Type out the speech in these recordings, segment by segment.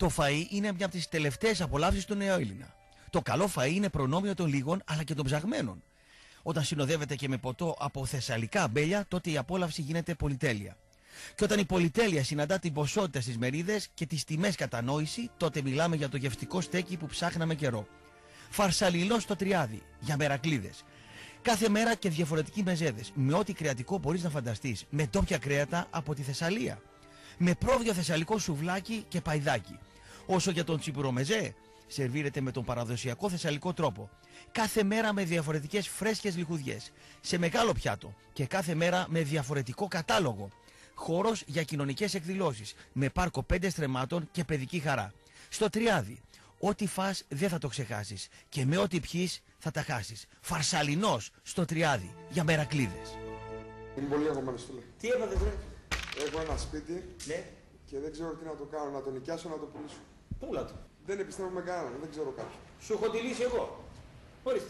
Το φαΐ είναι μια από τις τελευταίες απολαύσεις του νεοέλληνα. Το καλό φαΐ είναι προνόμιο των λίγων αλλά και των ψαγμένων. Όταν συνοδεύεται και με ποτό από θεσσαλικά αμπέλια, τότε η απόλαυση γίνεται πολυτέλεια. Και όταν η πολυτέλεια συναντά την ποσότητα στις μερίδες και τις τιμές κατανόηση, τότε μιλάμε για το γευστικό στέκι που ψάχναμε καιρό. Φαρσαλινό στο Τριάδι, για μερακλίδες. Κάθε μέρα και διαφορετικοί μεζέδες, με ό,τι κρεατικό μπορείς να φανταστείς, με ντόπια κρέατα από τη Θεσσαλία. Με πρόβιο θεσσαλικό σουβλάκι και παϊδάκι. Όσο για τον τσιπουρομεζέ, σερβίρεται με τον παραδοσιακό θεσσαλικό τρόπο. Κάθε μέρα με διαφορετικές φρέσκες λιχουδιές, σε μεγάλο πιάτο και κάθε μέρα με διαφορετικό κατάλογο. Χώρος για κοινωνικές εκδηλώσεις, με πάρκο 5 στρεμμάτων και παιδική χαρά. Στο Τριάδι, ό,τι φας δεν θα το ξεχάσεις και με ό,τι πιείς θα τα χάσεις. Φαρσαλινός στο Τριάδι, για μερακλίδες. Είμαι πολύ αγωμένος, φίλε. Τι έπατε, βρε? Έχω ένα σπίτι, ναι, και δεν ξέρω τι να το κάνω, να το νοικιάσω, να το πουλήσω. πούλα το. Δεν επιστρέφω με κανέναν, δεν ξέρω κάποιον. Σου έχω τη λύση εγώ. Ορίστε.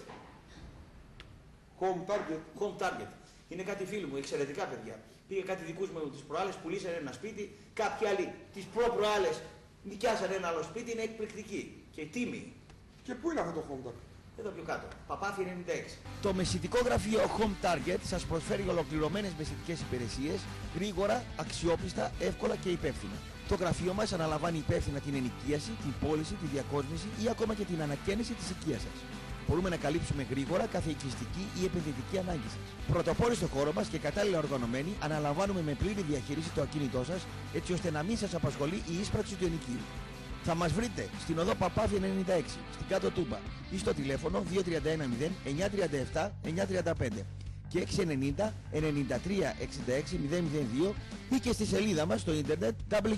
Home target. Home target. Είναι κάτι φίλοι μου, εξαιρετικά παιδιά. Πήγε κάτι δικούς μου τις προάλλες, πουλήσανε ένα σπίτι, κάποιοι άλλοι τις προ-προάλλες νοικιάσανε ένα άλλο σπίτι, είναι εκπληκτική και τίμη. Και πού είναι αυτό το home target? Εδώ πιο κάτω. Παπάθη 96. Το μεσητικό γραφείο Home Target σας προσφέρει ολοκληρωμένες μεσητικές υπηρεσίες, γρήγορα, αξιόπιστα, εύκολα και υπεύθυνα. Το γραφείο μας αναλαμβάνει υπεύθυνα την ενοικίαση, την πώληση, τη διακόσμηση ή ακόμα και την ανακαίνιση της οικίας σας. Μπορούμε να καλύψουμε γρήγορα κάθε οικιστική ή επενδυτική ανάγκη σας. Πρωτοπόροι στο χώρο μας και κατάλληλα οργανωμένοι, αναλαμβάνουμε με πλήρη διαχείριση το ακίνητό σας, έτσι ώστε να μην σας απασχολεί η ίσπραξη του ενοικίου. Θα μας βρείτε στην οδό Παπάθη 96, στην Κάτω Τούμπα ή στο τηλέφωνο 2310 937 935 και 690 93 66 002 ή και στη σελίδα μας στο ίντερνετ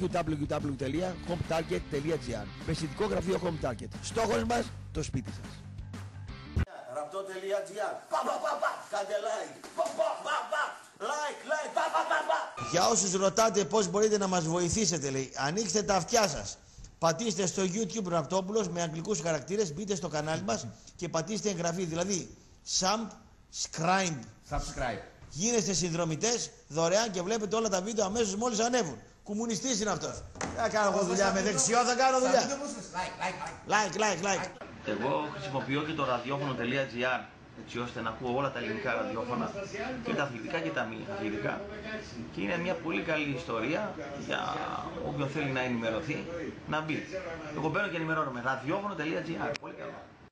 www.hometarget.gr. Μεσητικό γραφείο Home Target. Στόχος μας, το σπίτι σας. Rapto.gr. Κάντε like. Like. Για όσους ρωτάτε πώς μπορείτε να μας βοηθήσετε, λέει, ανοίξτε τα αυτιά σας. Πατήστε στο YouTube Ραπτόπουλος με αγγλικούς χαρακτήρες, μπείτε στο κανάλι μας και πατήστε εγγραφή, δηλαδή subscribe. Γίνεστε συνδρομητές δωρεάν και βλέπετε όλα τα βίντεο αμέσως μόλις ανέβουν. Κομμουνιστής είναι αυτός. Θα κάνω εγώ δουλειά με δεξιό, θα κάνω δουλειά. Like. Εγώ χρησιμοποιώ και το ραδιόφωνο.gr έτσι ώστε να ακούω όλα τα ελληνικά ραδιόφωνα και τα αθλητικά και τα μη αθλητικά και είναι μια πολύ καλή ιστορία για όποιον θέλει να ενημερωθεί να μπει. Εγώ μπαίνω και ενημερώνομαι. ραδιόφωνο.gr. Πολύ καλό.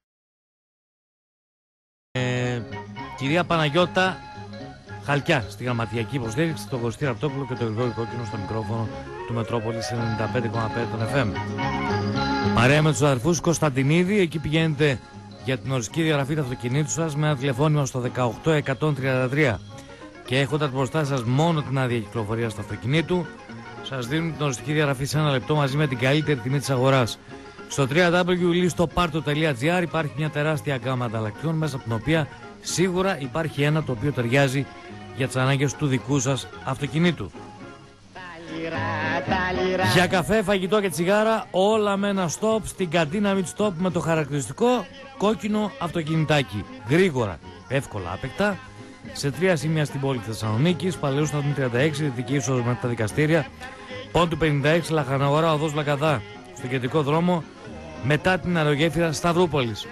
Κυρία Παναγιώτα Χαλκιά στη γραμματιακή υποστήριξη, τον Κωστή Ραπτόπουλο και τον Γρηγόρη Κόκκινο στο μικρόφωνο του Μετρόπολης 95,5 των FM. Παρέα με τους αδερφούς Κωνσταντινίδη, εκεί πηγαίνετε για την οριστική διαγραφή του αυτοκινήτου σας με ένα τηλεφώνημα στο 18133 και έχοντας μπροστά σας μόνο την άδεια κυκλοφορίας του αυτοκινήτου, σας δίνουν την οριστική διαγραφή σε 1 λεπτό μαζί με την καλύτερη τιμή της αγοράς. Στο www.listoparto.gr υπάρχει μια τεράστια γκάμα ανταλλακτικών, μέσα από την οποία σίγουρα υπάρχει ένα το οποίο ταιριάζει για τις ανάγκες του δικού σας αυτοκινήτου. Για καφέ, φαγητό και τσιγάρα, όλα με ένα στόπ στην καντίνα Meat Stop με το χαρακτηριστικό κόκκινο αυτοκινητάκι. Γρήγορα, εύκολα, άπεκτα, σε 3 σημεία στην πόλη Θεσσαλονίκης, Παλαιού Σταθμού 36, δυτική είσοδος με τα δικαστήρια, Πόντου 56, Λαχαναγορά, οδός Λακαδά, στο κεντρικό δρόμο, μετά την αερογέφυρα Σταυρούπολης.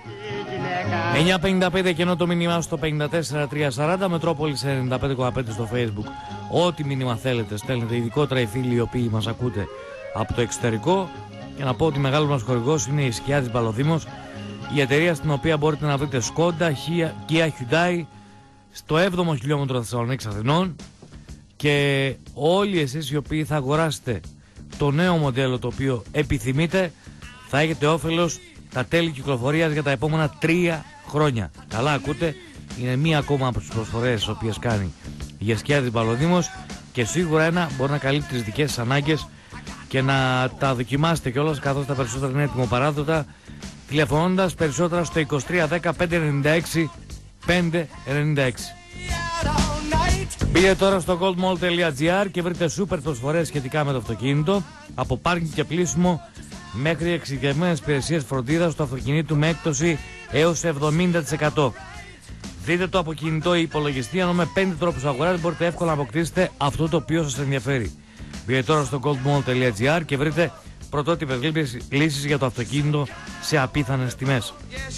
9.55 και ενώ το μήνυμά στο 54.340, Μετρόπολης 95,5 στο Facebook. Ό,τι μήνυμα θέλετε στέλνετε, ειδικότερα οι φίλοι οι οποίοι μας ακούτε από το εξωτερικό. Και να πω ότι μεγάλος μας χορηγός είναι η Σκιά της Μπαλοδήμος, η εταιρεία στην οποία μπορείτε να βρείτε Skoda, Kia, Hyundai στο 7ο χιλιόμετρο Θεσσαλονίκης Αθηνών. Και όλοι εσείς οι οποίοι θα αγοράσετε το νέο μοντέλο το οποίο επιθυμείτε, θα έχετε όφελος τα τέλη κυκλοφορίας για τα επόμενα 3 χρόνια. Καλά ακούτε, είναι μία ακόμα από τις προσφορές τις οποίες κάνει η Σκιά της Μπαλοδήμος και σίγουρα ένα μπορεί να καλύπτει τις δικές σας ανάγκες και να τα δοκιμάσετε κιόλας, καθώς τα περισσότερα είναι έτοιμο-παράδοτα, τηλεφωνώντας περισσότερα στο 2310 596 596. Μπείτε τώρα στο goldmall.gr και βρείτε σούπερ προσφορές σχετικά με το αυτοκίνητο, από πάρκινγκ και πλήσιμο μέχρι εξειδικευμένες υπηρεσίες φροντίδας του αυτοκινήτου με έκπτωση έως 70%. Δείτε το από κινητό ή υπολογιστή, ενώ με 5 τρόπους αγοράς μπορείτε εύκολα να αποκτήσετε αυτό το οποίο σας ενδιαφέρει. Μπείτε τώρα στο goldmall.gr και βρείτε πρωτότυπες λύσεις για το αυτοκίνητο σε απίθανες τιμές.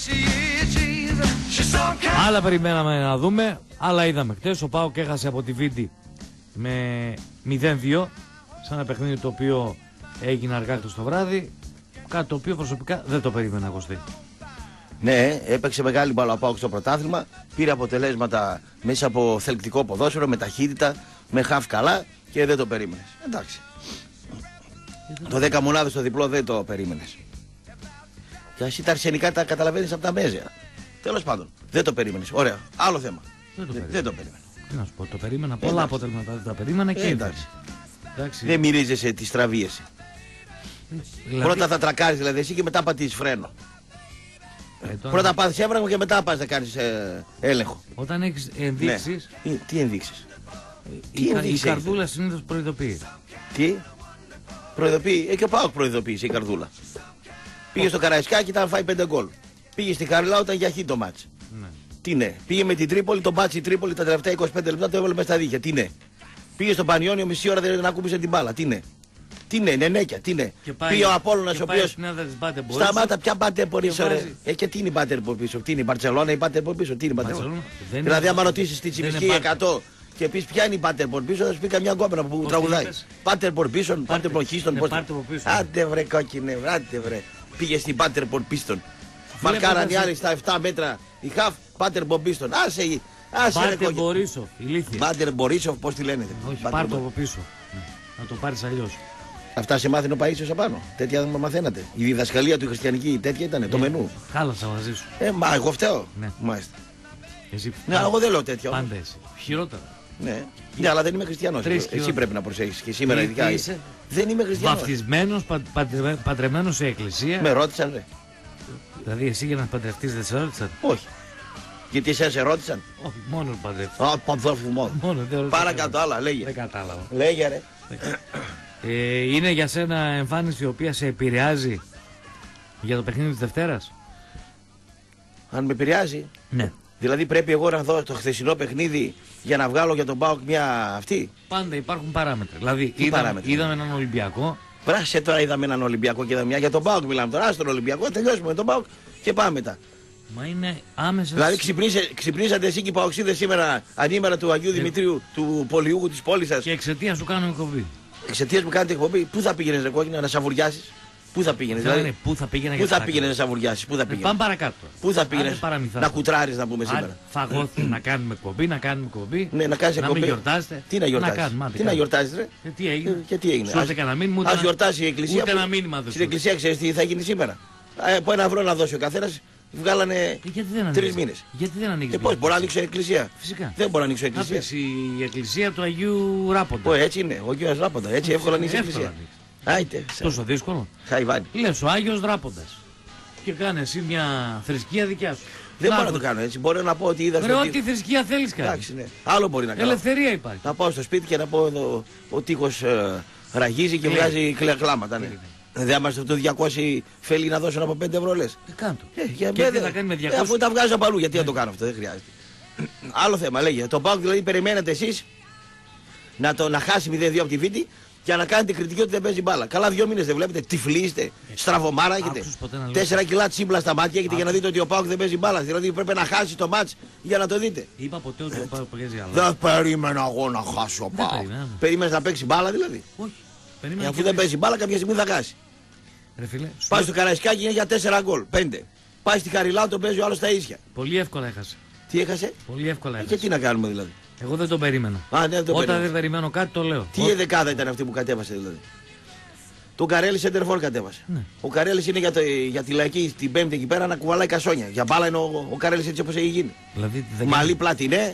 Άλλα περιμέναμε να δούμε, άλλα είδαμε χτες. Ο ΠΑΟΚ έχασε από τη Βίντι με 0-2 σε ένα παιχνίδι το οποίο έγινε αργά χτες το βράδυ. Κάτι το οποίο προσωπικά δεν το περίμενα, Κωστή. Ναι, έπαιξε μεγάλη μπάλα ο ΠΑΟΚ στο πρωτάθλημα. Πήρε αποτελέσματα μέσα από θελκτικό ποδόσφαιρο, με ταχύτητα, με χαφ καλά και δεν το περίμενες. Εντάξει. Το 10 μονάδες στο διπλό δεν το περίμενες. Και εσύ τα αρσενικά τα καταλαβαίνεις από τα μέζια. Τέλος πάντων, δεν το περίμενες. Ωραία. Άλλο θέμα. Δεν το περίμενα. Τι να σου πω, το περίμενα. Πολλά αποτελέσματα δεν τα περίμενα και εντάξει. Δεν μυρίζεσαι τη στραβίεση. Δηλαδή... Πρώτα θα τρακάρεις δηλαδή εσύ και μετά πατήσεις φρένο. Τώρα... Πρώτα πάθεις έμφραγμα και μετά πας να κάνεις έλεγχο. Όταν έχεις ενδείξεις. Ναι. Τι ενδείξεις? Η καρδούλα συνήθως προειδοποιεί. Τι? Προειδοποιεί. Και ο ΠΑΟΚ προειδοποίησε η καρδούλα. Πήγε στο Καραϊσκάκι, ήταν φάει 5 γκολ. Πήγε στη Χαριλάου, ήταν για χ το μάτς. Ναι. Τι ναι. Πήγε με την Τρίπολη, τον μπάτσι η Τρίπολη τα τελευταία 25 λεπτά το έβαλε μέσα στα δίχτυα. Τι ναι. Πήγε στο Πανιόνιο, μισή ώρα δεν ακούμπησε την μπάλα. Τι ναι. Τι ναι, νενέκια, τι ναι. Πήγε ο Απόλλωνας ο οποίος. Σταμάτα, πια Μπάτερμπορ πίσω, ρε. Και τι είναι η Μπάτερμπορ πίσω? Τι είναι η Μπαρτσελόνα, η Μπάτερμπορ πίσω? Τι είναι η Μπαρτσελόνα? Δηλαδή, άμα ρωτήσεις τη Τσιμισκή 100 και πεις ποια είναι η Μπάτερμπορ πίσω, θα σου πει καμιά γκόμενα που τραγουδάει. Μπάτερμπορ πίσω, Μπάτερμπορ χίστον. Άντε βρε κόκκινε, άντε βρε. Πήγε στην Μπάτερμπορ πίστον. Μαρκάραν οι άλλοι στα 7 μέτρα η χαφ, Μπάτερμπορ πίστον. Άσε Μπάτερ Μπορίσοφ, ηλίθεια. Μπάτερ Μπορίσοφ, πώς τη λένε? Όχι, πάρ' το από πίσω. Να το πάρεις αλλιώς. Αυτά σε μάθαινε ο Παΐσιος απάνω. Τέτοια δεν μαθαίνατε. Η διδασκαλία του χριστιανική τέτοια ήταν, το μενού. Χάλασα μαζί σου. Μα εγώ φταίω. Ναι. Μάλιστα. Εσύ, ναι, αλλά εγώ δεν λέω τέτοια. Πάντα εσύ. Χειρότερα. Ναι. Ναι, αλλά δεν είμαι χριστιανός. Εσύ πρέπει να προσέχεις και σήμερα ειδικά. Δεν είμαι χριστιανός. Βαφτισμένος, παντρεμένος σε εκκλησία. Με ρώτησαν, ρε. Δηλαδή εσύ για να παντρευτείς δεν σε ρώτησαν? Όχι. Γιατί εσένα σε ρώτησαν? Όχι, μόνο παντρευτείς. Μόνο. Παρακάτω, άλλα, λέγε. Δεν κατάλαβα. Λέγε, ρε. Είναι για σένα εμφάνιση η οποία σε επηρεάζει για το παιχνίδι της Δευτέρας? Αν με επηρεάζει? Ναι. Δηλαδή πρέπει εγώ να δω το χθεσινό παιχνίδι για να βγάλω για τον ΠΑΟΚ μια αυτή? Πάντα υπάρχουν παράμετρα. Δηλαδή είδαμε έναν Ολυμπιακό. Πράσε τώρα, είδαμε έναν Ολυμπιακό και είδαμε μια. Για τον ΠΑΟΚ μιλάμε τώρα. Στον Ολυμπιακό, τελειώσουμε με τον ΠΑΟΚ και πάμε μετά. Μα είναι άμεσα. Δηλαδή ξυπνήσατε εσύ και οι Παοξίδες σήμερα ανήμερα του Αγίου Δημητρίου, του πολιούχου της πόλης σας. Και εξαιτίας του κάνουμε εκπομπή. Εξαιτίας που κάνετε εκπομπή, πού θα πήγαινες, ρε κόκκινα, να σαβουριάσεις? Πού θα πήγαινες? Δηλαδή, πού θα πήγαινε να σαβουριάσεις? Πού θα πήγαινες? Πάμε παρακάτω. Πού θα πήγαινες να κουτράρεις, να πούμε σήμερα? Φαγώθηκε να κάνουμε εκπομπή, Ναι, να κάνεις εκπομπή. Να μην γιορτάζετε. Τι να γιορτάζεις? Τι να γιορτάζεις, ρε? Τι έγινε? Και τι έγινε? Ας γιορτάσει η Εκκλησία. Ούτε ένα μήνυμα δεν. Στην Εκκλησία ξέρεις τι θα γίνει σήμερα? Από 1 ευρώ να δώσει ο καθένας. Βγάλανε 3 μήνες. Γιατί δεν ανοίξει? Πώς μπορεί να ανοίξει η Εκκλησία? Φυσικά. Δεν μπορεί να ανοίξει η Εκκλησία. Να πεις η Εκκλησία του Αγίου Ράποντα. Έτσι είναι, ο Αγίος Ράποντα. Έτσι εύκολα ανοίξει η Εκκλησία. Άιτε. Τόσο δύσκολο. Χαϊβάνι. Λες ο Άγιος Ράποντας. Και κάνε εσύ μια θρησκεία δικιά σου. Δεν μπορώ να το κάνω έτσι. Μπορώ να πω ότι είδα. Ρε, ό,τι θρησκεία θέλεις κάνει. Εντάξει, ναι. Άλλο μπορεί να κάνω. Ελευθερία υπάρχει. Να πάω στο σπίτι και να πω εδώ ο τείχος ραγίζει και βγάζει κλάματα. Ναι. Δεν είμαστε το 200 φέλη να δώσουν από 5 ευρώ λες? Κάντο. Και τι θα κάνει με 200? Αφού τα βγάζω από αλλού, γιατί να το κάνω αυτό, δεν χρειάζεται. Άλλο θέμα, λέγε. Το ΠΑΟΚ δηλαδή περιμένετε εσείς να χάσει 0-2 από τη Βίτη και να κάνετε κριτική ότι δεν παίζει μπάλα. Καλά, 2 μήνες δεν βλέπετε, τυφλοί είστε, στραβωμάρα έχετε. 4 κιλά τσίμπλα στα μάτια έχετε για να δείτε ότι ο ΠΑΟΚ δεν παίζει μπάλα. Δηλαδή πρέπει να χάσει το μάτς για να το δείτε. Είπα ποτέ ότι ο ΠΑΟΚ παίζει άλλα. Δεν περίμενα εγώ να χάσω ο ΠΑΟΚ. Περίμενες να παίξει μπάλα δηλαδή? Όχι. Αφού δεν παίζει μπάλα, κάποια στιγμή θα χάσει. Πάει στο Καραϊσκάκι είναι για 4 γκολ, 5. Πάει στη Χαριλάου, τον παίζει ο άλλος στα ίσια. Πολύ εύκολα έχασε. Τι έχασε? Πολύ εύκολα έχασε. Και τι να κάνουμε δηλαδή? Εγώ δεν τον περίμενα. Όταν δεν περιμένω κάτι το λέω. Τι δεκάδα ήταν αυτή που κατέβασε δηλαδή? Τον Καρέλη Σεντερφόρ κατέβασε. Ναι. Ο Καρέλης είναι για τη λαϊκή την Πέμπτη εκεί πέρα να κουβαλάει κασόνια. Για μπάλα είναι ο Καρέλης έτσι όπως έχει γίνει. Δηλαδή, μαλλί πλατινέ,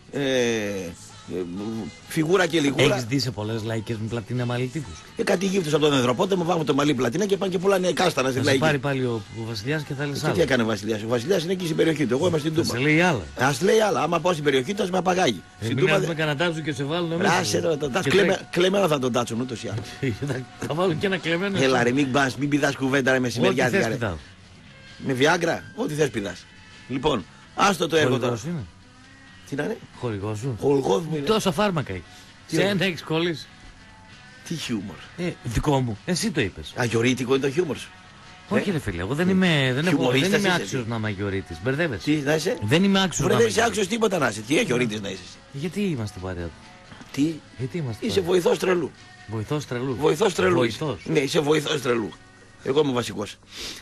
φιγούρα και λιγούρα. Έχεις δει σε πολλές λαϊκές με πλατινέ μαλλί τύπους? Κάτι γύφτους από τον Ανδροπότε μου βάζουν το μαλλί πλατινέ και πάνε και πουλάνε κάστανα στην λαϊκή. Θα πάρει πάλι ο Βασιλιάς και θα λες άλλα. Τι έκανε ο Βασιλιάς? Ο Βασιλιάς είναι εκεί στην περιοχή του. Εγώ είμαι στην Τούμπα. Σε λέει άλλα. Ας λέει άλλα. Άμα πάω στην περιοχή του, ας με απαγάγει. Στην Τούμπα δεν κανένα τάτσο και σε βάλουν μέσα. Άσε κλεμμένο θα τον τάτσουν ούτως ή άλλως. Θα βάλουν και ένα κλεμμένο. Έλα ρε, μην πηδάς κουβέντα ρε μεσημεριάτικα. Με Βιάγκρα, ό,τι θες πηδάς. Λοιπόν, άστο το έργο τώρα. Τι να είναι? Χορηγός σου. Χορηγός μου είναι. Τόσα φάρμακα έχει. Σε ένα έχεις κολλήσει. Τι χιούμορ. Δικό μου. Εσύ το είπες. Αγιορείτικο είναι το χιούμορ σου. Όχι, ρε φίλε, εγώ δεν είμαι άξιος να είμαι αγιορείτης. Μπερδεύεσαι. Τι να είσαι. Δεν είμαι άξιος να είμαι. Δεν είσαι άξιος τίποτα να είσαι. Τι αγιορείτης να είσαι. Γιατί είμαστε παρέα του. Τι. Γιατί είμαστε. Είσαι βοηθός τρελού. Βοηθός τρελού. Βοηθός τρελού. Βοηθός. Ναι, είσαι βοηθός τρελού. Εγώ είμαι βασικός.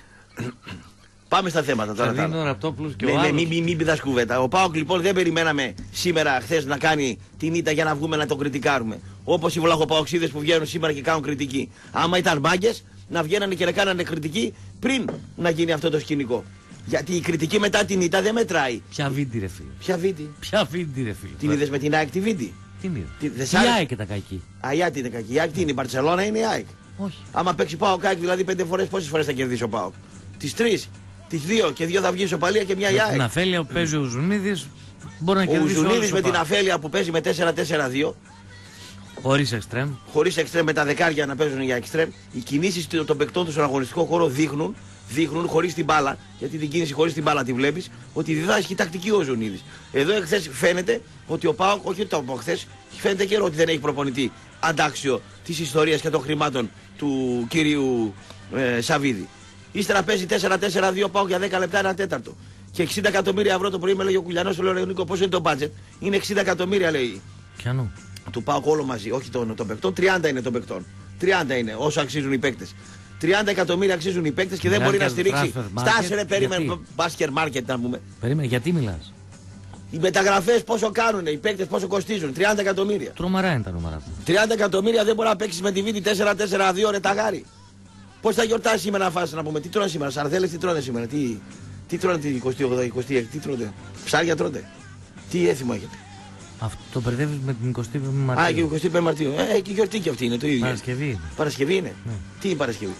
Πάμε στα θέματα τώρα. Δίνω Ραπτόπουλος και ναι, ο άλλος. Μην πηδάς κουβέντα. Ο ΠΑΟΚ λοιπόν δεν περιμέναμε σήμερα, χθες να κάνει την ήττα για να βγούμε να τον κριτικάρουμε. Όπως οι βλαχοπαοξίδες που βγαίνουν σήμερα και κάνουν κριτική. Άμα ήταν μπάγκες, να βγαίνανε και να κάνανε κριτική πριν να γίνει αυτό το σκηνικό. Γιατί η κριτική μετά την ήττα δεν μετράει. Ποια βίντι, ρε φίλε. Ποια βίντεο. Ποια βίντι, ρε φίλε. Την είδες με την ΑΕΚ τη βίντεο. Τι είναι. Τι Η ΑΕΚ τα κακή. Αϊά τι είναι κακή. Η ΑΕΚ τι είναι, η Μπαρτσελώνα είναι η ΑΕΚ. Όχι. Άμα παίξει ΠΑΟΚ ΑΕΚ δηλαδή 5 φορές, πόσες φορές θα κερδίσει ο ΠΑΟΚ. Τις 3, τις 2 και 2 θα βγει ισοπαλία και μια η ΑΕΚ. Την αφέλεια που παίζει ο Ζουνίδης μπορεί να κερδίσει. Ο Ζουνίδης με την αφέλεια που παίζει με 4-4-2. Χωρίς εξτρέμ. Χωρίς εξτρέμ με τα δεκάρια να παίζουν για εξτρέμ. Οι κινήσεις των παικτών του στον αγωνιστικό χώρο δείχνουν χωρίς την μπάλα, γιατί την κίνηση χωρίς την μπάλα τη βλέπεις, ότι διδάσκει τακτική ο Ζουνίδης. Εδώ εχθές φαίνεται ότι ο ΠΑΟΚ, όχι το από χθες, φαίνεται καιρό ότι δεν έχει προπονητή αντάξιο της ιστορίας και των χρημάτων του κυρίου Σαββίδη. Ύστερα παίζει 4-4-2 ΠΑΟΚ για 10 λεπτά, 1 τέταρτο. Και 60 εκατομμύρια ευρώ το πρωί με λέγει ο Κουλιανός, του λέω Νίκο, πόσο είναι το μπάτζετ. Είναι 60 εκατομμύρια λέει. Πιανού. Του ΠΑΟΚ όλο μαζί, όχι των παικτών, 30 είναι των παικτών. 30 είναι όσο αξίζουν οι παίκτες. 30 εκατομμύρια αξίζουν οι παίκτες και δεν μπορεί να στηρίξει. Στάσε ρε, περίμενε, μπάσκερ μάρκετ να πούμε. Περίμενε, γιατί μιλάς. Οι μεταγραφές πόσο κάνουν, οι παίκτες πόσο κοστίζουν, 30 εκατομμύρια. Τρομερά είναι τα νούμερα. 30 εκατομμύρια δεν μπορεί να παίξεις με τη Βίτη 4-4-2 ρε ταγάρι. Πώς θα γιορτάσει σήμερα να φας να πούμε, τι τρώνε σήμερα, σαρδέλες τι τρώνε σήμερα, τι τρώνε την 28η, 26η, τι τρώτε, ψάρια τρώτε, τι έθιμο έχετε. Αυτό το μπερδεύεις με την 25η Μαρτίου. Α, και 25η Μαρτίου. Και γιορτή και αυτή είναι το ίδιο. Παρασκευή είναι. Παρασκευή είναι. Ναι. Τι είναι η Παρασκευή.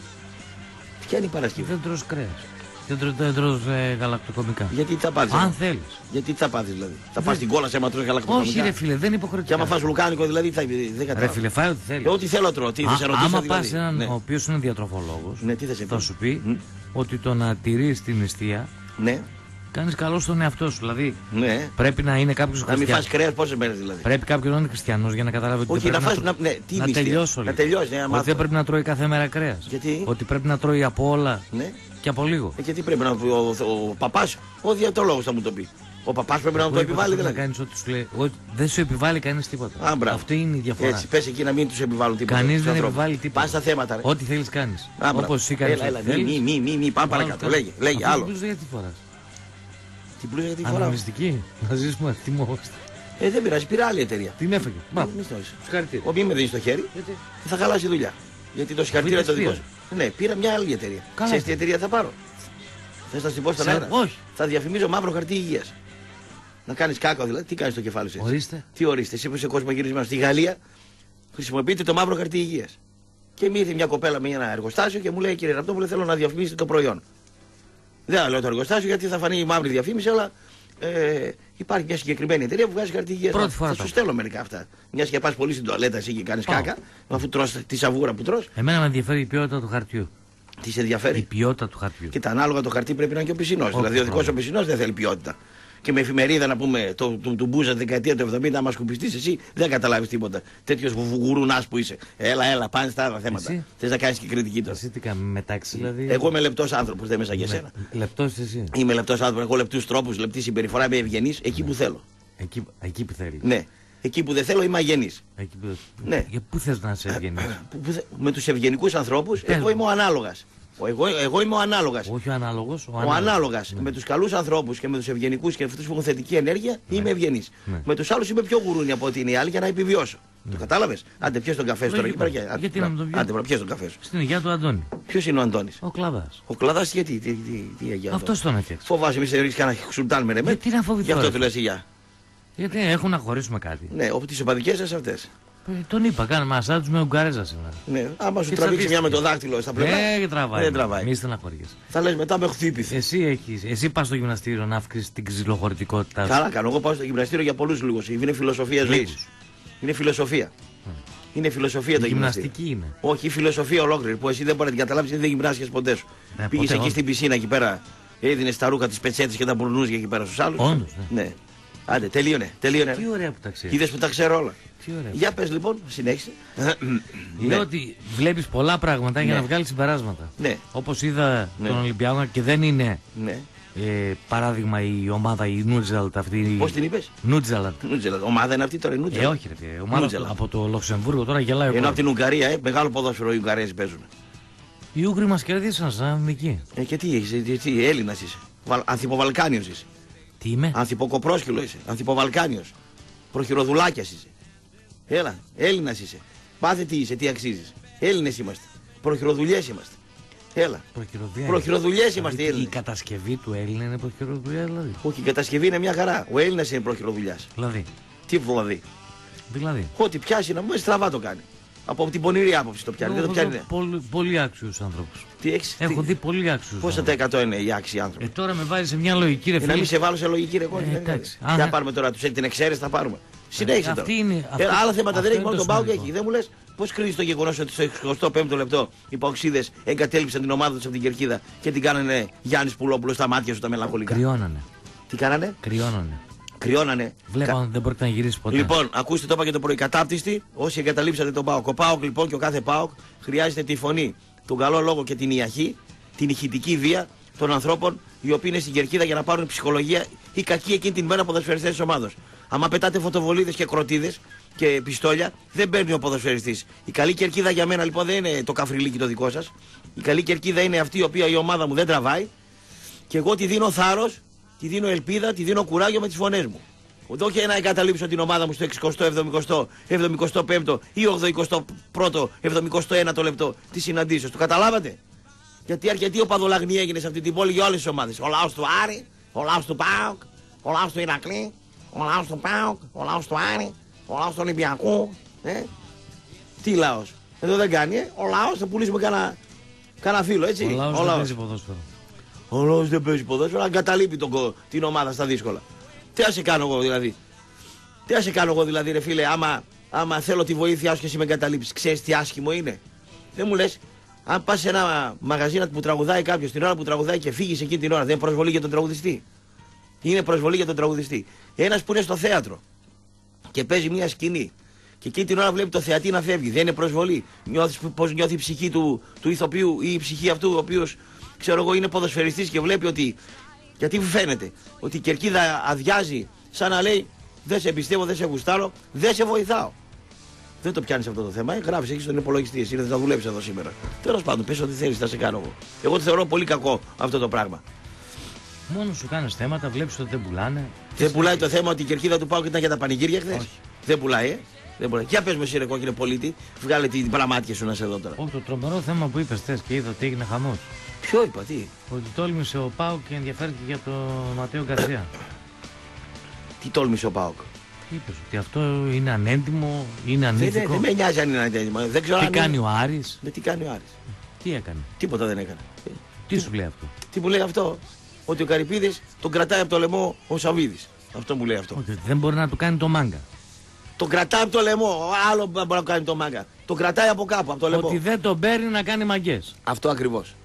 Ποια είναι η Παρασκευή. Δεν τρως κρέας. Δεν τρως γαλακτοκομικά. Γιατί τι θα πάθεις. Αν θέλεις. Γιατί τι θα πάθεις δηλαδή. Θα πας στην κόλαση άμα τρως γαλακτοκομικά. Όχι ρε φίλε, δεν είναι Και υποχρεωτικά. άμα φας λουκάνικο δηλαδή δεν κατάλαβα. Ρε φίλε, φάει ό,τι θέλεις. Ό,τι θέλω τρώω. Τι θα σε ρωτήσω Άμα δηλαδή. πας έναν Ναι. ο οποίος είναι διατροφολόγος, Ναι, τι θα σε πει. θα σου πει ότι το να τηρείς την νηστεία Ναι, κάνεις καλό στον εαυτό σου. Δηλαδή ναι. πρέπει να είναι κάποιος Να μην χριστιανός. φας κρέας πόσες μέρες δηλαδή. Πρέπει κάποιος να είναι χριστιανός για να καταλάβει ότι Όχι, δεν να πρέπει φας. να, Ναι, τι να νηστεία. τελειώσω λίγο. Να τελειώσει, ναι, να Ότι μάθω. δεν πρέπει να τρώει κάθε μέρα κρέας. Γιατί? Ότι πρέπει να τρώει από όλα Ναι. και από λίγο. Γιατί πρέπει να πει ο παπάς, ο διατολόγος θα μου το πει. Ο παπάς πρέπει να μου το επιβάλλει Να δηλαδή. κάνεις ό,τι σου λέει. Δεν σου επιβάλλει κανείς τίποτα. Α, μπράβο. Αυτή είναι η διαφορά. Έτσι, πες εκεί να μην τους επιβάλλουν τίποτα. Κανείς στους δεν ανθρώπους. επιβάλλει τίποτα. Πας στα θέματα ρε. Ό,τι θέλεις κάνεις. Α, μπράβο. Όπως εσύ κάνεις. Έλα, ό,τι θέλεις. μη, πάμε παρακάτω. Λέγε, Αυτή άλλο. την μπλούζα γιατί φοράς. Την πλούζα γιατί φοράω. Αναμνηστική. Να ζήσουμε θυμόμαστε. Δεν πειράζει, πήρα άλλη εταιρεία. Την έφεγε. Μα, Μη στόχισε. συγχαρητήρια. Μη με δίνει στο χέρι, Γιατί? θα χαλάσει η δουλειά. Γιατί το συγχαρητήρια το δικό σου. Ναι, πήρα μια άλλη εταιρεία. Καλά. Ξέρεις τι εταιρεία θα πάρω. Θες να την πω στον Ξέρω. αέρα. Όχι. Θα διαφημίζω μαύρο χαρτί υγείας. Να κάνεις κάκο δηλαδή. Τι κάνεις στο κεφάλι σου έτσι. Ορίστε. Τι ορίστε, εσύ που είσαι κοσμογυρισμένος στη Γαλλία, χρησιμοποιείτε το μαύρο χαρτί υγείας. Και μου ήρθε μια κοπέλα με ένα εργοστάσιο και μου λέει: Κύριε Ραπτόπουλε, θέλω να διαφημίσετε το προϊόν. Δεν λέω το εργοστάσιο γιατί θα φανεί η μαύρη διαφήμιση, αλλά υπάρχει μια συγκεκριμένη εταιρεία που βγάζει χαρτί υγείας. Πρώτη φορά Θα το σου στέλνω μερικά αυτά. Μια και πας πολύ στην τουαλέτα εσύ και κάνεις Πάω. κάκα, αφού τρως τη σαβούρα που τρως, Εμένα με ενδιαφέρει η ποιότητα του χαρτιού. τι σε Η ενδιαφέρει. ποιότητα του χαρτιού. Και τα ανάλογα το χαρτί πρέπει να είναι και ο πισινός. Όχι, Δηλαδή ο δικός όχι. ο πισινός δεν θέλει ποιότητα. Και με εφημερίδα να πούμε του Μπούζα δεκαετία του 70, άμα σκουπιστείς εσύ δεν καταλάβεις τίποτα. Τέτοιος γουρουνάς που είσαι. Έλα, πάνε στα άλλα θέματα. Εσύ? Θες να κάνεις και κριτική τώρα. Εσύ τι κάνεις, μετάξυ δηλαδή. Εγώ είμαι λεπτός άνθρωπος, δεν είμαι σαν και εσένα. Λεπτός εσύ. Είμαι λεπτός άνθρωπος, έχω λεπτούς τρόπους, λεπτή συμπεριφορά, είμαι ευγενής εκεί που θέλω. Εκεί που θέλει. Ναι. Εκεί που δεν θέλω είμαι αγενής. Εκεί που... Ναι. Για πού θες να είσαι ευγενής. Με τους ευγενικούς ανθρώπους, Πες εγώ μου. είμαι ο ανάλογας. Εγώ είμαι ο ανάλογας. Όχι ο ανάλογος. Ο ανάλογας. Ναι. Με τους καλούς ανθρώπους και με τους ευγενικούς και αυτούς που έχουν θετική ενέργεια είμαι ευγενής. Ναι. Με τους άλλους είμαι πιο γουρούνι από ότι είναι οι άλλοι για να επιβιώσω. Το κατάλαβες. Άντε, πιες τον καφέ σου τώρα εκεί Λογικό. πέρα. Γιατί να μην τον πιω. Άντε, πιες τον καφέ σου. Στην υγεία του Αντώνη. Ποιος είναι ο Αντώνης. Ο Κλαδάς. Ο Κλαδάς γιατί, τι αγιά. Αυτός τον έφτιαξε. Φοβάσαι, μη σε ρίξει κανένα σουλτάν με ρεμέ. Γιατί να φοβηθώ, Γι' αυτό ρε. του λες υγεία. Γιατί έχουν να χωρίσουμε κάτι. Ναι, από τις οπαδικές σας αυτές. Τον είπα, κάνε μασάτζ με Ουγγαρέζα σήμερα. Ναι, άμα σου Και τραβήξει μια με το στατίστηκε. δάχτυλο στα πλευρά. Δεν τραβάει. Δεν τραβάει. Μη στεναχωριέσαι. Θα λες μετά με χτύπησε. Εσύ πας στο γυμναστήριο να αυξήσεις την ξυλοχωρητικότητά σου. Καλά κάνω. Εγώ πάω στο γυμναστήριο για πολλούς λόγους. Είναι φιλοσοφία ζωής. Λίγους. Είναι φιλοσοφία. Είναι φιλοσοφία το γυμναστήριο. Γυμναστική είναι. Όχι, η φιλοσοφία ολόκληρη που εσύ δεν μπορεί να την καταλάβει γιατί δεν γυμνάστηκες ποτέ σου. Ναι, Πήγες ποτέ, εκεί όχι. στην πισίνα εκεί πέρα, έδινε τα ρούχα, τις πετσέτες και τα μπουρνούζια εκεί πέρα στους άλλους. Όντως, Ναι. Άντε, τελείωνε. Τι ωραία που τα ξέρεις. Είδες που τα ξέρω όλα. Τι ωραία. Για πες λοιπόν, συνέχισε. Λέω ότι βλέπεις πολλά πράγματα για Ναι. να βγάλεις συμπεράσματα. Ναι. Όπως είδα Ναι. τον Ολυμπιακό και δεν είναι Ναι. παράδειγμα η ομάδα η Νούτζαλτ αυτή. Πώς την είπες? Νούτζαλτ. Νούτζελα. Ομάδα είναι αυτή τώρα, η Νούτζελα. Όχι ρε φίλε, ομάδα Νούτζελα. από το Λουξεμβούργο τώρα γελάει ο Ενώ από κόσμος. την Ουγγαρία, μεγάλο ποδόσφαιρο οι Ουγγαρέζοι παίζουν. Οι Ούγγροι μας κερδίσαν σαν μική. Και τι είσαι, τι Έλληνας είσαι. Ανθυποβαλκάνιος είσαι. Τι είμαι? Ανθυποκοπρόσκυλο είσαι. Ανθυποβαλκάνιος. Προχειροδουλάκιας είσαι. Έλα, Έλληνας είσαι. Πάθε τι είσαι, τι αξίζεις. Έλληνες είμαστε. Προχειροδουλειές είμαστε. Έλα. Προχειροδουλειές είμαστε οι Η Έλληνες. κατασκευή του Έλληνα είναι προχειροδουλειά δηλαδή. Όχι, η κατασκευή είναι μια χαρά. Ο Έλληνας είναι προχειροδουλειάς. Δηλαδή. Τι δηλαδή. Δηλαδή. Ό,τι πιάσει να μου στραβά το κάνει. Από την πονηρή άποψη το πιάνει. Δεν το πιάνει. Πολύ άξιους άνθρωπους. Τι έχεις. Έχω δει πολύ άξιους. Πόσα τα 100 είναι οι άξιοι άνθρωποι. Τώρα με βάζει σε μια λογική ρε Να φίλε. μην σε βάλω σε λογική ρε κόκκινη. εντάξει. Για πάρουμε τώρα την εξαίρεση, θα πάρουμε. Συνέχισε τώρα. αυτή είναι- Άλλα θέματα αυτό δεν έχει, είναι μόνο το τον Πάοκ σημαντικό. έχει. Δεν μου λες πώς κρίνεις το γεγονός ότι στο 25ο λεπτό οι Παοξίδες εγκατέλειψαν την ομάδα τους από την Κερκίδα και την κάνανε Γιάννης Πουλόπουλος στα μάτια σου τα μελαγχολικά. Κρυώνανε. Τι κάνανε? Κρυώνανε. Βλέπω δεν πρόκειται να γυρίσει ποτέ. Λοιπόν, ακούστε το είπα και το πρωί. Κατάπτυστη, όσοι εγκαταλείψατε τον ΠΑΟΚ. Ο ΠΑΟΚ λοιπόν και ο κάθε ΠΑΟΚ χρειάζεται τη φωνή, τον καλό λόγο και την ιαχή, την ηχητική βία των ανθρώπων οι οποίοι είναι στην Κερκίδα για να πάρουν ψυχολογία ή κακή εκείνη την μέρα ποδοσφαιριστές της ομάδος. Άμα πετάτε φωτοβολίδες και κροτίδες και πιστόλια, δεν παίρνει ο ποδοσφαιριστής. Η καλή Κερκίδα για μένα λοιπόν δεν είναι το καφριλίκι το δικό σας. Η καλή Κερκίδα είναι αυτή η οποία η ομάδα μου δεν τραβάει και εγώ τη δίνω θάρρος, τη δίνω ελπίδα, τη δίνω κουράγιο με τις φωνές μου. Όχι να εγκαταλείψω την ομάδα μου στο 60ο, 70ο, 75ο ή 81ο, 71ο λεπτό τη συναντήσεως. Το καταλάβατε? Γιατί ο παδολαγνή έγινε σε αυτή την πόλη για όλες τις ομάδες. Ο λαός του Άρη, ο λαός του ΠΑΟΚ, ο λαός του Ηρακλή, ο λαός του ΠΑΟΚ, ο λαός του Άρη, ο λαός του Ολυμπιακού. Τι λαός? Εδώ δεν κάνει, ο λαός θα πουλήσουμε κανένα φίλο, έτσι. Ο λαός δεν παίζει ποδόσφαιρο. Ο λαός δεν παίζει ποδόσφαιρο, εγκαταλείπει την ομάδα στα δύσκολα. Τι να σε κάνω εγώ δηλαδή? Τι να σε κάνω εγώ δηλαδή ρε φίλε, άμα θέλω τη βοήθειά σου και εσύ με εγκαταλείψεις? Ξέρεις τι άσχημο είναι? Δεν μου λες, αν πας σε ένα μαγαζί που τραγουδάει κάποιος την ώρα που τραγουδάει και φύγεις εκείνη την ώρα, δεν είναι προσβολή για τον τραγουδιστή? Είναι προσβολή για τον τραγουδιστή. Ένας που είναι στο θέατρο και παίζει μια σκηνή και εκείνη την ώρα βλέπει το θεατή να φεύγει, δεν είναι προσβολή? Νιώθεις πώς νιώθει η ψυχή του ηθοποιού ή η ψυχή αυτού ο οποίος, ξέρω εγώ, είναι ποδοσφαιριστής και βλέπει ότι. Γιατί φαίνεται ότι η Κερκίδα αδειάζει σαν να λέει δεν σε πιστεύω, δεν σε γουστάρω, δεν σε βοηθάω. Δεν το πιάνεις αυτό το θέμα, γράφεις, έχεις τον υπολογιστή, εσύ ήρθες να δουλέψεις εδώ σήμερα. Τέλος πάντων, πες ό,τι θέλεις, θα σε κάνω εγώ. Εγώ το θεωρώ πολύ κακό αυτό το πράγμα. Μόνο σου κάνεις θέματα, βλέπεις ότι δεν πουλάνε. Δεν πουλάει το θέμα ότι η Κερκίδα του ΠΑΟΚ ήταν για τα πανηγύρια χθες? Δεν πουλάει, Δεν πουλάει. Για πες μου εσύ ρε κόκκινε πολίτη, βγάλε την πραμάτια σου να σε δω τώρα. Όχι, το τρομερό θέμα που είπες χθες και είδα ότι έγινε χαμός. Ποιο είπα, τι? Ότι τόλμησε ο ΠΑΟΚ και ενδιαφέρθηκε για τον Ματέο Γκαρσία. Τι τόλμησε ο ΠΑΟΚ? Είπες ότι αυτό είναι ανέντιμο, είναι ανήθικο. Δεν με νοιάζει αν είναι ανέντιμο. Δεν ξέρω Τι αν κάνει είναι. ο Άρης? Τι κάνει ο Άρης? Τι έκανε? Τίποτα δεν έκανε. Τι σου λέει αυτό? Τι μου λέει αυτό? Ότι ο Καρυπίδης τον κρατάει από το λαιμό ο Σαββίδης. Αυτό μου λέει αυτό. Ότι δεν μπορεί να του κάνει το μάγκα. Τον κρατάει από το λαιμό. Άλλο μπορεί να κάνει το μάγκα. Τον κρατάει από κάπου, από το λαιμό. Ότι δεν τον παίρνει να κάνει μαγκές. Αυτό ακριβώς.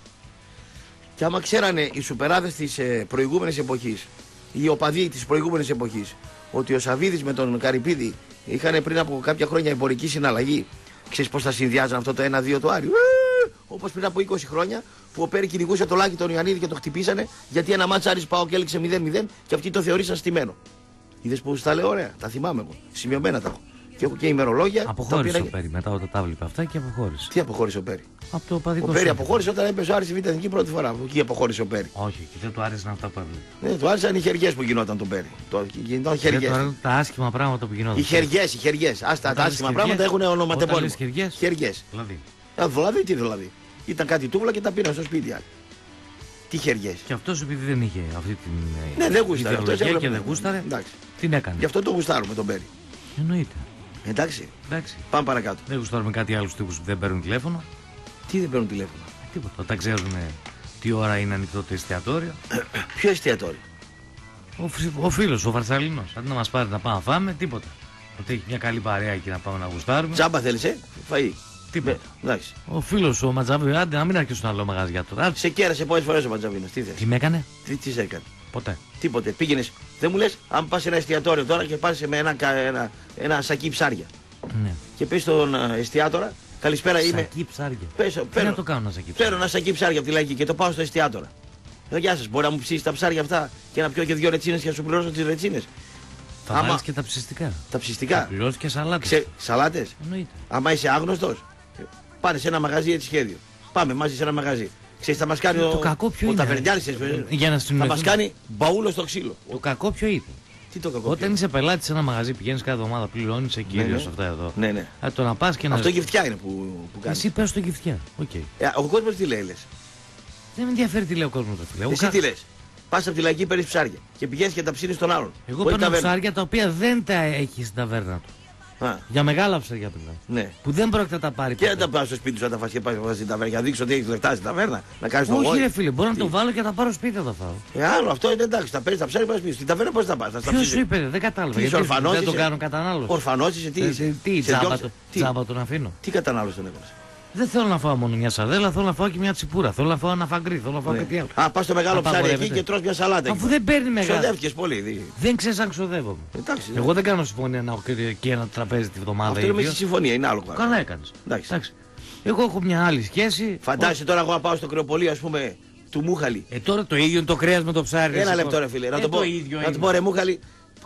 Και άμα ξέρανε οι σουπεράδες της προηγούμενης εποχής, οι οπαδοί της προηγούμενης εποχής, ότι ο Σαββίδης με τον Καρυπίδη είχαν πριν από κάποια χρόνια εμπορική συναλλαγή, ξέρεις πώς θα συνδυάζαν αυτό το 1-2 του Άρη? Όπως πριν από 20 χρόνια που ο Πέρι κυνηγούσε το Λάκη τον Ιωαννίδη και το χτυπήσανε γιατί ένα μάτς Άρης ΠΑΟΚ έληξε 0-0 και αυτοί το θεωρήσαν στημένο. Είδες που τα λέω ωραία, τα θυμάμαι εγώ. Σημειωμένα τα έχω. Και έχω και ημερολόγια. Αποχώρησε ο Πέρι μετά όταν τα βλέπει αυτά και αποχώρησε. Τι αποχώρησε ο Πέρι? Από το παδικό Ο Πέρι αποχώρησε όταν έπεσε ο Άρης στη Β' Εθνική πρώτη φορά. Εκεί αποχώρησε ο Πέρι. Όχι, και δεν του άρεσαν αυτά που έβλεπε. Ναι, του άρεσαν οι χεριές που γινόταν τον Πέρι. Γινόταν χεριές. Τα άσχημα πράγματα που γινόταν. Οι χεριές. Άστα, τα άσχημα πράγματα έχουν ονοματεπώνυμο. Χεριές. Δηλαδή τι δηλαδή? Ήταν κάτι τούβλα και τα πήραν στο σπίτι. Τι χεριές? Και αυτός επειδή δεν είχε αυτή την. Ναι, δεν γούσταρε. Ιδεολογία και δεν γούσταρε. Την έκανε. Γι' αυτό το γουστάρουμε τον Πέρι. Εννοείται. Εντάξει. Εντάξει. Πάμε παρακάτω. Δεν γουστάρουμε κάτι άλλους τύπους που δεν παίρνουν τηλέφωνο. Τι δεν παίρνουν τηλέφωνο? Τίποτα. Όταν ξέρουν τι ώρα είναι ανοιχτό το εστιατόριο. Ποιο εστιατόριο? Ο φίλος, ο Βαρσαλίνος. Αντί να μας πάρει να πάμε να φάμε, τίποτα. Ότι έχει μια καλή παρέα εκεί να πάμε να γουστάρουμε. Τζάμπα θέλεις, φαΐ? Τίποτα. Εντάξει. Ο φίλος, ο Ματζαβίνος, άντε να μην αρχίσουν άλλο μαγαζιά τώρα. Σε κέρασε πολλές φορές ο Ματζαβίνος. Τι θες? Τι με έκανε? Τι σε έκανε? Ποτέ. Τίποτε. Πήγαινες, δεν μου λες, αν πας σε ένα εστιατόριο τώρα και πας με ένα σακί ψάρια. Ναι. Και πες στον εστιατόρα, καλησπέρα είμαι. Σακί ψάρια. Τι να το κάνω ένα σακί ψάρια. Παίρνω ένα σακί ψάρια από τη Λαϊκή και το πάω στο εστιατόρα. Γεια σας, μπορεί να μου ψήσει τα ψάρια αυτά και να πιω και 2 ρετσίνες και να σου πληρώσω τις ρετσίνες. Θα βάλεις και τα ψιστικά. Τα ψιστικά. Θα πληρώσεις και σαλάτες. Σαλάτες. Εννοείται. Άμα είσαι άγνωστος, πάνε σε ένα μαγαζί έτσι σχέδιο. Πάμε μαζί σε ένα μαγαζί. Ξέρεις, θα μας κάνει το κακό ποιο είναι. Θα μας κάνει μπαούλο στο ξύλο. Το κακό ποιο είναι. Τι το κακό. Όταν είσαι πελάτη σε ένα μαγαζί, πηγαίνεις κάθε εβδομάδα, πληρώνεις, είσαι κύριος αυτά εδώ. Ναι. Το να πας και να. Αυτό γυφτιά είναι που κάνει. Εσύ πες το γυφτιά. Okay. Ο κόσμος τι λέει, λες. Δεν με ενδιαφέρει τι λέει ο κόσμος. Εσύ τι λες. Πας από τη Λαϊκή, παίρνεις ψάρια και πηγαίνεις και τα ψήνεις στον άλλον. Εγώ παίρνω ψάρια τα οποία δεν τα έχει στην ταβέρνα του. Για μεγάλα ψάρια μιλάω. Ναι. Που δεν πρόκειται να τα πάρει. Και να τα πάω στο σπίτι σου να τα φας και πάει στην ταβέρνα. Να δείξω ότι έχει λεφτά στην ταβέρνα. Να κάνεις το γόη. Όχι, ρε φίλε, μπορώ να το βάλω και να τα πάρω σπίτι να τα φάω. Άλλο αυτό είναι εντάξει. Τα παίρνεις τα ψάρια πας σπίτι. Στην ταβέρνα πώς θα πας. Ποιος σου είπε, δεν κατάλαβα. Γιατί δεν το κάνω κατανάλωση. Ορφανός είσαι, τι τζάμπα τον αφήνω. Τι κατανάλωση τον έκανες. Δεν θέλω να φάω μόνο μια σαρδέλα, θέλω να φάω και μια τσιπούρα. Θέλω να φάω ένα φαγκρί, θέλω να φάω κάτι άλλο. Α, πας στο μεγάλο ψάρι εκεί και τρως μια σαλάτα. Αφού δεν παίρνει μεγάλο. Ξοδεύτηκες πολύ. Δεν ξέρεις αν ξοδεύομαι. Εγώ δεν κάνω συμφωνία να έχω και ένα τραπέζι τη βδομάδα. Αυτό είναι στη συμφωνία, είναι άλλο πράγμα. Καλά έκανες. Εντάξει. Εγώ έχω μια άλλη σχέση. Φαντάζεσαι τώρα εγώ να πάω στο κρεοπολείο, ας πούμε, του Μούχαλη. Τώρα το ίδιο είναι το κρέας με το ψάρι. Ένα λεπτό, ρε φίλε. Να το πω, ρε Μούχαλη.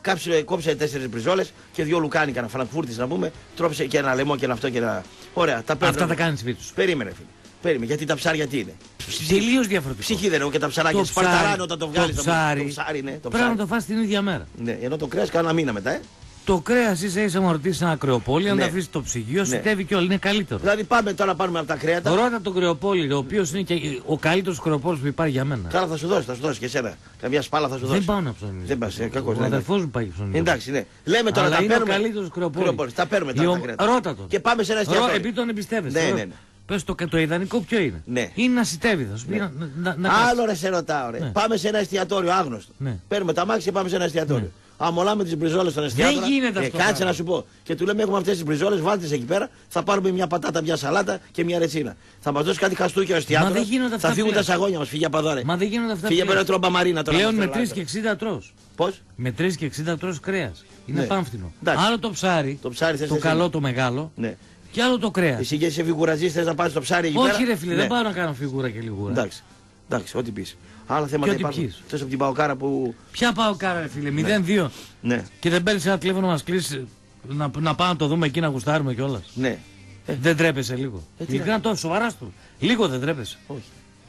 Κόψε 4 μπριζόλες και 2 λουκάνικα να φραγκφούρτης να πούμε. Τρόψε και ένα λαιμό και ένα αυτό και ένα. Ωραία, τα παίρνω. Αυτά τα κάνεις σπίτι σου. Περίμενε, φίλε. Περίμενε, γιατί τα ψάρια τι είναι. Τελείως διαφορετικό. Ψυχή δεν έχω και τα ψαράκια. Σπαρταράνε όταν το βγάλεις. Το ψάρι, ναι. Πρέπει να το φας την ίδια μέρα. Ναι, ενώ το κρέας κάνα μήνα μετά, Το κρέας είσαι μου ρωτήσει ένα κρεοπόλι, αν τα αφήσει το ψυγείο, συντεύει και όλοι, είναι καλύτερο. Δηλαδή πάμε τώρα πάρουμε από τα κρέατα. Ρώτα το κρεοπόλι, ο οποίος είναι και ο καλύτερος κρεοπόλις που υπάρχει για μένα. Καλά, θα σου δώσει και εσένα. Καμιά σπάλα θα σου δώσει. Δεν πάω να ψωνίζω. Δεν πας, κακός. Ο αδερφός μου πάει ψωνίζω. Εντάξει, ναι. Λέμε τώρα τα παίρνουμε. παίρνουμε. Είναι ο καλύτερος κρεοπόλις. Τα παίρνουμε τα κρέατα. Ρώτα τον. Και πάμε σε ένα εστιατόριο. Επειδή τον εμπιστεύεσαι. Ναι. Πες το ιδανικό ποιο είναι. Ναι. Είναι να σιτεύει, θα σου πει Άλλο ρε σε ρωτάω, ρε. Πάμε σε ένα εστιατόριο άγνωστο. Παίρνουμε τα μάξι και πάμε σε ένα εστιατόριο. Αμολάμε τις μπριζόλες στον εστιατόριο. Δεν γίνεται αυτό. Κάτσε να σου πω. Και του λέμε: έχουμε αυτές τις μπριζόλες, βάλτε τις εκεί πέρα. Θα πάρουμε μια πατάτα, μια σαλάτα και μια ρετσίνα. Θα μας δώσει κάτι χαστούκια ο εστιατόρος. Θα φύγουν τα σαγόνια μας, φύγε από εδώ, ρε. Μα δεν γίνονται αυτά. Φύγε από ένα τρόμπα μαρίνα τώρα. Πλέον με 3 και 60 τρως. Πώς? Με 3 και 60 τρως κρέας. Είναι πάμφθηνο. Άλλο το ψάρι, το καλό το μεγάλο. Και άλλο το κρέας. Εσύ και είσαι φιγουραζής, θες να πάρεις το ψάρι εκεί πέρα. Όχι, ρε φίλε, δεν πάω να κάνω φιγούρα και λιγούρα. Εντάξει, ό,τι πεις. Άλλα θέματα υπάρχουν. Θες από την Παοκάρα που. Ποια Παοκάρα, ρε φίλε, 0-2. Ναι. Και δεν παίρνεις ένα τηλέφωνο να μας κλείσει να πάμε να το δούμε εκεί να γουστάρουμε κιόλας. Ναι. Δεν τρέπεσαι λίγο. Ειλικρινά το σοβαρά του. Λίγο δεν τρέπεσαι. Όχι.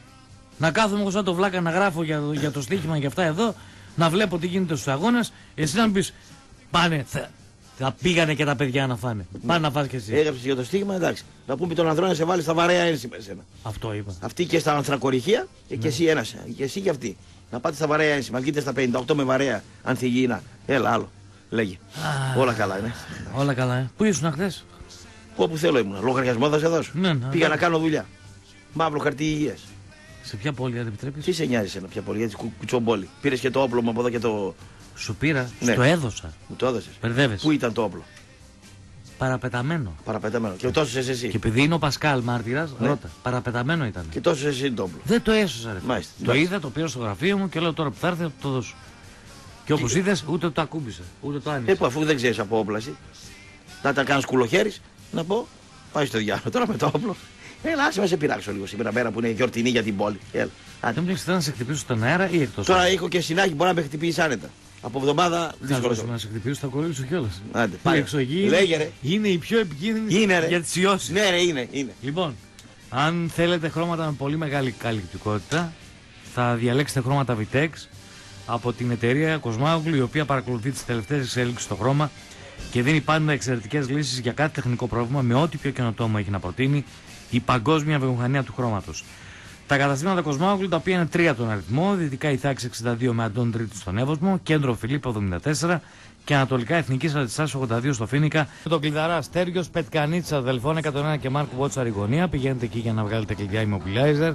Να κάθομαι εγώ σαν το βλάκα να γράφω για το στοίχημα και αυτά εδώ, να βλέπω τι γίνεται στους αγώνες, εσύ να μου πεις πάνε. Θα πήγανε και τα παιδιά να φάνε. Πάνε να φας και εσύ. Έγραψες για το στίγμα, εντάξει. Να πούμε τον ανδρό να σε βάλει στα βαρέα ένσημα εσένα. Αυτό είπα. Αυτή και στα ανθρακοριχεία και εσύ ένας. Και εσύ και αυτή. Να πάτε στα βαρέα ένσημα. Βγείτε στα 58 με βαρέα ανθυγιεινά. Έλα, άλλο. Λέγε. Όλα καλά είναι. Όλα καλά, Πού ήσουν χθες? Όπου θέλω ήμουν. Λογαριασμό θα σε δώσω. Πήγα να κάνω δουλειά. Μαύρο χαρτί υγείας. Σε ποια πόλη αν επιτρέπεις? Τι σε νοιάζει ένα ποια πόλη, έτσι κουτσομπόλη. Πήρες και το όπλο μου από εδώ και το. Σου πήρα, στο έδωσα. Μου το έδωσες. Μπερδεύεσαι. Πού ήταν το όπλο? Παραπεταμένο. Παραπεταμένο. Και τόσο εσύ. Και επειδή είναι ο Πασκάλ μάρτυρας, ρώτα. Παραπεταμένο ήταν. Και τόσο εσύ το όπλο. Δεν το έσωσα, ρε. Μάλιστα. Το είδα, το πήρα στο γραφείο μου και λέω τώρα που θα έρθει θα το δώσω. Και όπως είδες, ούτε το ακούμπησε, ούτε το άνοιξε. Αφού δεν ξέρεις από όπλαση, να τα κάνεις κουλοχέρις, να πω, πάει στο διάλογο τώρα με το όπλο. Έλα, άσε με σε πειράξω λίγο σήμερα μέρα που είναι γιορτινή για την πόλη. Έλα. Δεν μου να σε χτυπήσω στον αέρα ή εκτός? Τώρα έχω και συνάχη, μπορεί να με χτυπήσει άνετα. Από εβδομάδα δύσκολο. Να σε χτυπήσω, θα κολλήσω κιόλας. Η εξωγή είναι η πιο επικίνδυνη για τις ιώσεις. Ναι, ρε, είναι. Λοιπόν, αν θέλετε χρώματα με πολύ μεγάλη καλλιτικότητα, θα διαλέξετε χρώματα Vitex από την εταιρεία Cosmoglu, η οποία παρακολουθεί τις τελευταίες εξέλιξεις στο χρώμα και δίνει πάντα εξαιρετικές λύσεις για κάθε τεχνικό πρόβλημα με ό,τι πιο καινοτόμο έχει να προτείνει η παγκόσμια βιομηχανία του χρώματος. Τα καταστήματα Cosmoglu, τα οποία είναι 3 τον αριθμό, δυτικά Ιθάκης 62 με Αντών Τρίτη στον Εύωσμο, κέντρο Φιλίππο 74 και ανατολικά Εθνικής Αντιστάσεως 82 στο Φίνικα. Το κλειδαρά Στέριος, Πετκανίτσα, Δελφών 101 και Μάρκου Βότσα Ριγωνία. Πηγαίνετε εκεί για να βγάλετε κλειδιά immobilizer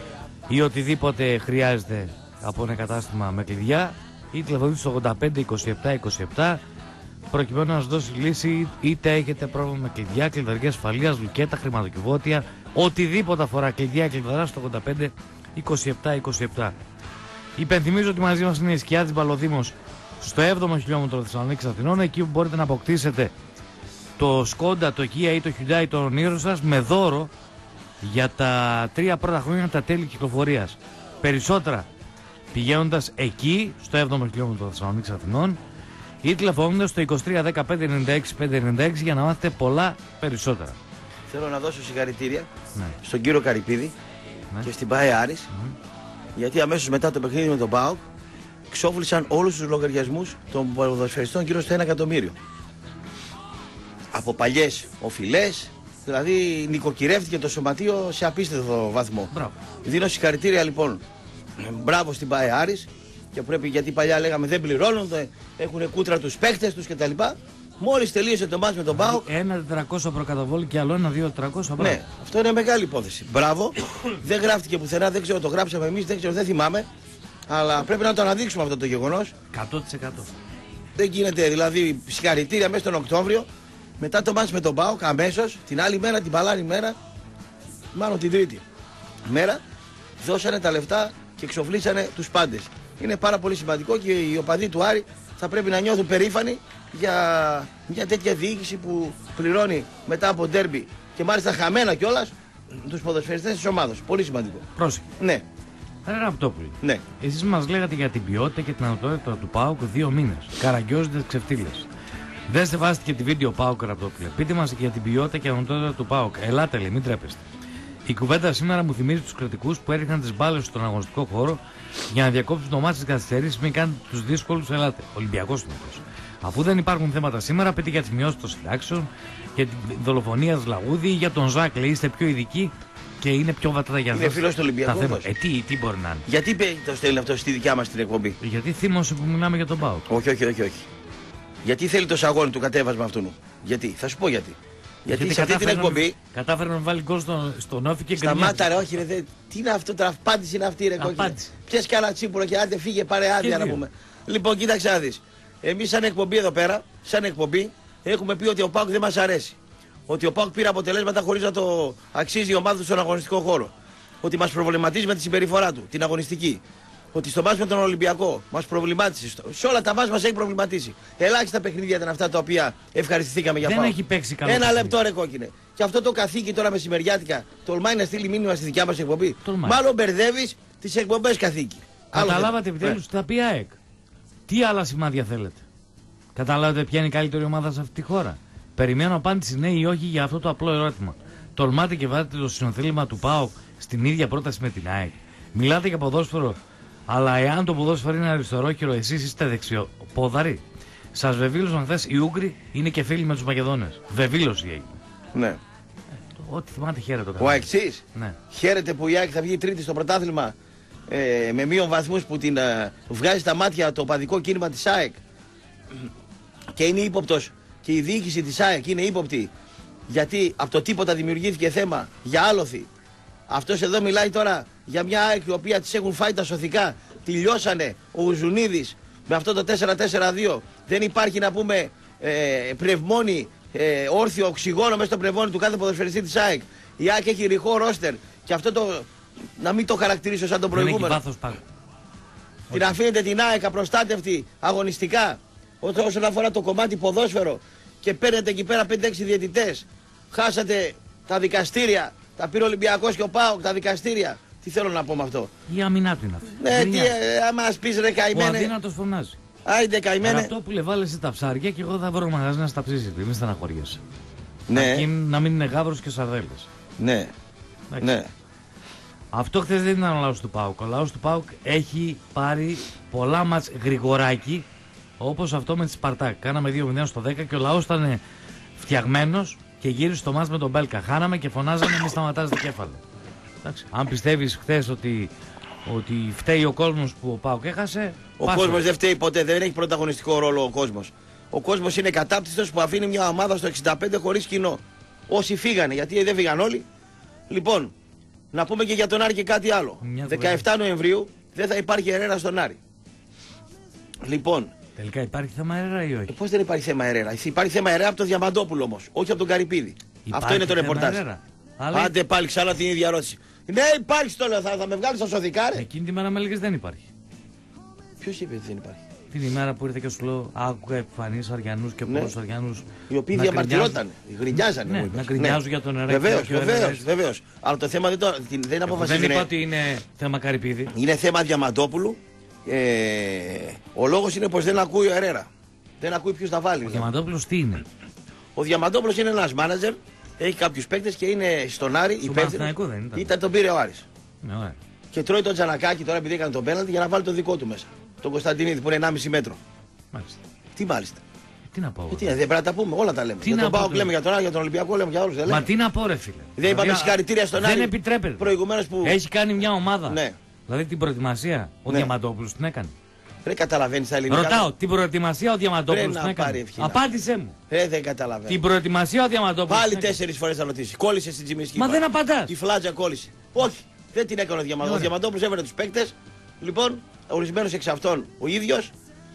ή οτιδήποτε χρειάζεται από ένα κατάστημα με κλειδιά ή τηλεφωνείτε στο 85 27 27 προκειμένου να σας δώσει λύση, είτε έχετε πρόβλημα με κλειδιά, κλειδαριά ασφαλείας, λουκέτα, χρηματοκιβώτια, οτιδήποτε αφορά κλειδιά, κλειδαρά στο 85 27 27. Υπενθυμίζω ότι μαζί μας είναι η σκιά της Μπαλοδήμος στο 7ο χιλιόμετρο Θεσσαλονίκης Αθηνών, εκεί που μπορείτε να αποκτήσετε το Skoda, το Kia ή το Hyundai, το ονείρο σας, με δώρο για τα 3 πρώτα χρόνια τα τέλη κυκλοφορίας. Περισσότερα πηγαίνοντας εκεί, στο 7ο χιλιόμετρο Θεσσαλονίκης Αθηνών, ή τηλεφωνώντας στο 23 15 96 596 για να μάθετε πολλά περισσότερα. Θέλω να δώσω συγχαρητήρια στον κύριο Καρυπίδη και στην ΠΑΕ Άρης, γιατί αμέσως μετά το παιχνίδι με τον ΠΑΟΚ ξόφλησαν όλους τους λογαριασμούς των ποδοσφαιριστών γύρω στο 1 εκατομμύριο. Από παλιές οφειλές, δηλαδή νοικοκυρεύτηκε το σωματείο σε απίστευτο βαθμό. Μπράβο. Δίνω συγχαρητήρια λοιπόν, μπράβο στην ΠΑΕ Άρης, και πρέπει, γιατί παλιά λέγαμε δεν πληρώνουν, έχουν κούτρα τους παίχτες τους κτλ. Μόλις τελείωσε το μάτς με τον ΠΑΟΚ. Ένα 400 προκαταβόλη και άλλο ένα 2.300. Ναι, αυτό είναι μεγάλη υπόθεση. Μπράβο. Δεν γράφτηκε πουθενά, δεν ξέρω, το γράψαμε εμείς, δεν ξέρω, δεν θυμάμαι. Αλλά πρέπει να το αναδείξουμε αυτό το γεγονός. 100%. Δεν γίνεται, δηλαδή, συγχαρητήρια μέσα τον Οκτώβριο, μετά το μάτς με τον ΠΑΟΚ, αμέσως την άλλη μέρα, την παλάνη μέρα, μάλλον την τρίτη μέρα, δώσανε τα λεφτά και εξοφλήσανε τους πάντες. Είναι πάρα πολύ σημαντικό και οι οπαδοί του Άρη θα πρέπει να νιώθουν περήφανοι για μια τέτοια διοίκηση που πληρώνει μετά από ντέρμπι και μάλιστα χαμένα κιόλας τους ποδοσφαιριστές της ομάδας. Πολύ σημαντικό. Πρόσεχε. Ναι. Ρε Ραπτόπουλε, Ναι. εσείς μας λέγατε για την ποιότητα και την ανωτότητα του ΠΑΟΚ 2 μήνες. Καραγκιόζητες ξεφτύλες. Δεν στεβάστηκε τη βίντεο ΠΑΟΚ, Ραπτόπουλε. Πείτε μας και για την ποιότητα και ανωτότητα του ΠΑΟΚ. Ελάτε, λέει, μην τρέπεστε. Η κουβέντα σήμερα μου θυμίζει τους κριτικούς που έριχναν τις μπάλες στον αγωνιστικό χώρο για να διακόψουν το μάτι της καθυστερήσης, μην κάνετε τους δύσκολους. Ελάτε. Ολυμπιακός είναι αυτός. Αφού δεν υπάρχουν θέματα σήμερα, πείτε για τις μειώσεις των συντάξεων, για την δολοφονία της Λαγούδη ή για τον Ζακ. Λέει, είστε πιο ειδικοί και είναι πιο βατάτα για Είναι φίλος του Ολυμπιακού. Τι μπορεί να είναι. Γιατί το στέλνει αυτό στη δικιά μας την εκπομπή? Γιατί θύμωσε που μιλάμε για τον ΠΑΟΚ. Όχι. Γιατί θέλει το σαγόνι του κατέβασμα αυτού? Γιατί, θα σου πω γιατί. Γιατί σε αυτή την εκπομπή. Κατάφερε να βάλει γκολ στον Όφη και Σταμάτα ρε, όχι ρε, τι είναι αυτό τώρα, απάντηση είναι αυτή ρε κόκκινε. Πιες και ένα τσίπουρο και άντε φύγε, πάρε άδεια να πούμε. Λοιπόν, κοίταξε να δεις. Εμείς σαν εκπομπή εδώ πέρα, σαν εκπομπή, έχουμε πει ότι ο ΠΑΟΚ δεν μας αρέσει. Ότι ο ΠΑΟΚ πήρε αποτελέσματα χωρίς να το αξίζει η ομάδα του στον αγωνιστικό χώρο. Ότι μας προβληματίζει με τη συμπεριφορά του, την αγωνιστική. Ότι στο μάτς με τον Ολυμπιακό μας προβλημάτισε. Σε όλα τα μάτς μας έχει προβληματίσει. Ελάχιστα παιχνίδια ήταν αυτά τα οποία ευχαριστηθήκαμε για ΠΑΟΚ. Δεν έχει παίξει καλά. Ένα λεπτό ρε κόκκινε. Και αυτό το καθήκη τώρα μεσημεριάτικα τολμάει να στείλει μήνυμα στη δικιά μας εκπομπή. Μάλλον μπερδεύεις τις εκπομπές καθήκη. Καταλάβατε επιτέλους τι θα πει ΑΕΚ. Τι άλλα σημάδια θέλετε? Καταλάβατε ποια είναι η καλύτερη ομάδα σε αυτή τη χώρα? Περιμένω απάντηση ναι ή όχι για αυτό το απλό ερώτημα. Τολμάτε και βάζετε το συνοθήλημα του ΠΑΟΚ στην ίδια πρόταση με την ΑΕΚ? Μιλάτε για ποδόσφαιρο, αλλά εάν το ποδόσφαιρο είναι αριστερόχειρο, εσείς είστε δεξιοπόδαροι. Σας βεβήλωσαν χθες οι Ούγγροι, είναι και φίλοι με τους Μακεδόνες. Βεβήλωση έγινε. Ναι. Ό,τι θυμάται χαίρεται το Ο Αεξής ναι. Χαίρεται που η ΑΕΚ θα βγει τρίτη στο πρωτάθλημα με μείον βαθμούς, που την βγάζει στα μάτια το οπαδικό κίνημα της ΑΕΚ και είναι ύποπτος, και η διοίκηση της ΑΕΚ είναι ύποπτη, γιατί από το τίποτα δημιουργήθηκε θέμα για άλοθη. Αυτός εδώ μιλάει τώρα για μια ΑΕΚ η οποία της έχουν φάει τα σωθικά. Τελειώσανε ο Ουζουνίδης με αυτό το 4-4-2. Δεν υπάρχει να πούμε πνευμόνι, όρθιο οξυγόνο μέσα στο πνευμόνι του κάθε ποδοσφαιριστή της ΑΕΚ. Η ΑΕΚ έχει ρηχό ρόστερ και αυτό το, να μην το χαρακτηρίσω σαν τον προηγούμενο. Την αφήνετε την ΑΕΚ απροστάτευτη αγωνιστικά όσον αφορά το κομμάτι ποδόσφαιρο και παίρνετε εκεί πέρα 5-6 διαιτητές. Χάσατε τα δικαστήρια, τα πήρε ο Ολυμπιακός και ο ΠΑΟΚ, τα δικαστήρια. Τι θέλω να πω με αυτό? Η αμυνά του είναι αυτή. Ναι, τι, άμα μας πεις ρε καημένε. Ο αδύνατος φωνάζει. Άιντε καημένε. Αυτό που λεβάλεσαι τα ψάρια και εγώ θα βρω μαγαζί να στα ψήσεις. Μην στεναχωριέσαι. Ναι. Αρκεί να μην είναι γάβρος και σαρδέλες. Ναι. Ναι. Αυτό χθες δεν ήταν ο λαός του ΠΑΟΚ. Ο λαός του ΠΑΟΚ έχει πάρει πολλά μάτς γρηγοράκι, όπως αυτό με τη Σπαρτάκ. Κάναμε 2-0 στο 10 και ο λαός ήταν φτιαγμένος και γύρισε στο μάτς με τον Μπέλκα. Χάναμε και φωνάζαμε μη σταματάς το κέφαλο. Εντάξει. Αν πιστεύεις χθες ότι φταίει ο κόσμος που ο ΠΑΟΚ έχασε. Ο κόσμος δεν φταίει ποτέ, δεν έχει πρωταγωνιστικό ρόλο ο κόσμος. Ο κόσμος είναι κατάπτυστος που αφήνει μια ομάδα στο 65 χωρίς κοινό. Όσοι φύγανε, γιατί δεν φύγαν όλοι. Λοιπόν, να πούμε και για τον Άρη και κάτι άλλο. 17 Νοεμβρίου δεν θα υπάρχει Ερέρα στον Άρη. Λοιπόν. Τελικά υπάρχει θέμα Ερέρα ή όχι? Πώς δεν υπάρχει θέμα Ερέρα? Υπάρχει θέμα Ερέρα από τον Διαμαντόπουλο όμως, όχι από τον Καρυπίδη. Αυτό είναι το ρεπορτάζ. Άντε πάλι ξανά την ίδια ερώτηση. Ναι, υπάρχει, το λέω, θα με βγάλει στα σωδικά, ρε. Εκείνη τη μέρα με έλεγες δεν υπάρχει. Ποιος είπε ότι δεν υπάρχει? Την ημέρα που ήρθε και σου λέω, άκουγα επιφανείς Αριανούς και πολλούς Αριανούς. Οι οποίοι διαμαρτυρόταν, γκρινιάζανε. Ναι, να γκρινιάζουν για τον Ερέκτη. Βεβαίως. Αλλά το θέμα δεν είναι αποφασισμένο. Δεν είπα ότι είναι θέμα Καρυπίδη. Είναι θέμα Διαμαντόπουλου. Ο λόγος είναι πως δεν ακούει ο Ερέρα. Δεν ακούει ποιος τα βάλει. Ο Διαμαντόπουλος τι είναι? Ο Διαμαντόπουλος είναι ένας μάνατζερ, έχει κάποιους παίκτες και είναι στον Άρη υπεύθυνος. Παναθηναϊκό δεν ήταν? Τον πήρε ο Άρης. Ναι, ωραία. Και τρώει τον Τζανακάκη τώρα επειδή έκανε τον πέναλτι για να βάλει το δικό του μέσα. Τον Κωνσταντινίδη που είναι 1,5 μέτρο. Μάλιστα. Τι μάλιστα? Τι να πω? Δεν πρέπει να τα πούμε, όλα τα λέμε. Τι Για τον να πω, ΠΑΟΚ λέμε, για τον Άρη, για τον Ολυμπιακό λέμε, για όλους δεν λέμε. Μα τι να πω, ρε φίλε. Δεν είπαμε συγχαρητήρια στον Άρη. Δεν επιτρέπεται. Προηγουμένως που. Έχει κάνει μια ομάδα. Ναι. Δηλαδή την προετοιμασία ο Ναι. Διαμαντόπουλος την έκανε. Δεν καταλαβαίνει τα ελληνικά. Ρωτάω, την προετοιμασία ο Διαμαντόπουλος Πρέπει την να έκανε. πάρει ευκαιρία. Απάντησέ μου. Δεν καταλαβαίνει. Την προετοιμασία ο Διαμαντόπουλος. Πάλι την έκανε. 4 φορές θα ρωτήσει. Κόλλησε στην Τζιμισκή. Μα δεν απαντάς. Η φλάτζα κόλλησε. Όχι, δεν την έκανε ο Διαμαντόπουλος. Ο Ωραία. Διαμαντόπουλος έβαλε τους παίκτες. Λοιπόν, ορισμένος εξ αυτών ο ίδιος.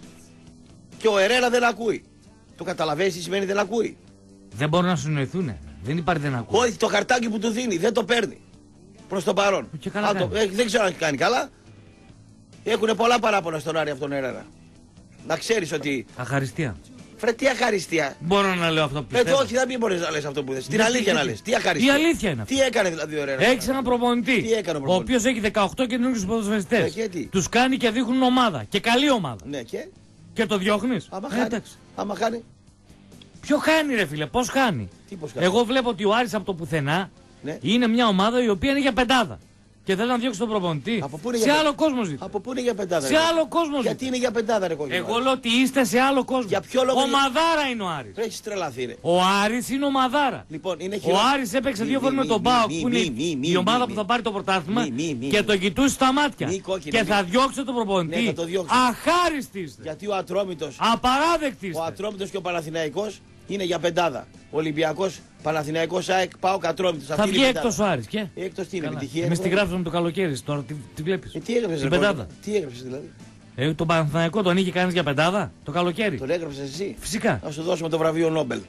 Και ο Ερέρα δεν ακούει. Το καταλαβαίνεις τι σημαίνει δεν ακούει? Δεν μπορούν να συνοηθούν. Δεν υπάρχει δεν ακούω. Όχι, το χαρτάκι που του δίνει δεν το παίρνει. Προς το παρόν. Και καλά κάνει. Δεν ξέρω αν κάνει καλά. Έχουν πολλά παράπονα στον Άρη αυτόν τον Ερέρα. Να ξέρεις ότι. Αχαριστία. Φρε, τι αχαριστία. Μπορώ να λέω αυτό που πιστεύω. Όχι, δεν μπορείς να λες αυτό που θες. Την Γιατί, αλήθεια να γιατί. λες. Τι αχαριστία. Η αλήθεια είναι αυτή. Τι έκανε δηλαδή ο Ερέρα? Έχει έναν προπονητή. Τι έκανε ο ο προπονητής? οποίος έχει 18 καινούριους ποδοσφαιριστές. Και τι? Τους κάνει και δείχνουν ομάδα. Και καλή ομάδα. Ναι, και. Και το διώχνεις. Άμα χάνει. Εντάξει. Άμα χάνει. Ποιο χάνει, ρε φίλε, πώς χάνει? Τι πώς χάνει? Εγώ βλέπω ότι ο Άρης από το πουθενά Ναι. είναι μια ομάδα η οποία είναι για πεντάδα. Και θέλει να διώξει τον προπονητή. Από πού είναι Σε για άλλο κόσμο ζει. Από πού είναι για πεντάδα? Σε ρε? άλλο κόσμο ζει. Γιατί είναι για πεντάδα, ρε κόκκινο? Εγώ λέω ότι είστε σε άλλο κόσμο. Για ποιο λόγο? Ομαδάρα είναι ο Άρης. Ρε, έχεις τρελαθεί, ρε. Ο Άρης είναι ομαδάρα. Λοιπόν, είναι Ο Άρης έπαιξε δύο φορές με τον ΠΑΟΚ που είναι η ομάδα που θα πάρει το πρωτάθλημα και το κοιτούσε στα μάτια. Μη κόκκινο, Και μη. θα διώξει τον προπονητή. Ναι, θα το διώξει. Αχάριστη είστε. Γιατί ο Ατρόμητος. Απαράδεκτη Ο είστε. Ατρόμητος και ο Παναθηναϊκός είναι για πεντάδα. Ολυμπιακός, Παναθηναϊκός, ΑΕΚ, ΠΑΟΚ, Ατρόμητος. Θα βγει έκτος ο Άρης και. Έκτος τι είναι, Καλά. επιτυχία? Εμείς είναι, τη γράψαμε το καλοκαίρι, τώρα τη βλέπεις. Τι έγραψες, Την ρε, πεντάδα. κόκκινο? Τι έγραψες δηλαδή? Τον Παναθηναϊκό τον είχε κανείς για πεντάδα το καλοκαίρι. Τον έγραψες εσύ? Φυσικά. Να σου δώσουμε το βραβείο Νόμπελ.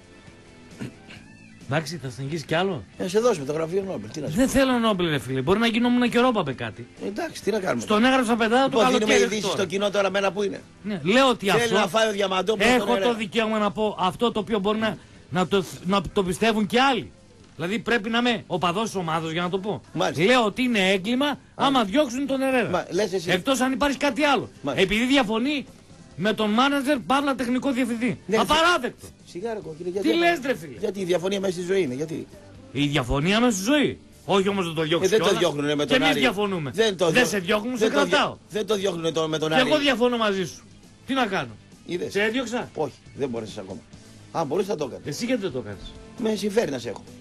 Εντάξει, θα συνεχίσει κι άλλο. Να σε δώσουμε το βραβείο Νόμπελ. Τι να σου Δεν θέλω Νόμπελ, ρε φίλε. Μπορεί να γινόμουν και ρόπαπε κάτι. Εντάξει, τι να κάνουμε. Στον έγραψα πεντάδα το Λοιπόν, δίνουμε καλοκαίρι. ειδήσεις τώρα. στο κοινό τώρα μένα που είναι. Ναι, λέω ότι Θέλει αυτό. να φάει ο Διαμαντόπουλος. Έχω το δικαίωμα να πω αυτό το οποίο μπορεί να το πιστεύουν και άλλοι. Δηλαδή πρέπει να είμαι οπαδός της ομάδας για να το πω. Μάλιστα. Λέω ότι είναι έγκλημα άμα διώξουν τον Ερέρα. Μα, λες εσύ. Εκτός αν υπάρχει κάτι άλλο. Μάλιστα. Επειδή διαφωνεί με τον μάνατζερ παύλα τεχνικό διευθυντή. Ναι, Απαράδεκτο. Σιγά ρε κόκκινε. Τι λες, ρε φίλε? Γιατί η διαφωνία μέσα στη ζωή είναι. Γιατί. Η διαφωνία μέσα στη ζωή. Όχι όμως δεν το διώξουν. Δεν το διώχνουνε με τον Και Άρη. εμείς διαφωνούμε. Δεν Δεν σε διώχνουν, σε κρατάω. Δεν το διώχνουνε με τον Και Άρη. εγώ διαφωνώ μαζί σου. Τι να κάνω? Είδες. Σε έδιωξα. Όχι, δεν μπορείς ακόμα. Αν μπορείς θα το έκανες. Εσύ γιατί δεν το κάνεις? Με συμφέρει να σε έχω.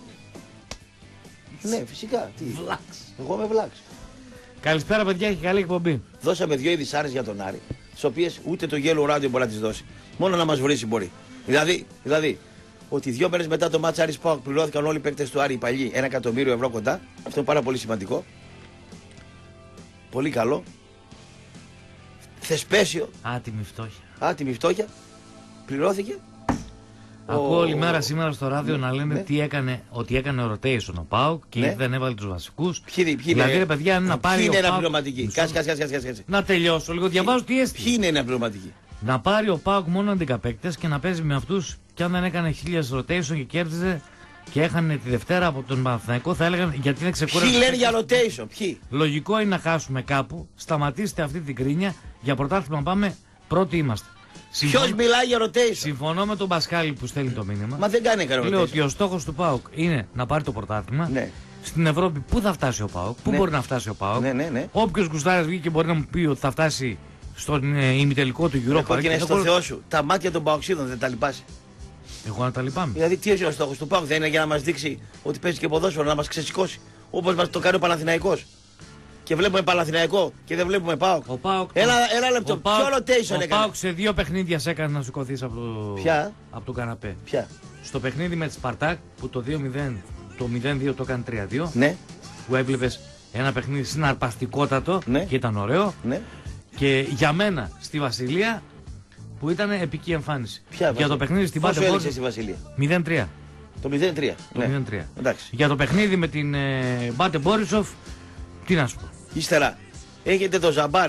Ναι, φυσικά. Τι. Βλάξ. Εγώ είμαι βλάξ. Καλησπέρα παιδιά, έχει καλή εκπομπή. Δώσαμε 2 ειδισάρες για τον Άρη, τις οποίες ούτε το Yellow Radio μπορεί να τις δώσει. Μόνο να μας βρήσει μπορεί. Δηλαδή, ότι 2 μέρες μετά το μάτς Άρης ΠΑΟΚ πληρώθηκαν όλοι οι παίκτες του Άρη οι παλιοί 1 εκατομμύριο ευρώ κοντά. Αυτό είναι πάρα πολύ σημαντικό. Πολύ καλό. Θεσπέσιο, Άτιμη φτώχεια. άτιμη φτώχεια. Πληρώθηκε. Ακούω όλη μέρα σήμερα στο ράδιο να λένε Ναι. ότι έκανε rotation ο ΠΑΟΚ και Ναι. δεν έβαλε τους βασικούς. Ποιοι Δηλαδή είναι, ρε παιδιά να πάρει ποιοι ο είναι ΠΑΟΚ... αναπληρωματικοί. Μισό. Κάτσε. Να τελειώσω λίγο, διαβάζω τι έστειλε. Ποιοι είναι αναπληρωματικοί. Να πάρει ο ΠΑΟΚ μόνο 11 παίκτες και να παίζει με αυτούς και αν δεν έκανε 1000 rotation και κέρδιζε και έχανε τη Δευτέρα από τον Παναθηναϊκό θα έλεγαν γιατί είναι ξεκούραστο. Ποιοι λένε για rotation, ποιοι. Λογικό είναι να χάσουμε κάπου. Σταματήστε αυτή την κρίνια. Για πρωτάθλημα πάμε. Πρώτοι είμαστε. Ποιος μιλάει για rotation. Συμφωνώ με τον Πασχάλη που στέλνει το μήνυμα. Μα δεν κάνει κανένα Λέω rotation. ότι ο στόχος του ΠΑΟΚ είναι να πάρει το πρωτάθλημα. Ναι. Στην Ευρώπη πού θα φτάσει ο ΠΑΟΚ, πού Ναι. μπορεί να φτάσει ο ΠΑΟΚ. Ναι. Όποιος γουστάρει βγει και μπορεί να μου πει ότι θα φτάσει στον ημιτελικό του Europa. Και στο Θεό σου, τα μάτια των παοξίδων δεν τα λυπάσαι. Εγώ να τα λυπάμαι. Δηλαδή, τι είναι ο στόχος του ΠΑΟΚ, δεν είναι για να μας δείξει ότι παίζει και ποδόσφαιρο, να μας ξεσηκώσει. Όπως μας το κάνει ο Παναθηναϊκός. Και βλέπουμε Παναθηναϊκό και δεν βλέπουμε ΠΑΟΚ. Ο ΠΑΟΚ. Ένα λεπτό. Ποιο rotation Ο έκανε. ΠΑΟΚ σε 2 παιχνίδια σε έκανε να σηκωθείς από το, Ποια? από το καναπέ. Ποια. Στο παιχνίδι με τη Σπαρτάκ που το 2-0, το 0-2 το έκανε 3-2. Ναι, Που έβλεπες ένα παιχνίδι συναρπαστικότατο Ναι. και ήταν ωραίο. ναι. Και για μένα στη Βασιλεία που ήταν επική εμφάνιση. Ποια Για το παιχνίδι στην Πόσο Πάτε έδειξε στη Βασιλεία. 0-3. Το 0-3. Το Ναι. 0-3. Εντάξει. Για το παιχνίδι με την Μπάτε Μπόρισοφ, τι να σου πω. Ύστερα έχετε το Ζαμπάρε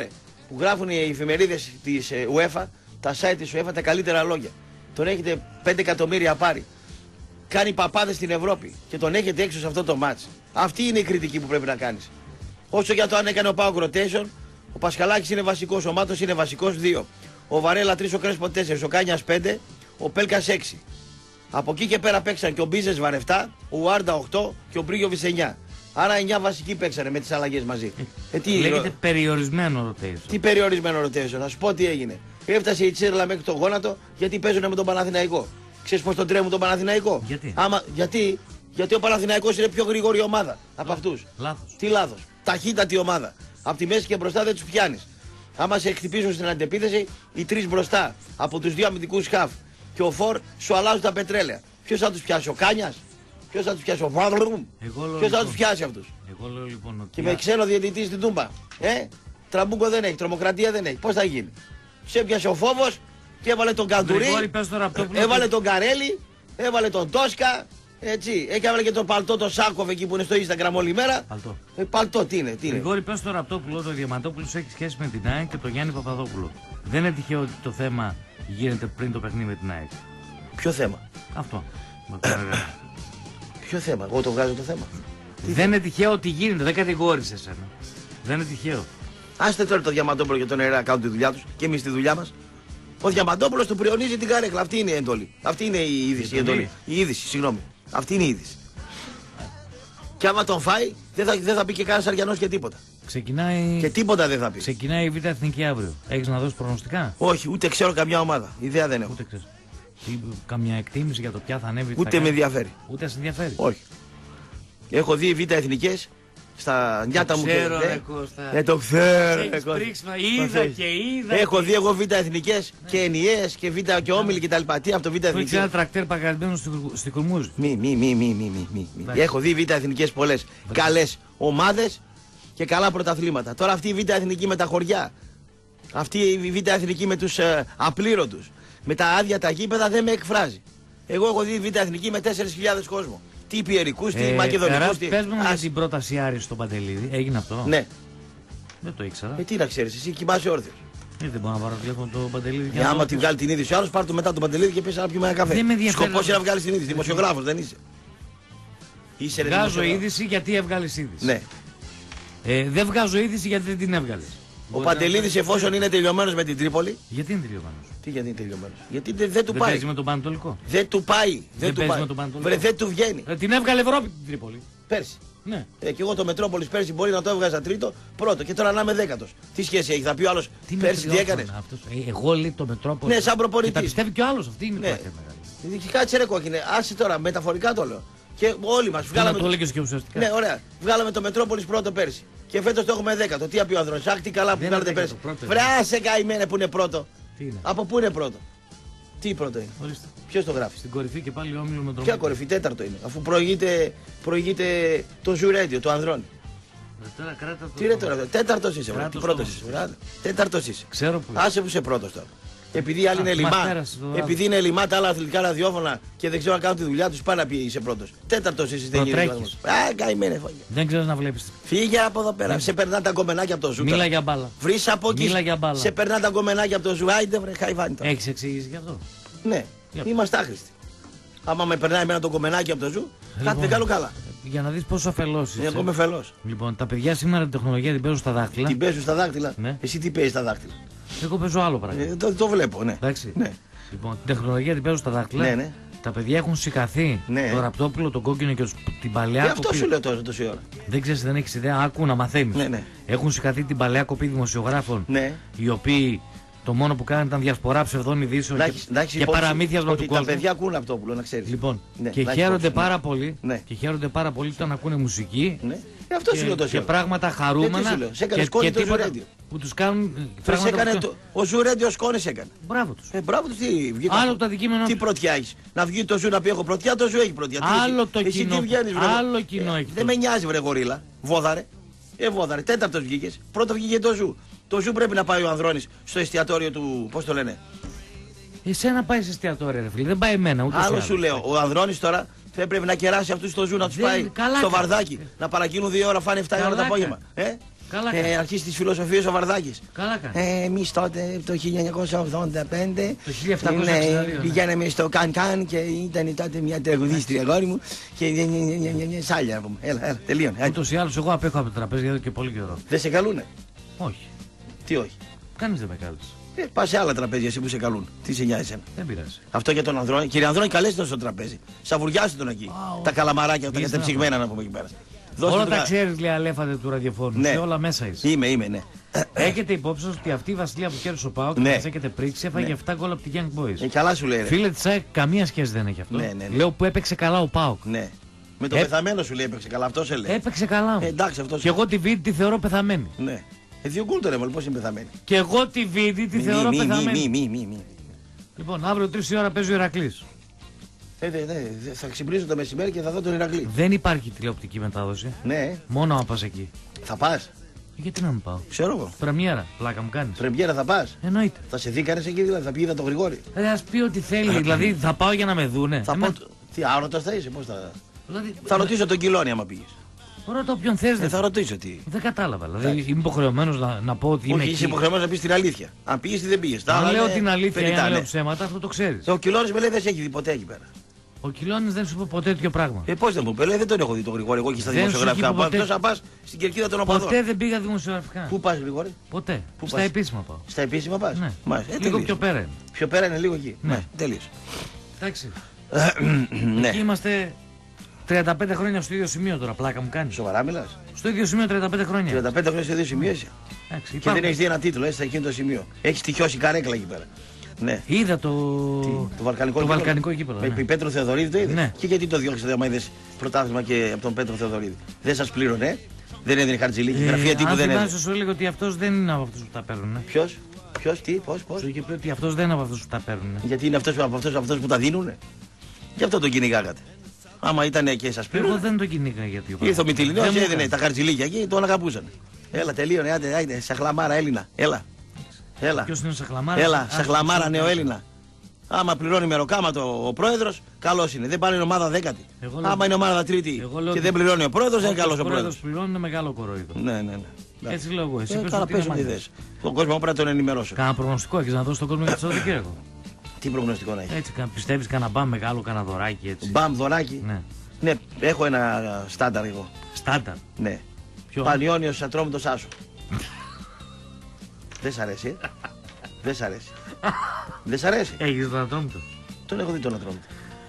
που γράφουν οι εφημερίδες της UEFA, τα site της UEFA, τα καλύτερα λόγια. Τον έχετε 5 εκατομμύρια πάρει. Κάνει παπάδες στην Ευρώπη και τον έχετε έξω σε αυτό το μάτς. Αυτή είναι η κριτική που πρέπει να κάνεις. Όσο για το αν έκανε ο Πάοκ rotation, ο Πασχαλάκης είναι βασικός, ο Μάτος είναι βασικός 2. Ο Βαρέλα 3, ο Κρέσπο 4, ο Κάνιας 5, ο Πέλκας 6. Από εκεί και πέρα παίξαν και ο Μπίζες Βαρεφτά, ο Ουάρντα 8 και ο Μπρίγιοβιτς 9. Άρα 9 βασικοί παίξανε με τις αλλαγές μαζί. Λέγεται περιορισμένο rotation. Τι περιορισμένο rotation, να σου πω τι έγινε. Έφτασε η Τσίρλα μέχρι το γόνατο γιατί παίζουν με τον Παναθηναϊκό. Ξέρεις πώς τον τρέμουν τον Παναθηναϊκό? Γιατί ο Παναθηναϊκός είναι πιο γρήγορη ομάδα από αυτούς. Λάθος. Τι λάθος? Ταχύτατη ομάδα. Από τη μέση και μπροστά δεν τους πιάνεις. Άμα σε χτυπήσουν στην αντεπίθεση, οι 3 μπροστά από τους 2 αμυντικούς χαφ και ο Φορ σου αλλάζουν τα πετρέλαια. Ποιος θα τους πιάσει, ο Κάνιας? Ποιος θα τους πιάσει, ο Βάδρου? Ποιος θα τους πιάσει αυτούς? Εγώ λέω λοιπόν ότι. Και με ξένο διαιτητή στην Τούμπα. Τραμπούκο δεν έχει, τρομοκρατία δεν έχει. Πώς θα γίνει? Σε πιάσε ο φόβος και έβαλε τον Καντουρί, έβαλε τον Καρέλη, έβαλε τον Τόσκα. Έτσι, έβαλε και τον Παλτό, το Σάκοφ εκεί που είναι στο Instagram όλη μέρα. Παλτό. Παλτό, τι είναι? Γρηγόρη, πες στο Ραπτόπουλο, το Διαμαντόπουλος έχει σχέση με την ΑΕΚ και τον Γιάννη Παπαδόπουλο. Δεν είναι τυχαίο ότι το θέμα γίνεται πριν το παιχνίδι με την ΑΕΚ. Ποιο θέμα? Αυτό. Ποιο θέμα? Εγώ το βγάζω το θέμα. Δεν είναι τυχαίο ότι γίνεται, δεν κατηγόρησε εσένα. Δεν είναι τυχαίο. Άστε τώρα το Διαμαντόπουλο και τον Ερέα κάνουν τη δουλειά τους και εμείς τη δουλειά μας. Ο Διαμαντόπουλος του πριονίζει την καρέκλα. Αυτή είναι η εντολή. Αυτή είναι η είδηση. Η είδηση, συγγνώμη. Αυτή είναι η είδηση. Και άμα τον φάει, δεν θα πει και κανένας Αριανός και τίποτα. Ξεκινάει. Και τίποτα δεν θα πει. Ξεκινάει η Β' Εθνική αύριο. Έχεις να δώσεις προγνωστικά? Όχι, ούτε ξέρω καμιά ομάδα. Ιδέα δεν έχω. Ούτε ξέρεις. Καμιά εκτίμηση για το ποια θα ανέβει? Ούτε με ενδιαφέρει. Ούτε σε ενδιαφέρει. Όχι. Έχω δει Β' Εθνικές στα νιάτα μου. Ξέρω, το ξέρω. Είδα και είδα. Έχω δει εγώ Β' Εθνικές και ενιαίες και Β' και όμιλοι κτλ. Τι από το Β' Εθνικές? Έχει ένα τρακτέρ παγκασμένο στη Κουρμούζη. Μη. Έχω δει Β' Εθνικές πολλές καλές ομάδες και καλά πρωταθλήματα. Τώρα αυτή η Β' Εθνική με τα χωριά, αυτή η Β' Εθνική με τους απλήρωτους, με τα άδεια τα γήπεδα δεν με εκφράζει. Εγώ έχω δει Β' Εθνική με 4.000 κόσμο. Τι πιερικούς, τι μακεδονικούς. Πες μου για την πρόταση Άρης στον Παντελίδη. Έγινε αυτό? Ναι. Δεν το ήξερα. Τι να ξέρεις, εσύ κοιμάσαι όρθιος. Δεν μπορώ να πάρω τηλέφωνο τον Παντελίδη. Άμα τη βγάλει την είδηση ο άλλος, πάρ' το μετά τον Παντελίδη και πες να πιούμε ένα καφέ. Δεν με ενδιαφέρει. Σκοπός είναι να βγάλεις την είδηση. Δημοσιογράφος δεν είσαι? Βγάζω είδηση γιατί έβγαλες είδηση. Ναι. Δεν βγάζω είδηση γιατί δεν την έβγαλες. Ο Παντελίδης εφόσον είναι τελειωμένος με την Τρίπολη. Γιατί είναι τελειωμένος? Τι γιατί είναι τελειωμένος? Γιατί δεν του πάει. Δεν παίζει με τον Πανατολικό. Δεν του πάει. Δεν παίζει με τον Πανατολικό. Δεν του βγαίνει. Την έβγαλε Ευρώπη την Τρίπολη. Πέρσι. Ναι. Και εγώ το Μετρόπολης πέρσι μπορεί να το έβγαζα τρίτο, πρώτο και τώρα να είμαι δέκατος. Τι σχέση έχει? Θα πει ο άλλος πέρσι τι έκανες? Εγώ λέει το Μετρόπολη. Ναι, σαν προπονητής. Και τα πιστεύει και ο άλλος. Αυτή είναι η πλάκα μεγάλη. Κάτσε ρε κόκκινε, άσε τώρα, μεταφορικά το λέω. Και όλοι μας βγάλαμε. Το έλεγες και ουσιαστικά. Ναι, ωραία. Βγάλαμε το Μετρόπολης πρώτο πέρσι. Και φέτος το έχουμε δέκατο. Τι απ' ο Ανδρώνης? Αχ, τι καλά που βγάλατε πέρσι. Βράσε καημένε που είναι πρώτο. Από πού είναι πρώτο? Τι πρώτο είναι? Ορίστε. Ποιος το γράφει? Στην κορυφή και πάλι όμιλο με τον. Ποια κορυφή? Τέταρτο είναι. Αφού προηγείται το Ζουρέντιο, το Ανδρώνη. Τώρα κράτα το. Τι ρε τώρα, τέταρτος είσαι. Τι πρώτος είσαι? Τέταρτος είσαι. Ξέρω που. Άσε που είσαι πρώτος τώρα. Επειδή οι άλλοι είναι λιμά, επειδή είναι λιμά τα άλλα αθλητικά ραδιόφωνα και δεν ξέρω να κάνουν τη δουλειά τους, πάνε να πει είσαι πρώτος. Τέταρτος είσαι στην γύρω. Α, καημένε φόγια. Δεν ξέρεις να βλέπεις. Φύγε από εδώ πέρα. Σε περνά τα κομμενάκια από το ζου. Μίλα για μπάλα. Βρεις από εκεί. Μίλα για μπάλα. Σε περνά τα κομμενάκια από το ζου. Άιντε βρε, χαϊβάνι τώρα. Έχεις εξήγηση γι' αυτό? Ναι, είμαστε άχρηστοι. Άμα με περνάει εμένα το κομμενάκι από το ζου, κάτι δεν κάνω καλά. Για να δεις πόσο αφελός είσαι. Εγώ είμαι φελός. Λοιπόν, τα παιδιά σήμερα την τεχνολογία την παίζουν στα δάχτυλα. Την παίζουν στα δάχτυλα. Ναι. Εσύ τι παίζεις στα δάχτυλα? Εγώ παίζω άλλο πράγμα. Το βλέπω, ναι. Εντάξει. Ναι. Λοιπόν, την τεχνολογία την παίζουν στα δάχτυλα. Ναι, ναι. Τα παιδιά έχουν σηκαθεί το Ραπτόπουλο, τον Κόκκινο και την παλαιά κοπή. Αυτό σου λέω τόση ώρα. Δεν ξέρεις, δεν έχεις ιδέα, άκου να μαθαίνεις. Ναι, ναι. Έχουν σηκαθεί την παλαιά κοπή δημοσιογράφων. Ναι. Οι οποίοι το μόνο που κάνουν ήταν διασπορά ψευδών ειδήσεων και παραμύθιασμα του κόσμου. Τα παιδιά ακούν Ραπτόπουλο, να ξέρεις. Λοιπόν, ναι, και χαίρονται πάρα πολύ. Ναι. Και χαίρονται πάρα πολύ όταν ακούνε μουσική. Ναι. Αυτό σου λέω τόση ώρα. Και πράγματα χαρούμενα. Και τίποτα που τους κάνουν. Ο Ζουρέντιο σκόνες έκανε. Μπράβο τους. Μπράβο τους, τι βγήκε. Άλλο το αντικείμενο. Τι πρωτιά έχεις? Να βγει το Ζου να πει έχω πρωτιά, το Ζου έχει πρωτιά. Άλλο το κοινό. Άλλο κοινό έχει. Δεν με νοιάζει βρε γορίλα. Βόδαρε. Βόδαρε. Τέταρτος βγήκες. Πρώτο βγήκε το Ζου. Το Ζου πρέπει να πάει ο Ανδρώνης στο εστιατόριο του. Πώς το λένε? Εσένα πάει σε εστιατόριο, ρε φίλε. Δεν πάει εμένα ούτε. Άλλο σου λέω. Ο Ανδρώνης τώρα θα έπρεπε να κεράσει αυτούς στο Ζου να τους πάει στο Βαρδάκι. Να παρακίνουν 2 ώρα, φάνε 7 ώρα το απόγευμα. Καλά κάνει. Αρχίσει τη φιλοσοφία ο Βαρδάκης. Καλά κάνει. Εμείς τότε το 1985 Το 1762. πηγαίναμε στο Καν και ήταν τότε μια τραγουδίστρια γόρη μου και σάλια να πούμε. Έλα, τελείωνε. Ούτως ή άλλως εγώ απέχω από το τραπέζι εδώ και πολύ καιρό. Δεν σε καλούνε? Όχι. Τι όχι? Κανείς δεν με κάλεσε. Πας σε άλλα τραπέζια εσύ που σε καλούν. Τι σε νοιάζει εσένα? Δεν πειράζει. Αυτό για τον Ανδρώνη. Κύριε Ανδρώνη, καλέστε τον στο τραπέζι. Σαβουριάστε τον εκεί. Τα καλαμαράκια, τα κατεψυγμένα να πούμε εκεί πέρα. Όλα τα ξέρεις, λέει Αλέφατε του ραδιοφώνου. Ναι. Και όλα μέσα είσαι. Είμαι, ναι. Έχετε υπόψη σας ότι αυτή η Βασιλεία που κέρδισε ο ΠΑΟΚ και Ναι. μας έχετε πρίξει έφαγε 7 γκολ από τη Young Boys. Καλά σου λέει. Ρε. Φίλε της ΑΕΚ, καμία σχέση δεν έχει αυτό. Ναι. Λέω που έπαιξε καλά ο ΠΑΟΚ. Ναι. Με το πεθαμένο σου λέει έπαιξε καλά, αυτό σε λέει. Έπαιξε καλά. Εντάξει, αυτό Και εγώ τη Βίδη τη θεωρώ πεθαμένη. Ναι. Δύο γκολ τον έβαλε, πώς είναι πεθαμένη. Και εγώ τη Βίδη τη θεωρώ πεθαμένη. Μη. Λοιπόν, αύριο 3 η ώρα παίζει ο Ηρακλής. Θα ξυπνήσω το μεσημέρι και θα δω τον Ηρακλή. Δεν υπάρχει τηλεοπτική μετάδοση. Ναι. Μόνο να πας εκεί. Θα πας? Γιατί να μην πάω. Ξέρω εγώ. Πρεμιέρα, πλάκα μου κάνεις. Πρεμιέρα θα πας? Εννοείται. Θα σε δει κανείς εκεί δηλαδή, θα πει είδα τον Γρηγόρη. Ας πει ό,τι θέλει, δηλαδή θα πάω για να με δούνε. Θα πω. Τι άρωτος θα είσαι, πώς θα. Δηλαδή, Θα ρωτήσω τον Κιλόνι άμα πήγες. ρώτα όποιον θες. Θα ρωτήσω τι. Δεν κατάλαβα. Δηλαδή είμαι υποχρεωμένος να πω ότι είμαι Όχι, εκεί. είσαι υποχρεωμένος να πεις την αλήθεια. Αν πήγες, τι δεν πήγες. Αν λέω την αλήθεια ή αν λέω ψέματα, αυτό το ξέρεις. Ο Κιλόνις με λέει δεν σε έχει δει ποτέ εκεί πέρα. Ο Κιλόνης δεν σου είπε ποτέ τέτοιο πράγμα. Πώς δεν μου πει, δεν τον έχω δει τον Γρηγόρη. Εγώ και στα Δεν σου δημοσιογραφικά. είπε ποτέ. Εκτός να πας στην κερκίδα των οπαδών. Ποτέ δεν πήγα δημοσιογραφικά. Πού πας, Γρηγόρη? Ποτέ. Πού Στα πας? επίσημα πάω. Στα επίσημα πας. Ναι. Μάλιστα. Λίγο Τελείως. πιο πέρα είναι. Πιο πέρα είναι λίγο εκεί. Ναι. Τέλειος. Εντάξει. Ναι. Εκεί είμαστε 35 χρόνια στο ίδιο σημείο τώρα. Πλάκα μου κάνει. Σοβαρά μιλάς? Στο ίδιο σημείο 35 χρόνια. 35 χρόνια σε δύο σημεία είσαι. Εντάξει, Και υπάρχουν. δεν έχεις δει ένα τίτλο, σε εκείνο το σημείο. Έχεις τυχιώσει καρέκλα εκεί πέρα. Ναι. Είδα το. Το βαλκανικό το γήπεδο. βαλκανικό γήπεδο. Ναι. Με Πέτρο Θεοδωρίδη το είδες? Ναι. Και γιατί το διώξατε άμα είδες πρωτάθλημα και από τον Πέτρο Θεοδωρίδη? Δεν σας πλήρωνε? Δεν έδινε χαρτζηλίκι, γραφεία τύπου αν δεν έδινε. θυμάσαι, σου έλεγε ότι αυτός δεν είναι από αυτούς που τα παίρνουν. Ποιος, τι, πώς? Σου είχε πει ότι αυτός δεν είναι από αυτούς που τα παίρνουν. Γιατί είναι αυτός που τα δίνουνε. Γι' αυτό τον κυνηγάγατε. Άμα ήταν και σας Εγώ πλήρωνε. δεν το κυνήγα γιατί. Ήρθε ο Μητυλινός Δεν και μου έδινε έκανε. τα χαρτζηλίκια εκεί, τον αγαπούσαν. Έλα, τελείωνε, άντε, σαχλαμάρα Έλληνα. Έλα. Ποιος είναι ο Σαχλαμάρας? Έλα, σαχλαμάρα νεοέλληνα. Άμα πληρώνει μεροκάματο ο πρόεδρος, καλός είναι. Δεν πάνε η ομάδα δέκατη. Εγώ λέω- Άμα είναι ομάδα τρίτη Εγώ λέω και ότι- δεν πληρώνει ο πρόεδρος, δεν είναι καλός ο πρόεδρος πρόεδρος. πληρώνει είναι μεγάλο κορόιδο. Ναι. Έτσι λέω εγώ. Εσύ πες Καλά, ότι πες είναι ό,τι μάγκας. θες. Τον κόσμο πρέπει να τον ενημερώσω. Κάνα προγνωστικό έχεις να δώσεις στον κόσμο για το Σαββατοκύριακο? Τι προγνωστικό να έχει? Έτσι, πιστεύεις κανένα μπαμ μεγάλο, κανένα δωράκι έτσι? Μπαμ, δωράκι. Ναι. Ναι, έχω ένα στάνταρ εγώ. Στάνταρ. Ναι. Ποιο? Πανιόνιος Ατρόμητος Άσο. Δεν σ' αρέσει, Δεν σ' αρέσει. Δεν σ' αρέσει. Έχεις τον Ατρόμητο? Τον έχω δει τον Ατρόμητο.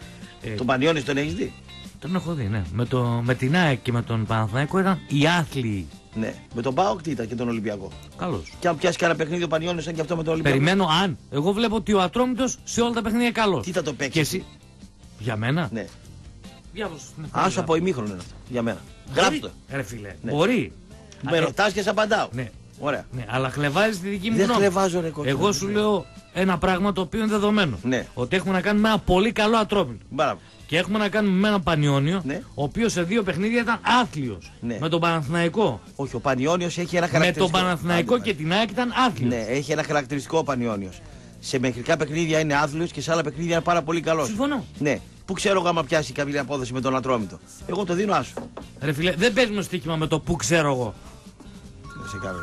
Ε, Τον Πανιόνιος τον έχεις δει? Τον έχω δει, ναι. Με την ΑΕΚ και με τον Παναθηναϊκό ήταν οι άθλοι. Ναι. Με τον ΠΑΟΚ τι ήταν και τον Ολυμπιακό. Καλός. Και αν πιάσει κανένα παιχνίδι ο Πανιόνιος ήταν και αυτό με τον Ολυμπιακό. Περιμένω αν. Εγώ βλέπω ότι ο Ατρόμητος σε όλα τα παιχνίδια είναι καλός. Τι θα το παίξει? Και εσύ. Για μένα. Ναι. Διάβασε. Άσο από ημίχρονο είναι αυτό. Για μένα. Γράψτε το. Ρε φίλε. Ναι. Μπορεί. Με ρωτάς και σ' απαντάω. Ναι. Ωραία. Ναι, αλλά χλεβάζεις τη δική μου Δεν γνώμη. χλεβάζω, ρε κότσο. Εγώ σου λέω ένα πράγμα το οποίο είναι δεδομένο. Ναι. Ότι έχουμε να κάνουμε ένα πολύ καλό Ατρόμητο. Μπράβο. Και έχουμε να κάνουμε με έναν Πανιόνιο, Ναι. ο οποίος σε δύο παιχνίδια ήταν άθλιος. Ναι. Με τον Παναθηναϊκό. Όχι, ο Πανιόνιος έχει ένα Με χαρακτηριστικό. τον Παναθηναϊκό Άντε, και την ΑΕΚ ήταν άθλιος. Ναι, έχει ένα χαρακτηριστικό ο Πανιόνιος. Σε μεχρικά παιχνίδια είναι άθλιος και σε άλλα παιχνίδια είναι πάρα πολύ καλός. Συμφωνώ. Ναι. Πού ξέρω εγώ άμα πιάσει καμία απόδοση με τον Ατρόμητο. Εγώ το δίνω άσο. Ρε φίλε, δεν παίζουμε στοίχημα με το που ξέρω εγώ. Τι να σε κάνω.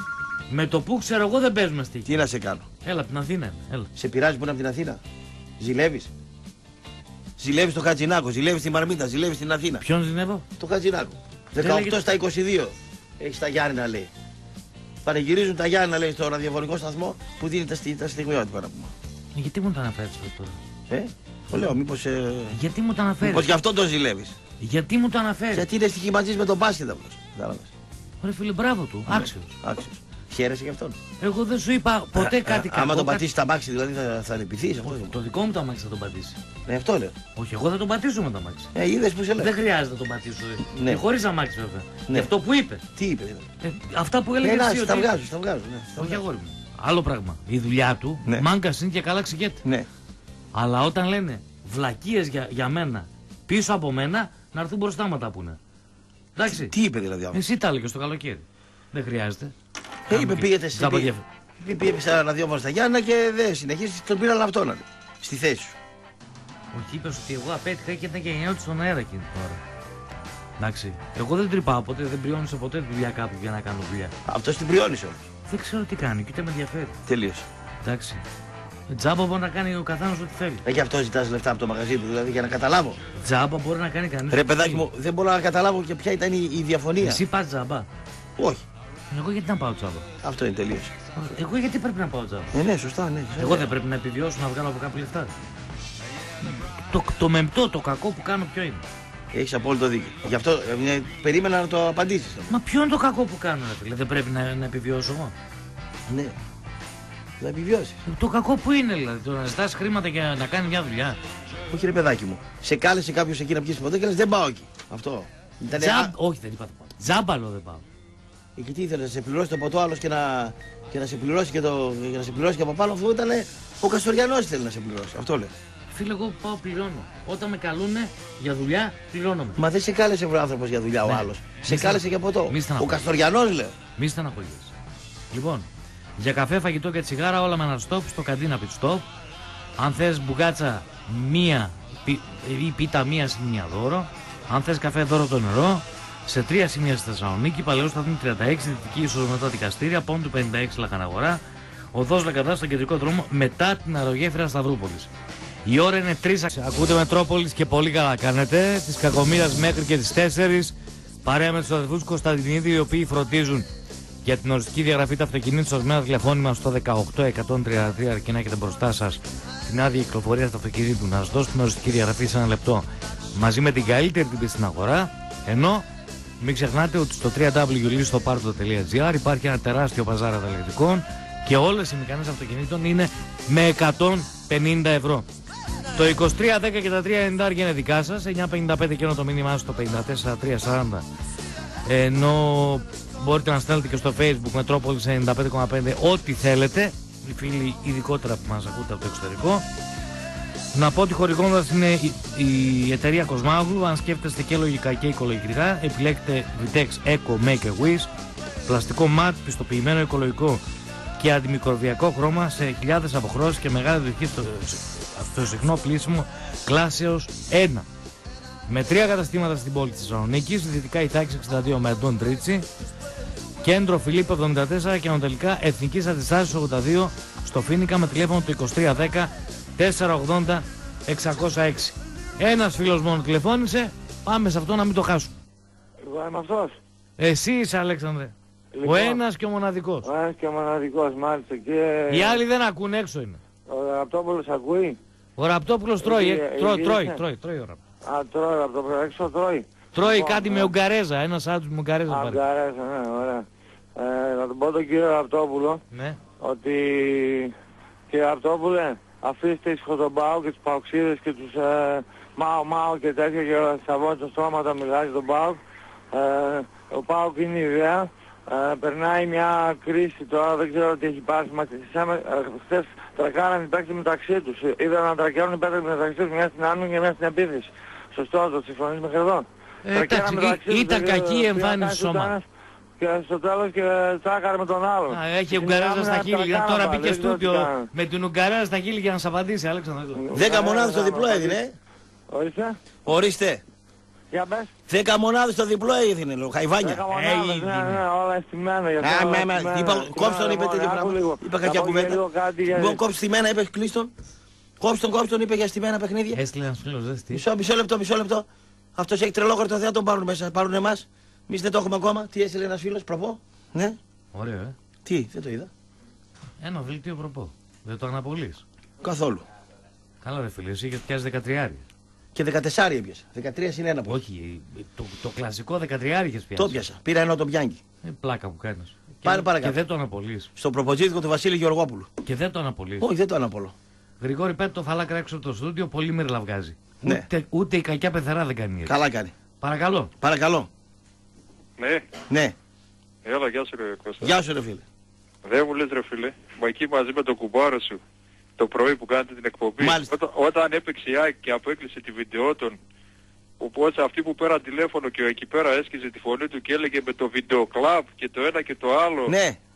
Με το που ξέρω εγώ δεν παίζουμε στοίχημα. Τι να σε κάνω. Έλα από την Αθήνα. Έλα. Σε πειράζει που είναι από την Αθήνα. Ζηλεύεις. Ζηλεύεις το Χατζηνάκο, ζηλεύεις τη Μαρμίτα, ζηλεύεις την Αθήνα. Ποιον ζηνεύω? Το Χατζηνάκο. 18 λέγεται- στα 22. Έχει τα Γιάννηνα λέει. Πανηγυρίζουν τα Γιάννηνα λέει στο ραδιοφωνικό σταθμό που δίνει τα στιγμιότυπα να πούμε. Γιατί μου το αναφέρεις αυτό τώρα? Το λέω, μήπως. Γιατί μου το αναφέρεις? Μήπως γι' αυτό τον ζηλεύεις. Γιατί μου το αναφέρεις? Γιατί είναι στοιχηματής με τον μπάσκετ απλώς. Κατάλαβες. Ρε φίλε, μπράβο του. Άξιος. Άξιος. Χαίρεσαι γι' αυτόν. Εγώ δεν σου είπα ποτέ κάτι κακό. Άμα τον κάτι- πατήσει τα μάξι δηλαδή θα ρεπηθείς αυτό. Το δικό μου το αμάξι θα τον πατήσει. Αυτό λέω. Όχι, εγώ θα τον πατήσω με το αμάξι. Είδες που σε λέω. Δεν χρειάζεται να τον πατήσω. Ναι. Και χωρίς αμάξι βέβαια. Ναι. Και αυτό που είπε. Τι είπε δηλαδή. Αυτά που έλεγε Να, εσύ στα ότι... βγάζω, στα βγάζω. Ναι, στα Όχι βγάζω. αγόρι μου. Άλλο πράγμα. Η δουλειά του, Ναι. μάγκας είναι και καλά ξηγέται. Ναι. Αλλά όταν λένε βλακίες για μένα πίσω από μένα, να έρθουν μπροστά μου τα πούνε. Εντάξει. Τι είπε δηλαδή αυτό. Εσύ τα έλεγες το καλοκαίρι. Δεν χρειάζεται. Είπε πήγετε σε. Πήγε σε ένα ραδιόφωνο στα Γιάννα και δεν συνεχίσει. Τον πήραν αυτόν στη θέση σου. Όχι, είπες ότι εγώ απέτυχα και ήταν και γενναιότη στον αέρα εκείνη την ώρα. Εντάξει. Εγώ δεν τρυπάω ποτέ, δεν πριώνησα ποτέ τη δουλειά κάπου για να κάνω δουλειά. Αυτός την πριώνησε όμως. Δεν ξέρω τι κάνει και ούτε με ενδιαφέρει. Τελείωσε. Εντάξει. Τζάμπα μπορεί να κάνει ο καθένας ό,τι θέλει. Γι' αυτό ζητάς λεφτά από το μαγαζί του, δηλαδή για να καταλάβω. Τζάμπα μπορεί να κάνει κανείς. Ρε παιδάκι μου, δεν μπορώ να καταλάβω και ποια ήταν η διαφωνία. Εσύ πας τζάμπα. Όχι. Εγώ γιατί να πάω τζάμπα. Αυτό είναι τελείωσε. Εγώ γιατί πρέπει να πάω τζάμπα. Ναι, σωστά, ναι. Εγώ δεν πρέπει να επιβιώσω να βγάλω από κάποια λεφτά. Το μεμπτό, το κακό που κάνω ποιο είναι. Έχεις απόλυτο δίκιο. Γι' αυτό περίμενα να το απαντήσεις. Μα ποιο είναι το κακό που κάνω, ρε φίλε, δεν πρέπει να επιβιώσω εγώ. Ναι. Να επιβιώσεις. Το κακό που είναι, δηλαδή, το να ζητάς χρήματα για να κάνει μια δουλειά. Όχι ρε παιδάκι μου. Σε κάλεσε κάποιος εκεί να πιεις ποτέ και λες δεν πάω εκεί. Αυτό. Όχι, δεν είπα το πάω. Τζάμπαλο δεν πάω. Εκεί τι ήθελε να σε πληρώσει το ποτό άλλος και να σε πληρώσει και για να σε πληρώσει και από πάνω, αφού ήταν ο Καστοριανός ήθελε να σε πληρώσει. Αυτό λέει. Φίλε, εγώ πάω πληρώνω. Όταν με καλούνε για δουλειά, πληρώνομαι. Μα δεν σε κάλεσε ο άνθρωπος για δουλειά ο άλλος. Σε κάλεσε για ποτό. Ο Καστοριανός λέω. Μη στεναχωριέσαι. Λοιπόν, για καφέ, φαγητό και τσιγάρα όλα με ένα στόπ στο Καντίνα Pit Stop. Αν θες μπουγάτσα μία ή πίτα μία συν μία δώρο. Αν θες καφέ δώρο το νερό. Σε 3 σημεία στη Θεσσαλονίκη, Παλαιό Σταθμού 36, Δυτική είσοδο μετά δικαστήρια, Πόντου 56 Λαχαναγορά, Οδός Λαγκαδά στον κεντρικό δρόμο μετά την αερογέφυρα Σταυρούπολης. Η ώρα είναι 3. Ακούτε Μετρόπολης και πολύ καλά κάνετε. Της Κακομοίρας μέχρι και τις 4. Παρέα με τους αδερφούς Κωνσταντινίδη, οι οποίοι φροντίζουν για την οριστική διαγραφή του αυτοκινήτου σας με ένα τηλεφώνημα στο 18133, αρκεί να έχετε μπροστά σας την άδεια κυκλοφορίας του αυτοκινήτου, να σας δώσουν την οριστική διαγραφή σε 1 λεπτό μαζί με την καλύτερη τιμή στην αγορά. Ενώ μην ξεχνάτε ότι στο www.listoparto.gr υπάρχει ένα τεράστιο παζάρ ανταλλακτικών και όλες οι μηχανές αυτοκινήτων είναι με 150 ευρώ. Το 2310 και τα 390 είναι δικά σας, 955 και το μήνυμά στο 54340. Ενώ μπορείτε να στέλνετε και στο Facebook Μετρόπολης 95,5 ό,τι θέλετε, οι φίλοι ειδικότερα που μας ακούτε από το εξωτερικό. Να πω ότι χορηγώντας είναι η εταιρεία Κοσμάγλου. Αν σκέφτεστε και λογικά και οικολογικά, επιλέγετε Vitex Eco Make a Wish, πλαστικό ματ, πιστοποιημένο οικολογικό και αντιμικροβιακό χρώμα σε χιλιάδες αποχρώσεις και μεγάλη δοχή στο συχνό πλήσιμο κλάσεως 1. Με 3 καταστήματα στην πόλη της Θεσσαλονίκης, δυτικά Ιθάκης 62 με Αντών Τρίτσι, κέντρο Φιλίππο 74 και ανατολικά Εθνικής Αντιστάσεως 82 στο Φίνικα με τηλέφωνο του 2310 480 606. Ένας φίλος μόνο τηλεφώνησε, πάμε σε αυτό να μην το χάσουμε. Εγώ είμαι αυτός. Εσύ είσαι, Αλέξανδρε. Λοιπόν, ο ένας και ο μοναδικός. Ο ένας και ο μοναδικός, μάλιστα. Και... Οι άλλοι δεν ακούν, έξω είναι. Ο Ραπτόπουλος ακούει. Ο Ραπτόπουλος τρώει, τρώει ο Ραπτόπουλος. Α, τρώει Ραπτόπουλος, έξω τρώει. Τρώει Λοιπόν, κάτι με ουγγαρέζα, ένα σάντουιτς με ουγγαρέζα. Ουγγαρέζα, ναι, ωραία. Να τον πω τον κύριο Ραπτόπουλο, Ναι. ότι κύριε Ραπτόπουλε, αφήστε ήσυχο τον Πάο και τους Παοξίδες και τους Μάο και τέτοια και σταβώνει το στόμα τα μιλάει τον Πάο. Ο Πάο είναι η ιδέα. Περνάει μια κρίση τώρα, δεν ξέρω τι έχει πάρει. Χθες τρακάραν οι παίκτες μεταξύ τους. Είδαν να τρακάρουν οι παίκτες μεταξύ τους, μια στην άμυνα και μια στην επίθεση. Σωστό, το συμφωνείς μέχρι εδώ. Ήταν κακή η εμφάνιση της ομάδας. Και στο τέλος και τσάκαρε με τον άλλον. Έχει Ουγγαρέζα στα χείλη. Τώρα μπήκε στούντιο με την Ουγγαρέζα στα χείλη για να σας απαντήσει, Αλέξανδρε. 10 μονάδες το διπλό έδινε. Ορίστε. Ορίστε. Για πες. 10 μονάδες το διπλό έδινε, λέω, χαϊβάνια. 10 μονάδες, ναι, όλα αισθημένα. Κόψε τον, είπε τέτοιο πράγμα. Είπα κακιά κουβέντα. Λοιπόν, κόψε τη μένα, είπε κλείστον. Κόψε τον, είπε για στημένα παιχνίδια. Έστειλε ένας φίλος, δεν στείλει. Μισό λεπτό. Αυτός έχει τρελό χαρτό, δεν θα τον πάρουν μέσα, πάρουν εμάς. Εμείς δεν το έχουμε ακόμα. Τι έστειλε ένας φίλος, προπό. Ναι. Ωραίο, Τι, δεν το είδα. Ένα δελτίο προπό. Δεν το αναπολύεις. Καθόλου. Καλά ρε φίλε, εσύ γιατί πιάσεις 13. Και 14 έπιασα. 13 είναι ένα που. Όχι, το κλασικό 13 είχες πιάσει. Το πιάσα. Πήρα ενώ τον πιάνει. Πλάκα που κάνεις. Παρακάτω. Και δεν το αναπολύεις. Στο προποτζίδικο του Βασίλη Γεωργόπουλου. Και δεν το αναπολύεις. Όχι, δεν το αναπολώ. Γρηγόρη, πέτω το φαλάκρα έξω από το στούντιο, πολύ μύρλα βγάζει. Ναι. Ούτε η κακιά πεθερά δεν κάνει έτσι. Καλά κάνει. Παρακαλώ. Παρακαλώ. Ναι. Ναι. Έλα, γεια σου ρε Κώστα. Γεια σου ρε φίλε. Δεν μου λες ρε φίλε, μα εκεί μαζί με τον κουμπάρο σου το πρωί που κάνετε την εκπομπή. Όταν έπαιξε η ΑΕΚ και απέκλεισε τη βιντεότον, οπότε αυτοί που πέραν τηλέφωνο και εκεί πέρα έσκυζε τη φωνή του και έλεγε με το βιντεοκλαμπ και το ένα και το άλλο. Ναι.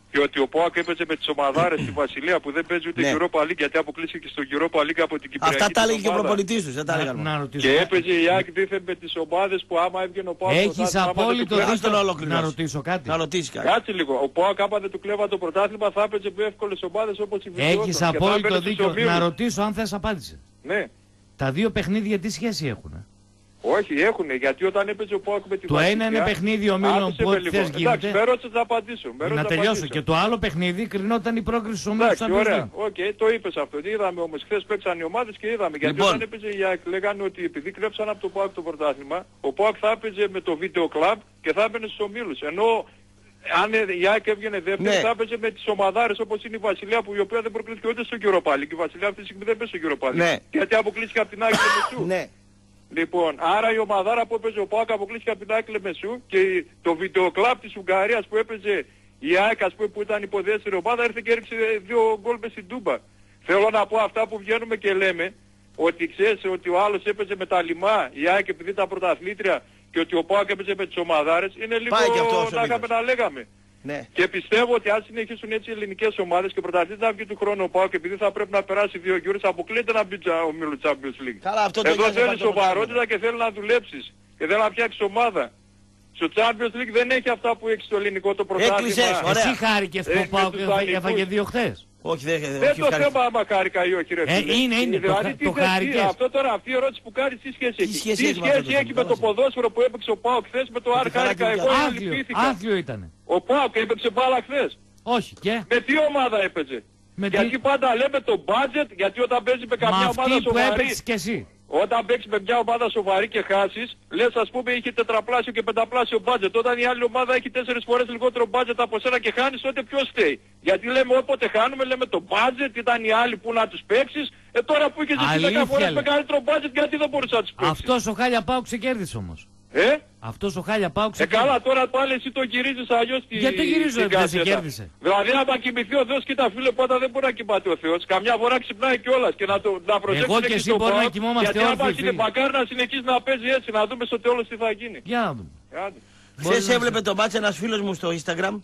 Και ότι ο ΠΑΟΚ έπαιζε με τις ομαδάρες στη Βασιλεία που δεν παίζει ούτε Europa League, γιατί αποκλείστηκε στο Europa League από την Κυπριακή. Αυτά τα έλεγε και ο προπονητής τους, δεν τα έλεγαν. Και έπαιζε η ΑΕΚ δίθεν με τις ομάδες που άμα έβγαινε ο ΠΑΟΚ... Έχεις απόλυτο δίκιο. Να ρωτήσω κάτι. Να ρωτήσεις κάτι. Κάτσε λίγο. Ο ΠΑΟΚ άμα δεν του κλέβα το πρωτάθλημα θα έπαιζε με εύκολες ομάδες όπως η Βιλιότο. Έχεις απόλυτο δίκιο. Να ρωτήσω αν θες απάντηση. Ναι. Τα δύο παιχνίδια τι σχέση έχουν? Όχι, έχουνε, γιατί όταν έπαιζε ο ΠΑΟΚ με τη Βασιλεία... Το ένα είναι παιχνίδι ομίλων που ό,τι θες γίνεται. Εντάξει, με ρώτησες να απαντήσω. Να τελειώσω. Και το άλλο παιχνίδι κρινόταν η πρόκριση στους ομίλους. Εντάξει, ωραία. Οκ, το είπες αυτό. Είδαμε όμως, χθες παίξαν οι ομάδες και είδαμε. Γιατί όταν έπαιζε η ΑΕΚ λέγανε ότι επειδή κλέψαν από το ΠΑΟΚ το πρωτάθλημα, ο ΠΑΟΚ θα έπαιζε με το βίντεο κλαμπ και θα έμπαινε στους ομίλους. Ενώ αν η ΑΕΚ έβγαινε δεύτερη, θα έπαιζε με τις ομαδάρες όπως είναι η Βασιλεία, που η οποία δεν προκλήθηκε ούτε στο Europa League. Η Βασιλεία αυτή τη στιγμή δεν παίζει στο Europa League. Γιατί αποκλείστηκε από την ΑΕΚ και Μεσού. Λοιπόν, άρα η ομαδάρα που έπαιζε ο ΠΑΟΚ αποκλείστηκε από την ΑΕΚ Μεσού και το βιντεοκλάπ της Ουγγαρίας που έπαιζε η ΑΕΚ, ας πούμε, που ήταν υποδέστερη ομάδα, ήρθε και έριξε 2 γκολ μες στην Τούμπα. Θέλω να πω αυτά που βγαίνουμε και λέμε, ότι ξέρεις ότι ο άλλος έπαιζε με τα λιμά, η ΑΕΚ επειδή ήταν πρωταθλήτρια, και ότι ο ΠΑΟΚ έπαιζε με τις ομαδάρες, είναι λίγο να είχαμε να λέγαμε. Ναι. Και πιστεύω ότι αν συνεχίσουν έτσι οι ελληνικές ομάδες και πρωταθλητής να βγει του χρόνου ο ΠΑΟΚ, επειδή θα πρέπει να περάσει 2 γύρους, αποκλείεται να μπει ο Μίλου Champions League. Καλά, αυτό εδώ θέλει σοβαρότητα και θέλει να δουλέψεις και θέλει να φτιάξεις ομάδα. Στο Champions League δεν έχει αυτά που έχει στο ελληνικό το πρωτάθλημα. Εσύ χάρηκες που ο ΠΑΟΚ έφαγε 2 χθες? Όχι, δεν το θέμα άμα χάρηκα ή όχι, ρε φίλε. Είναι, δηλαδή, το χάρηκες. Αυτό τώρα, αυτή η ερώτηση που κάνεις, τι σχέση έχει? Τι σχέση έχει με το ποδόσφαιρο που έπαιξε ο ΠΑΟΚ χθες με το αν χάρηκα εγώ ή λυπήθηκα? Άθλιο ήταν. Ο ΠΑΟΚ έπαιξε μπάλα χθες. Όχι, και? Με τι ομάδα έπαιζε? Γιατί πάντα λέμε το budget, γιατί όταν παίζει με καμιά ομάδα σοβαρή. Όταν παίξεις με μια ομάδα σοβαρή και χάσεις, λες ας πούμε είχε τετραπλάσιο και πενταπλάσιο budget. Όταν η άλλη ομάδα έχει 4 φορές λιγότερο budget από σένα και χάνεις, τότε ποιος φταίει? Γιατί λέμε όποτε χάνουμε λέμε το budget, ήταν οι άλλοι που να τους παίξεις. Τώρα που είχες εσύ 10 φορές μεγαλύτερο budget, γιατί δεν μπορείς να τους παίξεις? Αυτός ο Χάλια ΠΑΟΚ ξεκέρδισε όμως. Αυτός ο Χάλια ΠΑΟΚ ξεκέρδισε. Καλά, τώρα πάλι εσύ το γυρίζεις αλλιώς την γιατί το γυρίζω, δεν σε κέρδισε? Δηλαδή άμα κοιμηθεί ο Θεός, κοίτα φίλε, πάντα δεν μπορεί να κοιμάται ο Θεός. Καμιά φορά ξυπνάει κιόλας και να προσέξουμε. Εγώ και εσύ μπορούμε να κοιμόμαστε όλοι. Γιατί άμα μακάρι να συνεχίσει να παίζει έτσι, να δούμε στο τέλος τι θα γίνει. Για να δούμε. Χθες έβλεπε το μάτς ένας φίλος μου στο Instagram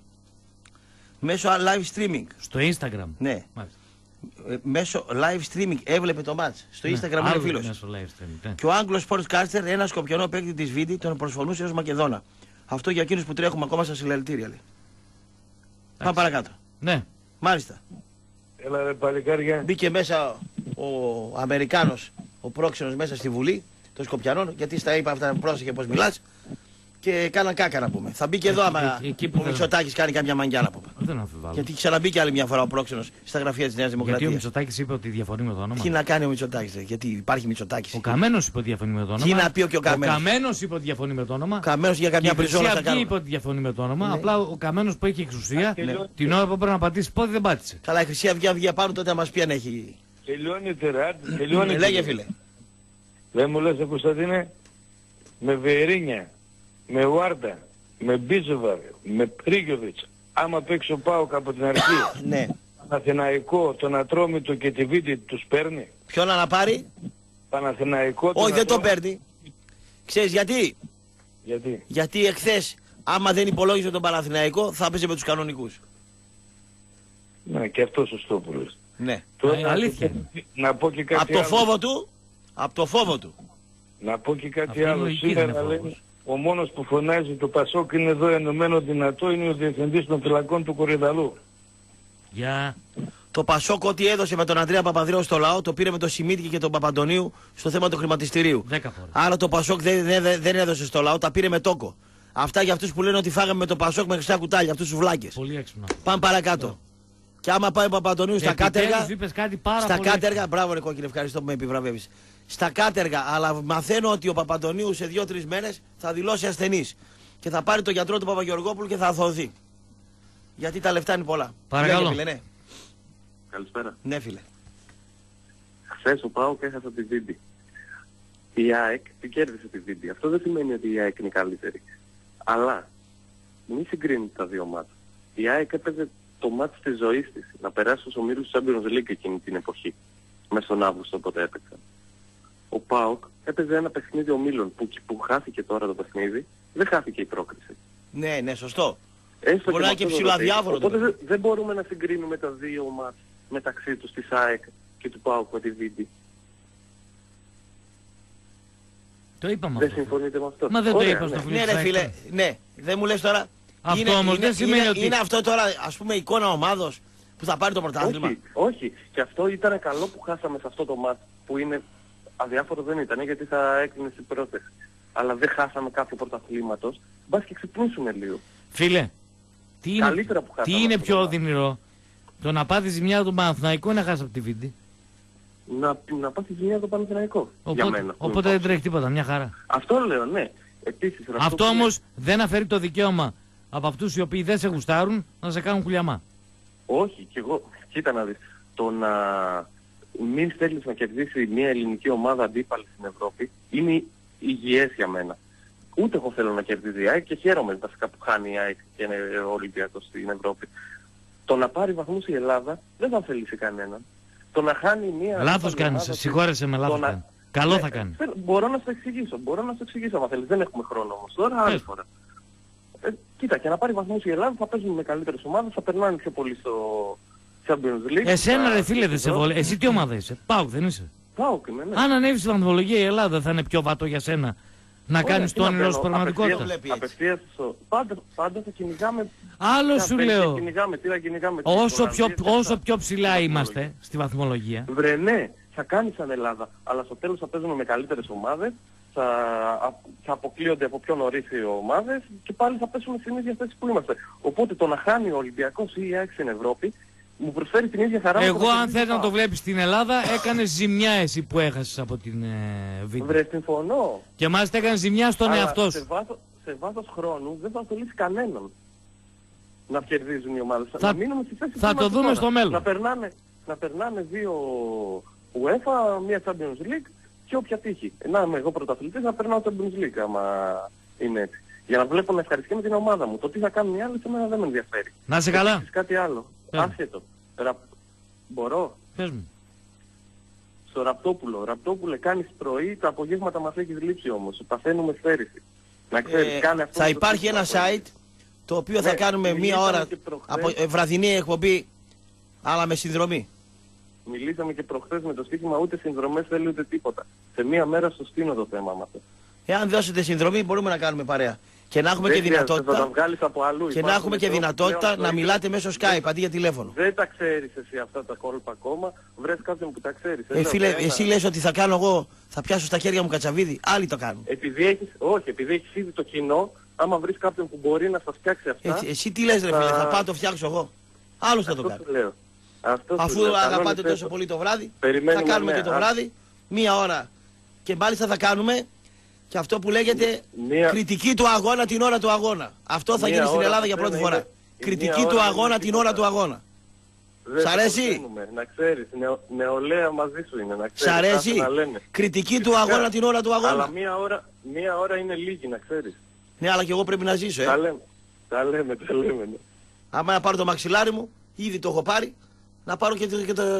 μέσω live streaming. Στο Instagram? Ναι. Μέσω live streaming έβλεπε το μάτς. Στο Instagram είναι φίλος. Και ο Άγγλος Sportscaster, ένα σκοπιανό παίκτη της Βίτη, τον προσφωνούσε ως Μακεδόνα. Αυτό για εκείνους που τρέχουμε ακόμα στα συλλαλητήρια, λέει. Πάμε παρακάτω. Ναι. Μάλιστα. Έλα ρε παλικάρια. Μπήκε μέσα ο Αμερικάνος, ο πρόξενος μέσα στη Βουλή των Σκοπιανών, γιατί στα είπα αυτά, πρόσεχε πως μιλάς. Και κάναν κάκα να πούμε. Θα μπει και εδώ άμα ο Μητσοτάκης κάνει κάποια μαγκιά να πούμε. Δεν αμφιβάλλω. Γιατί ξαναμπήκε άλλη μια φορά ο πρόξενος στα γραφεία της Νέας Δημοκρατίας. Γιατί ο Μητσοτάκης είπε ότι διαφωνεί με το όνομα. Τι να κάνει ο Μητσοτάκης, γιατί υπάρχει Μητσοτάκης. Ο Καμένος είπε ότι διαφωνεί με το όνομα. Τι να πει και ο Καμένος. Ο Καμένος είπε ότι διαφωνεί με το όνομα. Ο Καμένος για καμιά πριζόλα θα κάνει. είπε ότι διαφωνεί με το όνομα. Απλά ο Καμένος που έχει εξουσία την ώρα που πρέπει να πατήσει πόδι δεν πάτησε. Καλά, η Χρυσή Αυγή βγει απάνω τότε να μας πει αν έχει. Τελειώνει τεράτ. Λέγε φίλε. Δεν μου λες Κωνσταντίνε, με Βερίνια, με Βάρτα, με Μπίζοβαρ, με Πρίγιοβιτς, άμα παίξει ο ΠΑΟΚ από την αρχή, ναι. Παναθηναϊκό, τον Ατρόμητο και τη Βίτη τους παίρνει. Ποιον να πάρει? Παναθηναϊκό. Όχι, δεν το παίρνει. Ξέρεις γιατί? Γιατί εχθές, άμα δεν υπολόγιζε τον Παναθηναϊκό, θα έπαιζε με τους κανονικούς. Ναι, και αυτό σωστό που λες. Ναι. Τώρα, αλήθεια. Να πω και κάτι από το φόβο του, από το φόβο του. Να πω και κάτι άλλο. Σήμερα λέει, ο μόνος που φωνάζει το Πασόκ είναι εδώ ενωμένο δυνατό, είναι ο διευθυντής των φυλακών του Κορυδαλού. Για... Το Πασόκ ό,τι έδωσε με τον Ανδρέα Παπανδρέου στο λαό, το πήρε με τον Σιμίτικη και τον Παπαντονίου στο θέμα του χρηματιστηρίου. 10 φορές. Άρα το Πασόκ δεν έδωσε στο λαό, τα πήρε με τόκο. Αυτά για αυτούς που λένε ότι φάγαμε με το Πασόκ με χρυσά κουτάλια, αυτούς τους βλάκες. Πολύ έξυπνα. Πάμε παρακάτω. Και άμα πάει ο Παπαντονίου στα κάτεργα. Στα κάτεργα, μπράβο ρε κόκκινε, ευχαριστώ που με επιβραβεύεις. Στα κάτεργα, αλλά μαθαίνω ότι ο Παπαντονίου σε 2-3 μέρες θα δηλώσει ασθενής. Και θα πάρει τον γιατρό του Παπαγεωργόπουλου και θα αθωωθεί. Γιατί τα λεφτά είναι πολλά. Παρακαλώ. Φίλε, ναι. Καλησπέρα. Ναι, φίλε. Χθες ο ΠΑΟΚ έχασε τη Βίντη. Η ΑΕΚ την κέρδισε τη Βίντη. Αυτό δεν σημαίνει ότι η ΑΕΚ είναι καλύτερη. Αλλά μην συγκρίνετε τα δύο μάτς. Η ΑΕΚ έπαιζε το μάτς της ζωής της να περάσει στους ομίλους του Champions League εκείνη την εποχή. Μέσα στον Αύγουστο όποτε έπαιξαν. Ο ΠΑΟΚ έπαιζε ένα παιχνίδι ομίλων που χάθηκε τώρα το παιχνίδι, δεν χάθηκε η πρόκριση. Ναι, ναι, σωστό. Μπορεί να είναι και ψηλοαδιάφορο. Οπότε δεν μπορούμε να συγκρίνουμε τα δύο μάτς μεταξύ τους, της ΑΕΚ και του ΠΑΟΚ με τη Βίντι. Το είπαμε Δεν αυτό. συμφωνείτε με αυτό? Μα δεν Ωραία, το είπα στο ναι. Ναι ρε φίλε, ναι. Δεν μου λες τώρα. Αυτό όμως δεν σημαίνει ότι... Είναι αυτό τώρα ας πούμε εικόνα ομάδος που θα πάρει το πρωτάθλημα. Όχι. Και αυτό ήταν καλό που χάσαμε σε αυτό το μάτς που είναι αδιάφορο δεν ήταν γιατί θα έκλεινε στην πρόταση. Αλλά δεν χάσαμε κάποιο πρωταθλήματος. Μπας και ξυπνήσουμε λίγο. Φίλε, τι είναι πιο το οδυνηρό, το να πάθει ζημιά του Παναθηναϊκού ή να χάσει από τη Βίντι? Να πάθει ζημιά το Παναθηναϊκό. Για μένα. Οπότε δεν τρέχει τίποτα, μια χαρά. Αυτό λέω, ναι. Επίσης, αυτό όμως δεν αφαιρεί το δικαίωμα από αυτούς οι οποίοι δεν σε γουστάρουν να σε κάνουν κουλιαμά. Όχι, κι εγώ. Κοίτα να δεις. Το να μην θέλεις να κερδίσει μια ελληνική ομάδα αντίπαλη στην Ευρώπη είναι υγιές για μένα. Ούτε εγώ θέλω να κερδίζει η ΑΕΚ και χαίρομαι βασικά που χάνει η ΑΕΚ και είναι ο Ολυμπιακός στην Ευρώπη. Το να πάρει βαθμούς η Ελλάδα δεν θα ωφελήσει κανέναν. Το να χάνει μια... Λάθος κάνεις, συγχώρεσαι με λάθος κάνει. Καλό θα κάνει. Μπορώ να σου εξηγήσω, αν θέλεις. Δεν έχουμε χρόνο όμως τώρα, άλλη φορά. Κοίτα, και να πάρει βαθμούς η Ελλάδα θα παίζουν με καλύτερες ομάδες, θα περνάνε πιο πολύ στο Champions League. Εσένα ρε φίλε δεν σε βολεύει. Εσύ τι ομάδα είσαι? ΠΑΟΚ δεν είσαι? ΠΑΟΚ είμαι, ναι. Αν ανέβει στην βαθμολογία η Ελλάδα θα είναι πιο βατό για σένα να κάνεις το όνειρο σου πραγματικότητα? Απευθείας πάντα θα κυνηγάμε. Άλλο σου λέω. Κυνηγάμε, όσο πιο ψηλά είμαστε στη βαθμολογία. Βρε ναι, θα κάνεις σαν Ελλάδα, αλλά στο τέλος θα παίζουμε με καλύτερες ομάδες, θα αποκλείονται από πιο νωρίς οι ομάδες και πάλι θα πέσουμε στην ίδια θέση που είμαστε. Οπότε το να χάνει ο Ολυμπιακός ή η ΑΕΚ στην Ευρώπη μου προσφέρει την ίδια χαρά. Εγώ αν θες να το βλέπεις στην Ελλάδα έκανες ζημιά εσύ που έχασες από την Βίντι. Βρε συμφωνώ. Και μάλιστα έκανες ζημιά στον εαυτό σου. Σε βάθος χρόνου δεν θα ωφελήσει κανέναν να κερδίζουν οι ομάδες. Θα το δούμε στο μέλλον. Να περνάνε δύο UEFA, μία Champions League και όποια τύχη. Να είμαι εγώ πρωταθλητής, να περνάω Champions League άμα είναι έτσι. Για να βλέπω να ευχαριστώ με την ομάδα μου. Το τι θα κάνουν οι άλλοι σε μένα δεν με ενδιαφέρει. Να είσαι καλά. Επίσης κάτι άλλο. Άσχετο. Μπορώ. Πες μου. Στο Ραπτόπουλε κάνεις πρωί, τα απογεύματα μας έχεις λείψει όμως. Παθαίνουμε στέρηση. Να ξέρεις, κάνε αυτό. Θα υπάρχει ένα site το οποίο θα κάνουμε μία ώρα από βραδινή εκπομπή, αλλά με συνδρομή. Μιλήσαμε και προχθές με το στοίχημα, ούτε συνδρομές θέλει ούτε τίποτα. Σε μία μέρα στο στείνω το θέμα μας. Εάν δώσετε συνδρομή μπορούμε να κάνουμε παρέα. Και να έχουμε και δυνατότητα, να μιλάτε μέσω Skype αντί για τηλέφωνο. Δεν τα ξέρεις εσύ αυτά τα κόλπα ακόμα, βρες κάποιον που τα ξέρεις. Φίλε, εσύ λες ότι θα κάνω εγώ, θα πιάσω στα χέρια μου κατσαβίδι, άλλοι το κάνουν. Επειδή έχεις ήδη το κοινό, άμα βρεις κάποιον που μπορεί να σας φτιάξει αυτά... Εσύ τι λες ρε φίλε, θα πάω το φτιάξω εγώ. Άλλος θα το κάνει. Αφού αγαπάτε τόσο πολύ το βράδυ, θα κάνουμε και το βράδυ, μία ώρα και μάλιστα θα κάνουμε και αυτό που λέγεται κριτική του αγώνα την ώρα του αγώνα. Αυτό θα γίνει στην Ελλάδα για πρώτη φορά. Κριτική του αγώνα την ώρα του αγώνα. Σ' αρέσει? Να ξέρεις, νεολαία μαζί σου είναι, να ξέρεις. Σ' αρέσει? Κριτική του αγώνα την ώρα του αγώνα. Αλλά μία ώρα είναι λίγη, να ξέρεις. Ναι, αλλά και εγώ πρέπει να ζήσω, Τα λέμε. Άμα να πάρω το μαξιλάρι μου, ήδη το έχω πάρει, να πάρω και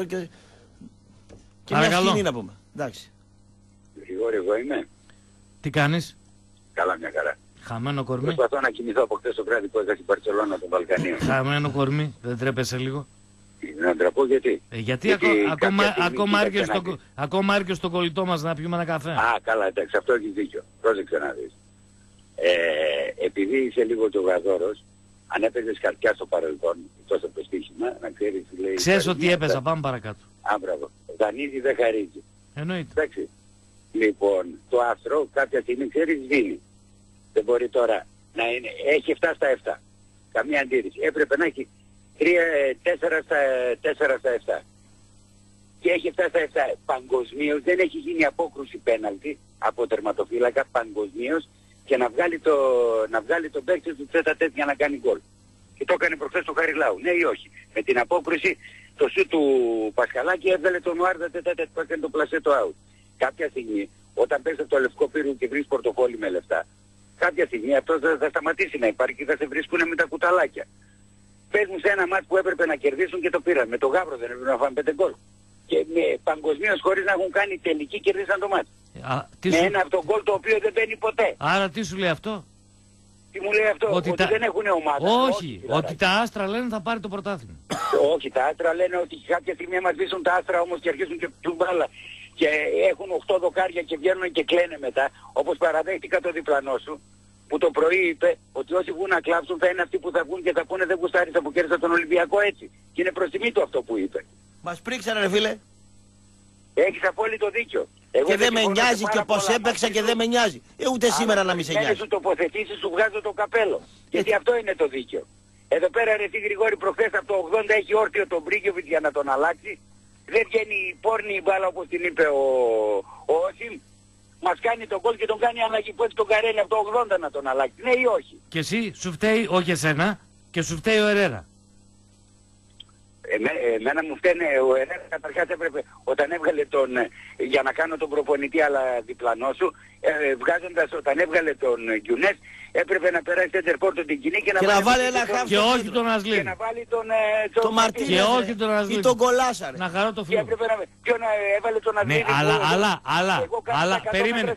μια σκηνή να πούμε. Εντάξει. Γρηγόρη, εγώ είμαι. Τι κάνεις? Καλά, μια χαρά. Χαμένο κορμί. Προσπαθώ να κοιμηθώ από χθες το βράδυ που έκανα στην Μπαρτσελώνα των Βαλκανίων. Χαμένο κορμί, δεν τρέπεσαι λίγο? Να τραπώ γιατί. Γιατί ακόμα έρχεσαι στο κολλητό μας να πιούμε ένα καφέ. Α, καλά, εντάξει, αυτό έχεις δίκιο. Πρόσεξε να δεις. Επειδή είσαι λίγο τζογαδόρος, αν έπαιζες χαρτιά στο παρελθόν, τόσο το στοίχημα, να ξέρεις, λέει... Ξέρεις ότι έπαιζα, πάμε παρακάτω. Α, μπράβο. Δανείζει δεν χαρίζει. Εννοείται. Εντάξει. Λοιπόν, το άστρο κάποια στιγμή ξέρεις δίνει. Δεν μπορεί τώρα να είναι... Έχει 7 στα 7. Καμία αντίρρηση. Έπρεπε να έχει 4 στα 7. Και έχει 7 στα 7. Παγκοσμίως δεν έχει γίνει απόκρουση πέναλτι από τερματοφύλακα παγκοσμίως και να βγάλει τον παίκτη του τέτα για να κάνει γκολ. Και το έκανε προχθές του Χαριλάου. Ναι ή όχι? Με την απόκρουση το σου του Πασχαλάκη έβγαλε τον Ουάρδα τέτα που έκανε το πλασέτο out. Κάποια στιγμή όταν παίρνεις από το λευκό πύργο και βρεις πορτοφόλι με λεφτά, κάποια στιγμή αυτός θα σταματήσει να υπάρχει και θα σε βρίσκουν με τα κουταλάκια. Πες μου σε ένα μάτς που έπρεπε να κερδίσουν και το πήραν. Με το Γάβρο δεν έπρεπε να φάνε 5 γκολ. Και παγκοσμίως χωρίς να έχουν κάνει τελική κερδίσαν το μάτς. Με ένα από τον γκολ το οποίο δεν μπαίνει ποτέ. Άρα τι σου λέει αυτό? Τι μου λέει αυτό, ότι δεν έχουν ομάδα. Όχι, ότι τα άστρα λένε θα πάρει το πρωτάθλημα. Όχι, τα άστρα λένε ότι κάποια στιγμή μας βρίσκουν τα άστρα όμως και αρχίζουν και πιούν μπάλα. Και έχουν 8 δοκάρια και βγαίνουν και κλαίνε μετά. Όπως παραδέχτηκα το διπλανό σου, που το πρωί είπε ότι όσοι βγουν να κλάψουν θα είναι αυτοί που θα βγουν και θα πούνε δεν γουστάρισα που κέρδισα τον Ολυμπιακό έτσι. Και είναι προς τιμή του αυτό που είπε. Μας πρίξανε ρε φίλε. Έχεις απόλυτο δίκιο. Εγώ και δεν με νοιάζει και πως έπαιξα και δεν με νοιάζει. Ούτε σήμερα να μην σε νοιάζει. Σου τοποθετήσεις σου βγάζω το καπέλο. Γιατί αυτό είναι το δίκιο. Εδώ πέρα ρε τι Γρηγόρη προχθές από το 80 έχει όρθιο τον Μπρίγκεβιτ για να τον αλλάξει. Δεν βγαίνει πόρνη η μπάλα όπως την είπε ο Όσιμ. Μας κάνει τον γκολ και τον κάνει αλλαγή που έτσι τον Καρέλη από το 80 να τον αλλάξει. Ναι ή όχι. Και εσύ σου φταίει, όχι εσένα, και σου φταίει ο Ερέρα. Εμένα μου φταίνε ο Ερέρα καταρχάς έπρεπε όταν έβγαλε τον, για να κάνω τον προπονητή αλλά διπλανό σου, βγάζοντας όταν έβγαλε τον Γιουνές έπρεπε να περάσει την πόρτο την κοινή και να βάλει ένα χάφι και όχι τον Ασλίδη. Και να βάλει τον Μαρτίνες και όχι τον Ασλίδη. Ή τον Κολάσαρε. Να χαρώ το φίλο. Ποιον έβαλε τον Ασλίδη. Ναι, αλλά περίμενε.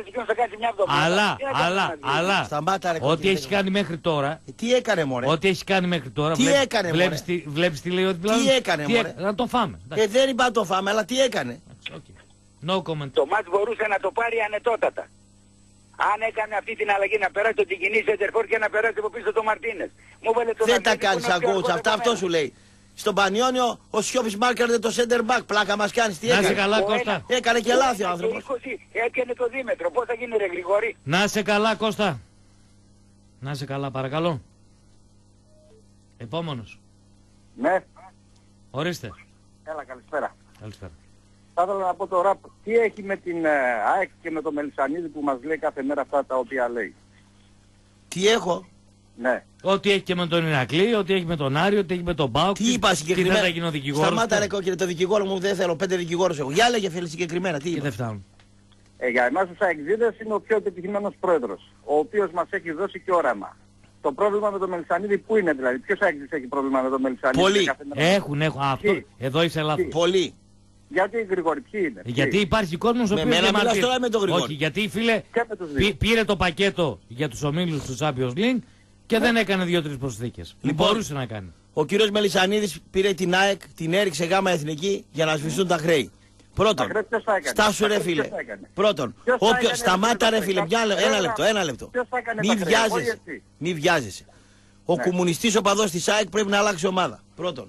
Αλλά ό,τι έχει κάνει μέχρι τώρα. Τι έκανε μωρέ. Ό,τι έχει κάνει μέχρι τώρα. Τι έκανε μωρέ. Βλέπεις τι λέει ο διπλανός. Τι έκανε μωρέ. Να τον φάμε. Δεν είπα να τον φάμε, αλλά τι έκανε. No comment. Το μάτς μπορούσε να το πάρει ανετότατα. Αν έκανε αυτή την αλλαγή να περάσει τον Τικινή Σεντερφόρ και να περάσει από πίσω τον Μαρτίνες. Δεν τα κάνεις σαν coach, αυτό σου λέει. Στον Πανιόνιο ο Σιώπης μάρκαρε το center back, πλάκα μας κάνεις, τι έκανε. Να σε καλά Κώστα. Έκανε και λάθη ο άνθρωπος. Έπιανε το δίμετρο, πώς θα γίνει ρε Γρηγόρη. Να σε καλά Κώστα. Να σε καλά παρακαλώ. Επόμενος. Ναι. Ορίστε. Έλα καλησπέρα. Καλησπέρα. Θα ήθελα να πω τώρα τι έχει με την ΑΕΚ και με το Μελισσανίδη που μας λέει κάθε μέρα αυτά τα οποία λέει. Τι έχω. Ναι. Ό,τι έχει και με τον Ηρακλή, ό,τι έχει με τον Άριο, ό,τι έχει με τον Πάοκ. Τι είπα συγκεκριμένα. Τι θα γίνει ο δικηγόρος. Σταμάτα ρε κόκκινε, το δικηγόρο μου δεν θέλω, 5 δικηγόρους έχω. Για λέγε φίλε συγκεκριμένα, τι είπα. δεν φτάνουν. Για εμάς τους αεξίδες είναι ο πιο επιτυχημένος πρόεδρος, ο οποίος μας έχει δώσει και όραμα. Το πρόβλημα με το Μελισσανίδη πού είναι δηλαδή, ποιος αεξίδης έχει πρόβλημα με το Μελισσανίδη. Πολλοί. Έχουν. Αυτό. Εδώ είσαι λάθος. Πολλοί. Γιατί Γρηγόρη, ποιοι είναι. Γιατί υπάρχει κόσμος ο οποίος διαμαρτύρεται. Τώρα με τον Γρηγόρη. Όχι, γιατί φίλε πήρε το πακέτο για τους ομίλους του Champions League και δεν έκανε 2-3 προσθήκες. Λοιπόν, μπορούσε να κάνει. Ο κύριος Μελισσανίδης πήρε την ΑΕΚ, την έριξε γάμα εθνική για να σβηστούν τα χρέη. Πρώτον, στάσου ρε φίλε. Πρώτον, σταμάτα ρε φίλε, ένα λεπτό. Μη βιάζεσαι. Ο κομμουνιστής οπαδός της ΑΕΚ πρέπει να αλλάξει ομάδα. Πρώτον.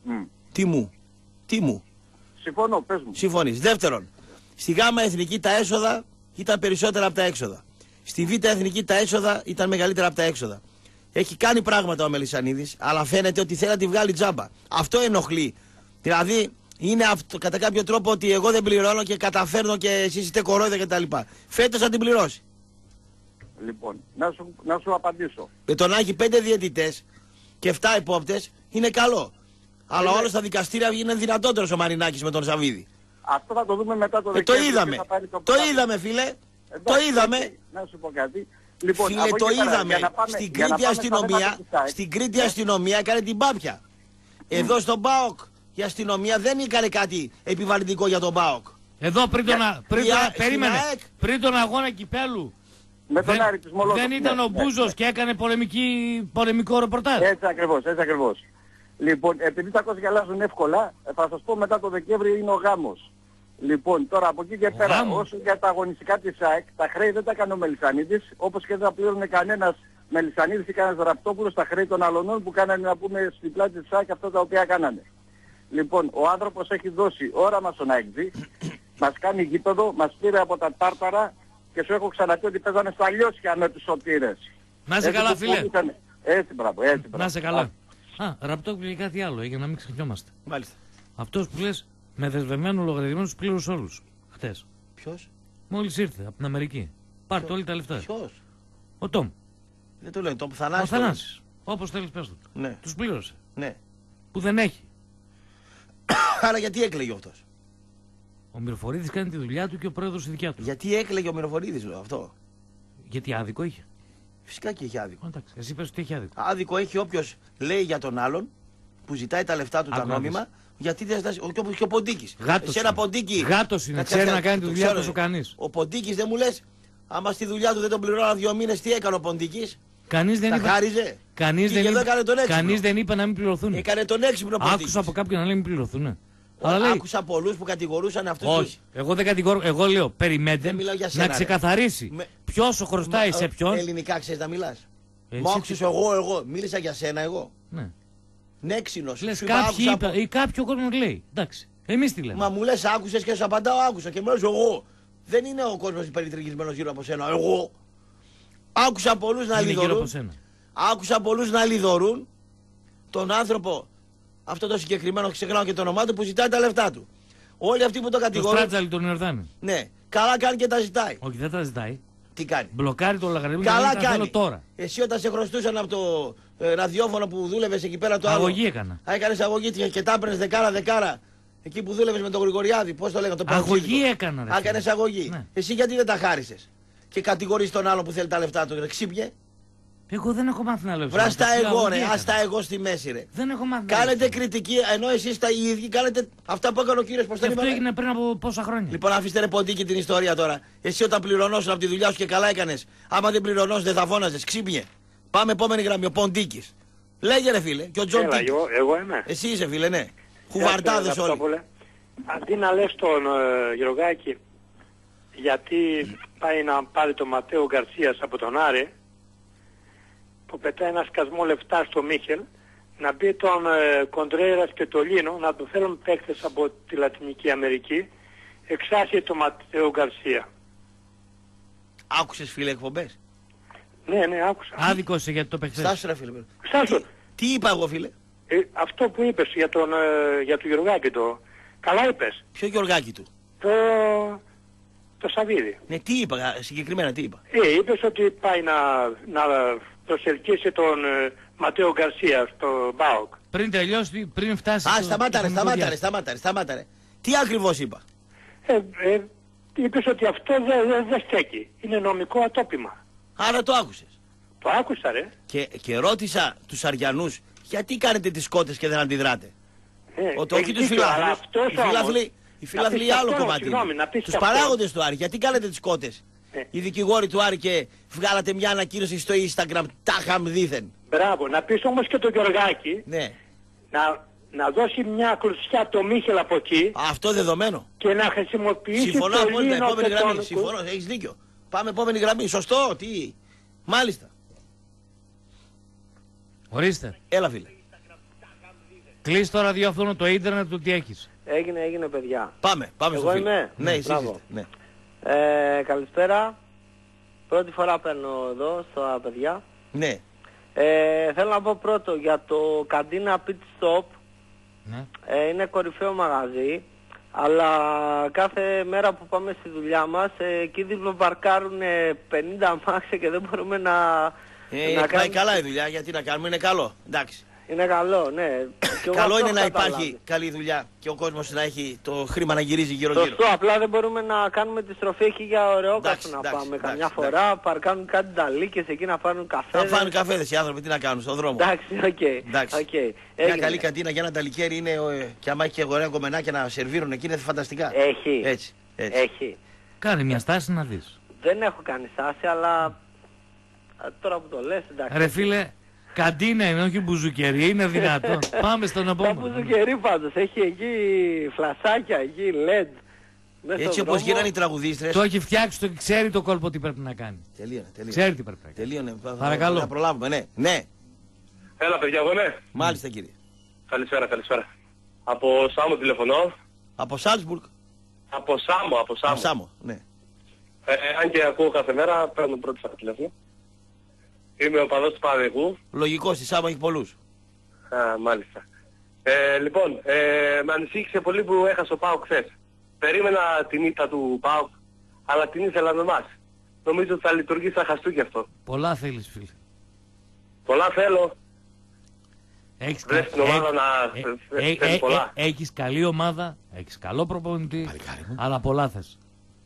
Τι μου. Συμφωνώ, πες μου. Συμφωνείς. Δεύτερον, στη γάμα εθνική τα έσοδα ήταν περισσότερα από τα έξοδα. Στη β' εθνική τα έσοδα ήταν μεγαλύτερα από τα έξοδα. Έχει κάνει πράγματα ο Μελισσανίδης, αλλά φαίνεται ότι θέλει να τη βγάλει τζάμπα. Αυτό ενοχλεί. Δηλαδή, είναι κατά κάποιο τρόπο ότι εγώ δεν πληρώνω και καταφέρνω και εσείς είστε κορόιδα κτλ. Φέτος θα την πληρώσει. Λοιπόν, να σου απαντήσω. Με το να έχει 5 διαιτητές και 7 υπόπτες είναι καλό. Αλλά όλο στα δικαστήρια είναι δυνατότερος ο Μαρινάκης με τον Σαββίδη. Αυτό θα το δούμε μετά το Δεκέμβριο. Το είδαμε φίλε. Το είδαμε. Να σου πω κάτι. Λοιπόν, φίλε, το είδαμε. Στην Κρήτη αστυνομία έκανε την πάπια. Εδώ στον ΠΑΟΚ η αστυνομία δεν έκανε κάτι επιβαρυντικό για τον ΠΑΟΚ. Εδώ πριν τον αγώνα κυπέλου. Με τον Άρη της Μολότοφ. Δεν ήταν ο Μπούζος και έκανε πολεμικό ρεπορτάζ. Έτσι ακριβώς. Λοιπόν, επειδή τα κόσια αλλάζουν εύκολα, θα σας πω μετά το Δεκέμβρη είναι ο γάμος. Λοιπόν, τώρα από εκεί και πέρα, όσο για τα αγωνιστικά της ΑΕΚ, τα χρέη δεν τα έκανε ο Μελισσανίδης, όπως και δεν θα πλήρωνε κανένας Μελισσανίδης ή κανένας Ραπτόπουλος τα χρέη των αλωνών που κάνανε να πούμε στην πλάτη της ΑΕΚ αυτά τα οποία κάνανε. Λοιπόν, ο άνθρωπος έχει δώσει όραμα στον ΑΕΚ, μας κάνει γήπεδο, μας πήρε από τα Τάρταρα και σου έχω ξαναπεί ότι παίζανε στα Λιώσια με τους σωτήρες. Να σε καλά φίλε. Έτσι μπράβο. Να σε καλά. Ραπτόπουλο και κάτι άλλο, για να μην ξεχνιόμαστε. Μάλιστα. Αυτός που λες με δεσμευμένο λογαριασμένο τους πλήρωσε όλους. Χτες. Ποιος? Μόλις ήρθε από την Αμερική. Πάρτε όλοι τα λεφτά. Ποιος? Ο Τόμ. Δεν το λέω, το Θανάσης. Ο Θανάσης. Όπως θέλεις πες του. Ναι. Τους πλήρωσε. Ναι. Που δεν έχει. Άρα γιατί έκλαιγε αυτός? Ο Μυροφορίδης κάνει τη δουλειά του και ο πρόεδρος τη δικιά του. Γιατί έκλαιγε ο Μυροφορίδης αυτό? Γιατί άδικο είχε. Φυσικά και έχει άδικο. Εντάξει, εσύ πες ότι έχει άδικο. Άδικο έχει όποιος λέει για τον άλλον που ζητάει τα λεφτά του τα νόμιμα. Γιατί δεν ζητάς, και ο Ποντίκης. Γάτος είναι, ξέρει να κάνει τη δουλειά του όσο κανείς. Ο Ποντίκης δεν μου λες, άμα στη δουλειά του δεν τον πληρώναν 2 μήνες, τι έκανε ο Ποντίκης? Κανείς δεν είπε. Χάριζε. Κανείς δεν είπε να μην πληρωθούν. Έκανε τον έξυπνο Ποντίκης. Άκουσα από κάποιον να λέει μην πληρωθούν. Άκουσα πολλούς που κατηγορούσαν αυτούς. Όχι, εγώ δεν κατηγορώ. Εγώ λέω περιμένετε να ξεκαθαρίσει ποιος χρωστάει σε ποιον. Ελληνικά ξέρεις να μιλάς. Μ' άκουσες εγώ. Μίλησα για σένα εγώ. Ναι. Νέξινος. Λες κάποιοι είπα, ή κάποιο κόσμο λέει. Εντάξει. Εμείς τι λέμε. Μα μου λες άκουσες και σου απαντάω άκουσα και μου λες εγώ. Δεν είναι ο κόσμος περιτριγισμένος γύρω από σένα. Εγώ. Άκουσα πολλούς να λιδωρούν. Άκουσα πολλούς να λιδωρούν τον άνθρωπο, αυτό το συγκεκριμένο, ξεχνάω και το όνομά του, που ζητάει τα λεφτά του. Όλοι αυτοί που το κατηγορούν. Το Στράτζαλι τον Ιορδάνη. Ναι, καλά κάνει και τα ζητάει. Όχι, δεν τα ζητάει. Τι κάνει. Μπλοκάρει το λογαριασμό. Καλά κάνει. Τώρα. Εσύ όταν σε χρωστούσαν από το ραδιόφωνο που δούλευες εκεί πέρα το άλλο. Αγωγή έκανα. Έκανες αγωγή και τα έπαιρνες δεκάρα. Εκεί που δούλευες με τον Γρηγοριάδη, πώς το λέγανε, το αγωγή έκανα. Έκανες αγωγή. Ναι. Εσύ γιατί δεν τα χάρισες. Και κατηγορείς τον άλλο που θέλει τα λεφτά του. Ξύπνιε. Εγώ δεν έχω μάθει να λέω. Βράστα εγώ, ρε. Άστα εγώ στη μέση, ρε. Δεν έχω μάθει. Κάνετε κριτική, ενώ εσείς τα ίδιοι κάνετε αυτά που έκανε ο κύριος Ποστέλη. Αυτό έγινε πριν από πόσα χρόνια. Λοιπόν, αφήστε ρε Ποντίκη την ιστορία τώρα. Εσύ όταν πληρωνόσουν από τη δουλειά σου και καλά έκανες. Άμα δεν πληρωνόσουν δεν θα φώναζες. Ξύπνιε. Πάμε επόμενη γραμμή. Ο Ποντίκης. Λέγε ρε φίλε. Και ο Τζον Τίκη. Εγώ είμαι. Εσύ είσαι φίλε, ναι. Χουβαρτάδες όλοι. Αντί να λες τον Γιωργάκη γιατί πάει να πάρει τον Ματέο Γκαρσίας από τον Άρη, που πετάει ένα σκασμό λεφτά στο Μίχελ, να μπει τον Κοντρέρας και το Λίνο, να του θέλουν παίκτες από τη Λατινική Αμερική, εξάσχει τον Ματέο Γκαρσία. Άκουσες φίλε εκπομπές? Ναι, άκουσα. Άδικο είσαι γιατί το παίκτες. Στάσου ρε φίλε. Τι είπα εγώ φίλε? Αυτό που είπες για τον Γιωργάκη το... Καλά είπες. Ποιο Γιωργάκη του? Το Σαββίδη. Ναι, τι είπα, συγκεκριμένα τι είπα? Είπες ότι πάει να προσελκύσει τον Ματέο Γκαρσία στο ΠΑΟΚ. Πριν τελειώσει, πριν φτάσει... Σταμάτα ρε. Τι ακριβώς είπα? Είπες ότι αυτό δεν στέκει. Είναι νομικό ατόπιμα. Άρα το άκουσες? Το άκουσα ρε. Και ρώτησα τους Αριανούς γιατί κάνετε τις κότες και δεν αντιδράτε. Όχι τους φιλάθλους. Οι φιλάθλοι άλλο κομμάτι. Τους παράγοντες του Άρη. Γιατί κάνετε τις κότες? Οι δικηγόροι του Άρη και βγάλατε μια ανακοίνωση στο Instagram. Τάχαμ δήθεν. Μπράβο. Να πεις όμως και τον Γιωργάκη. Ναι. Να δώσει μια κλουσιά το Μίχελ από εκεί. Αυτό δεδομένο. Και να χρησιμοποιήσει συμφωνώ το Λίνο. Επόμενη γραμμή. Συμφωνώ. Έχεις δίκιο. Πάμε επόμενη γραμμή. Σωστό. Τι. Μάλιστα. Ορίστε. Έλα φίλε. Κλείς το ραδιόφωνο, το ίντερνετ του, τι έχεις? Έγινε παιδιά. Πάμε εγώ στο φίλο. Είμαι. Ναι, εσύ είστε. Ναι. Καλησπέρα. Πρώτη φορά παίρνω εδώ στα παιδιά. Ναι. Θέλω να πω πρώτο για το Καντίνα Pit Stop. Ναι. Είναι κορυφαίο μαγαζί. Αλλά κάθε μέρα που πάμε στη δουλειά μας εκεί διπλοπαρκάρουν 50 αμάξια και δεν μπορούμε να πάει καλά η δουλειά, γιατί να κάνουμε, είναι καλό. Εντάξει. Είναι καλό, ναι. Καλό είναι να υπάρχει καλή δουλειά και ο κόσμος να έχει το χρήμα να γυρίζει γύρω-γύρω. Σωστό, απλά δεν μπορούμε να κάνουμε τη στροφή εκεί για ωραιόκαστο να πάμε. Καμιά φορά παρκάνουν κάτι ταλίκες εκεί να φάνουν καφέδες. Να φάνουν καφέδες οι άνθρωποι, τι να κάνουν στον δρόμο. Εντάξει, οκ. Μια καλή καντίνα για ένα ταλικέρι είναι, και άμα έχει και ωραία κομμενάκια να σερβίρουν εκεί είναι φανταστικά. Έχει. Έτσι. Έχει. Κάνε μια στάση να δεις. Δεν έχω κάνει στάση, αλλά τώρα που το λες, εντάξει. Ρε φίλε, καντίνα είναι, όχι μπουζουκερί, είναι δυνατόν. Πάμε στον επόμενο. Τα μπουζουκερί πάντως, έχει εκεί φλασάκια, εκεί LED. Έτσι όπως γίνανε οι τραγουδίστρες. Το έχει φτιάξει, το ξέρει το κόλπο τι πρέπει να κάνει. Τελείωνε. Ξέρει τι πρέπει να κάνει. Τελείωνε. Παρακαλώ. Να προλάβουμε, ναι. Έλα παιδιά, εγώ είμαι. Μάλιστα κύριε. Καλησπέρα. Από Σάμο τηλεφωνώ. Από Σάλτσμπουργκ. Από Σάμο. Ναι. Αν και ακούω κάθε μέρα, παίρνω πρώτη φορά τηλέφωνο. Είμαι ο παδός του Παναθηναϊκού. Λογικό, στη Σάμο έχει πολλούς. Μάλιστα. Λοιπόν, με ανησύχησε πολύ που έχασε ο ΠΑΟΚ χθες. Περίμενα την ήττα του ΠΑΟΚ, αλλά την ήθελα με εμάς. Νομίζω ότι θα λειτουργήσει σαν χαστούκι αυτό. Πολλά θέλεις φίλε. Πολλά θέλω. Βρες την ομάδα να θέλει πολλά. Έχεις καλή ομάδα, έχεις καλό προπονητή, αλλά πολλά θες.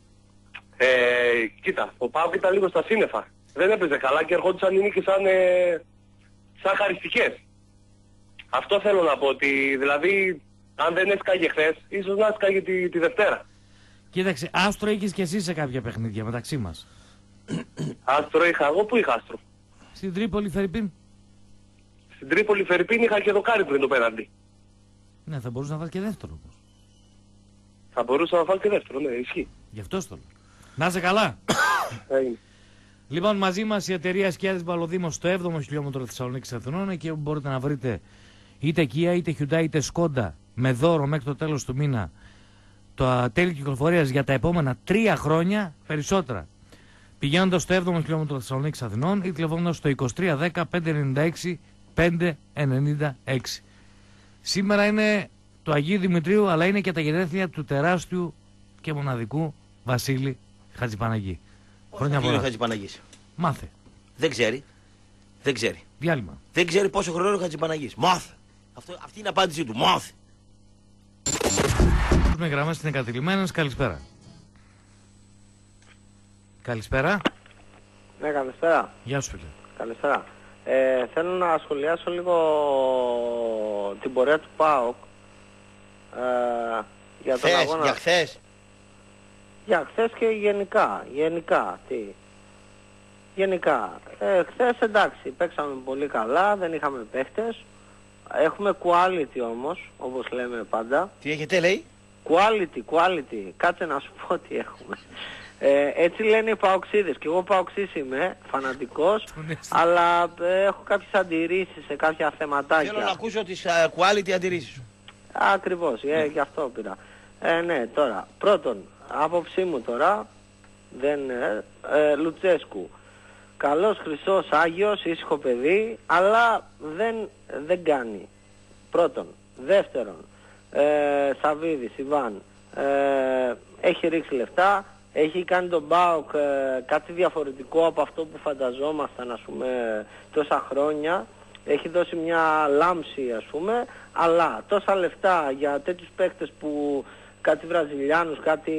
Κοίτα, ο ΠΑΟΚ ήταν λίγο στα σύννεφα. Δεν έπαιζε καλά και ερχόντουσαν οι νίκες σαν χαριστικές. Αυτό θέλω να πω, ότι δηλαδή αν δεν έσκαγε χθες, ίσως να έσκαγε τη Δευτέρα. Κοίταξε, άστρο είχες και εσύ σε κάποια παιχνίδια μεταξύ μας. Άστρο είχα, εγώ που είχα άστρο? Στην Τρίπολη, Φερρυπίν. Στην Τρίπολη, Φερρυπίν, είχα και δοκάρι πριν το πέναντι. Ναι, θα μπορούσε να βάλει και δεύτερο όμως. Θα μπορούσα να βάλει και δεύτερο, ναι, ισχύει. Γι' αυτό το λέω. Να είσαι καλά. Λοιπόν, μαζί μας η εταιρεία Σκιάδης Βαλοδήμος στο 7ο χιλιόμετρο Θεσσαλονίκης Αθηνών. Εκεί μπορείτε να βρείτε είτε Kia, είτε Hyundai, είτε Skoda με δώρο μέχρι το τέλος του μήνα το τέλη κυκλοφορίας για τα επόμενα 3 χρόνια περισσότερα. Πηγαίνοντας στο 7ο χιλιόμετρο Θεσσαλονίκης Αθηνών ή τηλεφωνώντας στο 2310 596 596. Σήμερα είναι το Αγίου Δημητρίου, αλλά είναι και τα γενέθλια του τεράστιου και μοναδικού Βασίλη Χατζηπαναγή. Χρόνια πολλά. Χατζηπαναγής. Μάθε. Δεν ξέρει. Δεν ξέρει. Διάλειμμα. Δεν ξέρει πόσο χρόνο είναι ο Χατζηπαναγής. Μάθε. Αυτή είναι η απάντησή του. Μάθε. Με γραμμές είναι κατηλημένες. Καλησπέρα. Καλησπέρα. Ναι, καλησπέρα. Γεια σου, φίλε. Καλησπέρα. Θέλω να σχολιάσω λίγο την πορεία του ΠΑΟΚ για τον αγώνα. Για χθες. Για χθες και γενικά. Γενικά. Χθες εντάξει, παίξαμε πολύ καλά, δεν είχαμε παίχτες. Έχουμε quality όμως, όπως λέμε πάντα. Τι έχετε, λέει? Quality. Κάτσε να σου πω τι έχουμε. Έτσι λένε οι παοξίδες και εγώ παοξής είμαι, φανατικός, αλλά έχω κάποιες αντιρρήσεις σε κάποια θεματάκια. Θέλω να ακούσω τις quality αντιρρήσεις σου. Ακριβώς, γι' αυτό πήρα. Ναι, τώρα, πρώτον, άποψή μου τώρα, Λουτσέσκου. Καλός, χρυσός, άγιος, ήσυχο παιδί, αλλά δεν κάνει. Πρώτον. Δεύτερον, Σαββίδης, Ιβάν, έχει ρίξει λεφτά, έχει κάνει τον ΠΑΟΚ κάτι διαφορετικό από αυτό που φανταζόμασταν, ας πούμε, τόσα χρόνια. Έχει δώσει μια λάμψη, ας πούμε, αλλά τόσα λεφτά για τέτοιους παίκτες που κάτι Βραζιλιάνους, κάτι...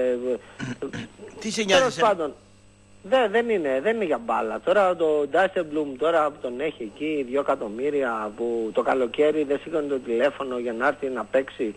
Τι σε νοιάζει? Δεν είναι για μπάλα. Τώρα το Ντάισεμπλουμ τώρα που τον έχει εκεί 2 εκατομμύρια που το καλοκαίρι δεν σήκωνε το τηλέφωνο για να έρθει να παίξει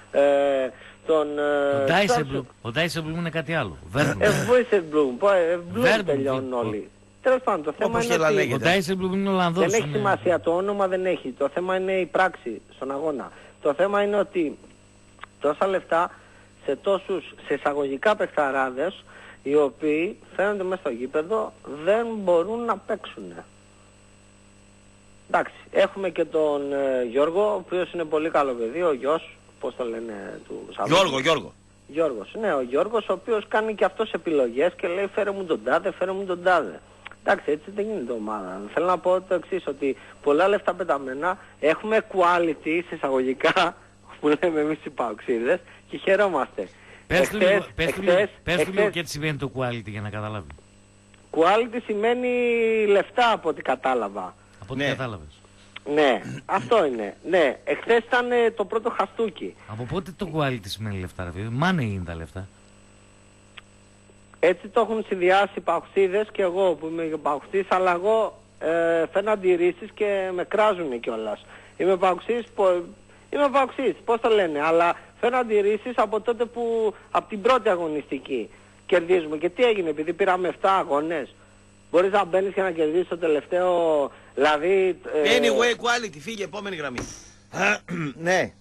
Ο Ντάισεμπλουμ είναι κάτι άλλο. Βόισεμπλουμ τελειώνουν όλοι. Τέλος πάντων, το θέμα είναι ότι ο Ντάισεμπλουμ είναι Ολλανδός. δεν έχει σημασία, το όνομα δεν έχει. Το θέμα είναι η πράξη στον αγώνα. Το θέμα είναι ότι τόσα λεφτά σε τόσους, σε εισαγωγικά παιχταράδες, οι οποίοι φαίνονται μέσα στο γήπεδο, δεν μπορούν να παίξουν. Εντάξει, έχουμε και τον Γιώργο, ο οποίος είναι πολύ καλό παιδί, ο γιος, πώς το λένε, του Σαββίδη. Γιώργος, ναι, ο Γιώργος, ο οποίος κάνει και αυτός επιλογές και λέει φέρε μου τον τάδε. Εντάξει, έτσι δεν γίνεται ομάδα. Θέλω να πω το εξής, ότι πολλά λεφτά πεταμένα, έχουμε quality σε εισαγωγικά, που λέμε εμείς οι παοξίδες, και χαιρόμαστε. Πες του λίγο και τι σημαίνει το quality για να καταλάβει. Quality σημαίνει λεφτά από ό,τι κατάλαβα. Από ό,τι κατάλαβες. Ναι, αυτό είναι. Ναι, εχθές ήταν το πρώτο χαστούκι. Από πότε το quality σημαίνει λεφτά, ρε φίλε? Money είναι τα λεφτά. Έτσι το έχουν συνδυάσει οι παοξίδες και εγώ που είμαι παοξής, αλλά εγώ φέρνω αντιρρήσεις και με κράζουν κιόλας. Είμαι παοξής, πώς το λένε, αλλά φέρνω αντιρρήσεις από τότε που, από την πρώτη αγωνιστική κερδίζουμε. Και τι έγινε, επειδή πήραμε 7 αγώνες, μπορείς να μπαίνεις και να κερδίσεις το τελευταίο, δηλαδή... Anyway, quality, φύγε, επόμενη γραμμή. Ναι.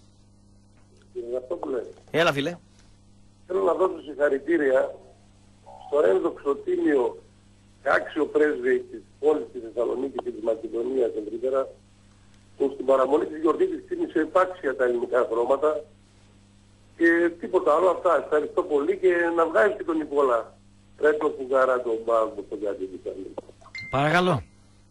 Έλα, φίλε. Θέλω να δώσω συγχαρητήρια στο ένδοξο τίμιο και άξιο πρέσβη της πόλης της Θεσσαλονίκης και της Μακεδονίας ευρύτερα, που στην παραμονή της γιορτής της τίμησε επάξια τα ελληνικά χρώματα και τίποτα άλλο. Αυτά. Ευχαριστώ πολύ και να βγάλεις και τον Νικόλα. Πρέπει που γαρά τον Μπάγκο στο κάτι της. Παρακαλώ.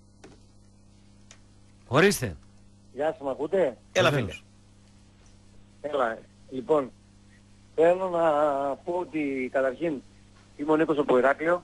Ορίστε. Γεια σας, μ' ακούτε? Έλα, φίλε. Έλα, λοιπόν. Θέλω να πω ότι καταρχήν είμαι ο Νίκος από Ηράκλειο.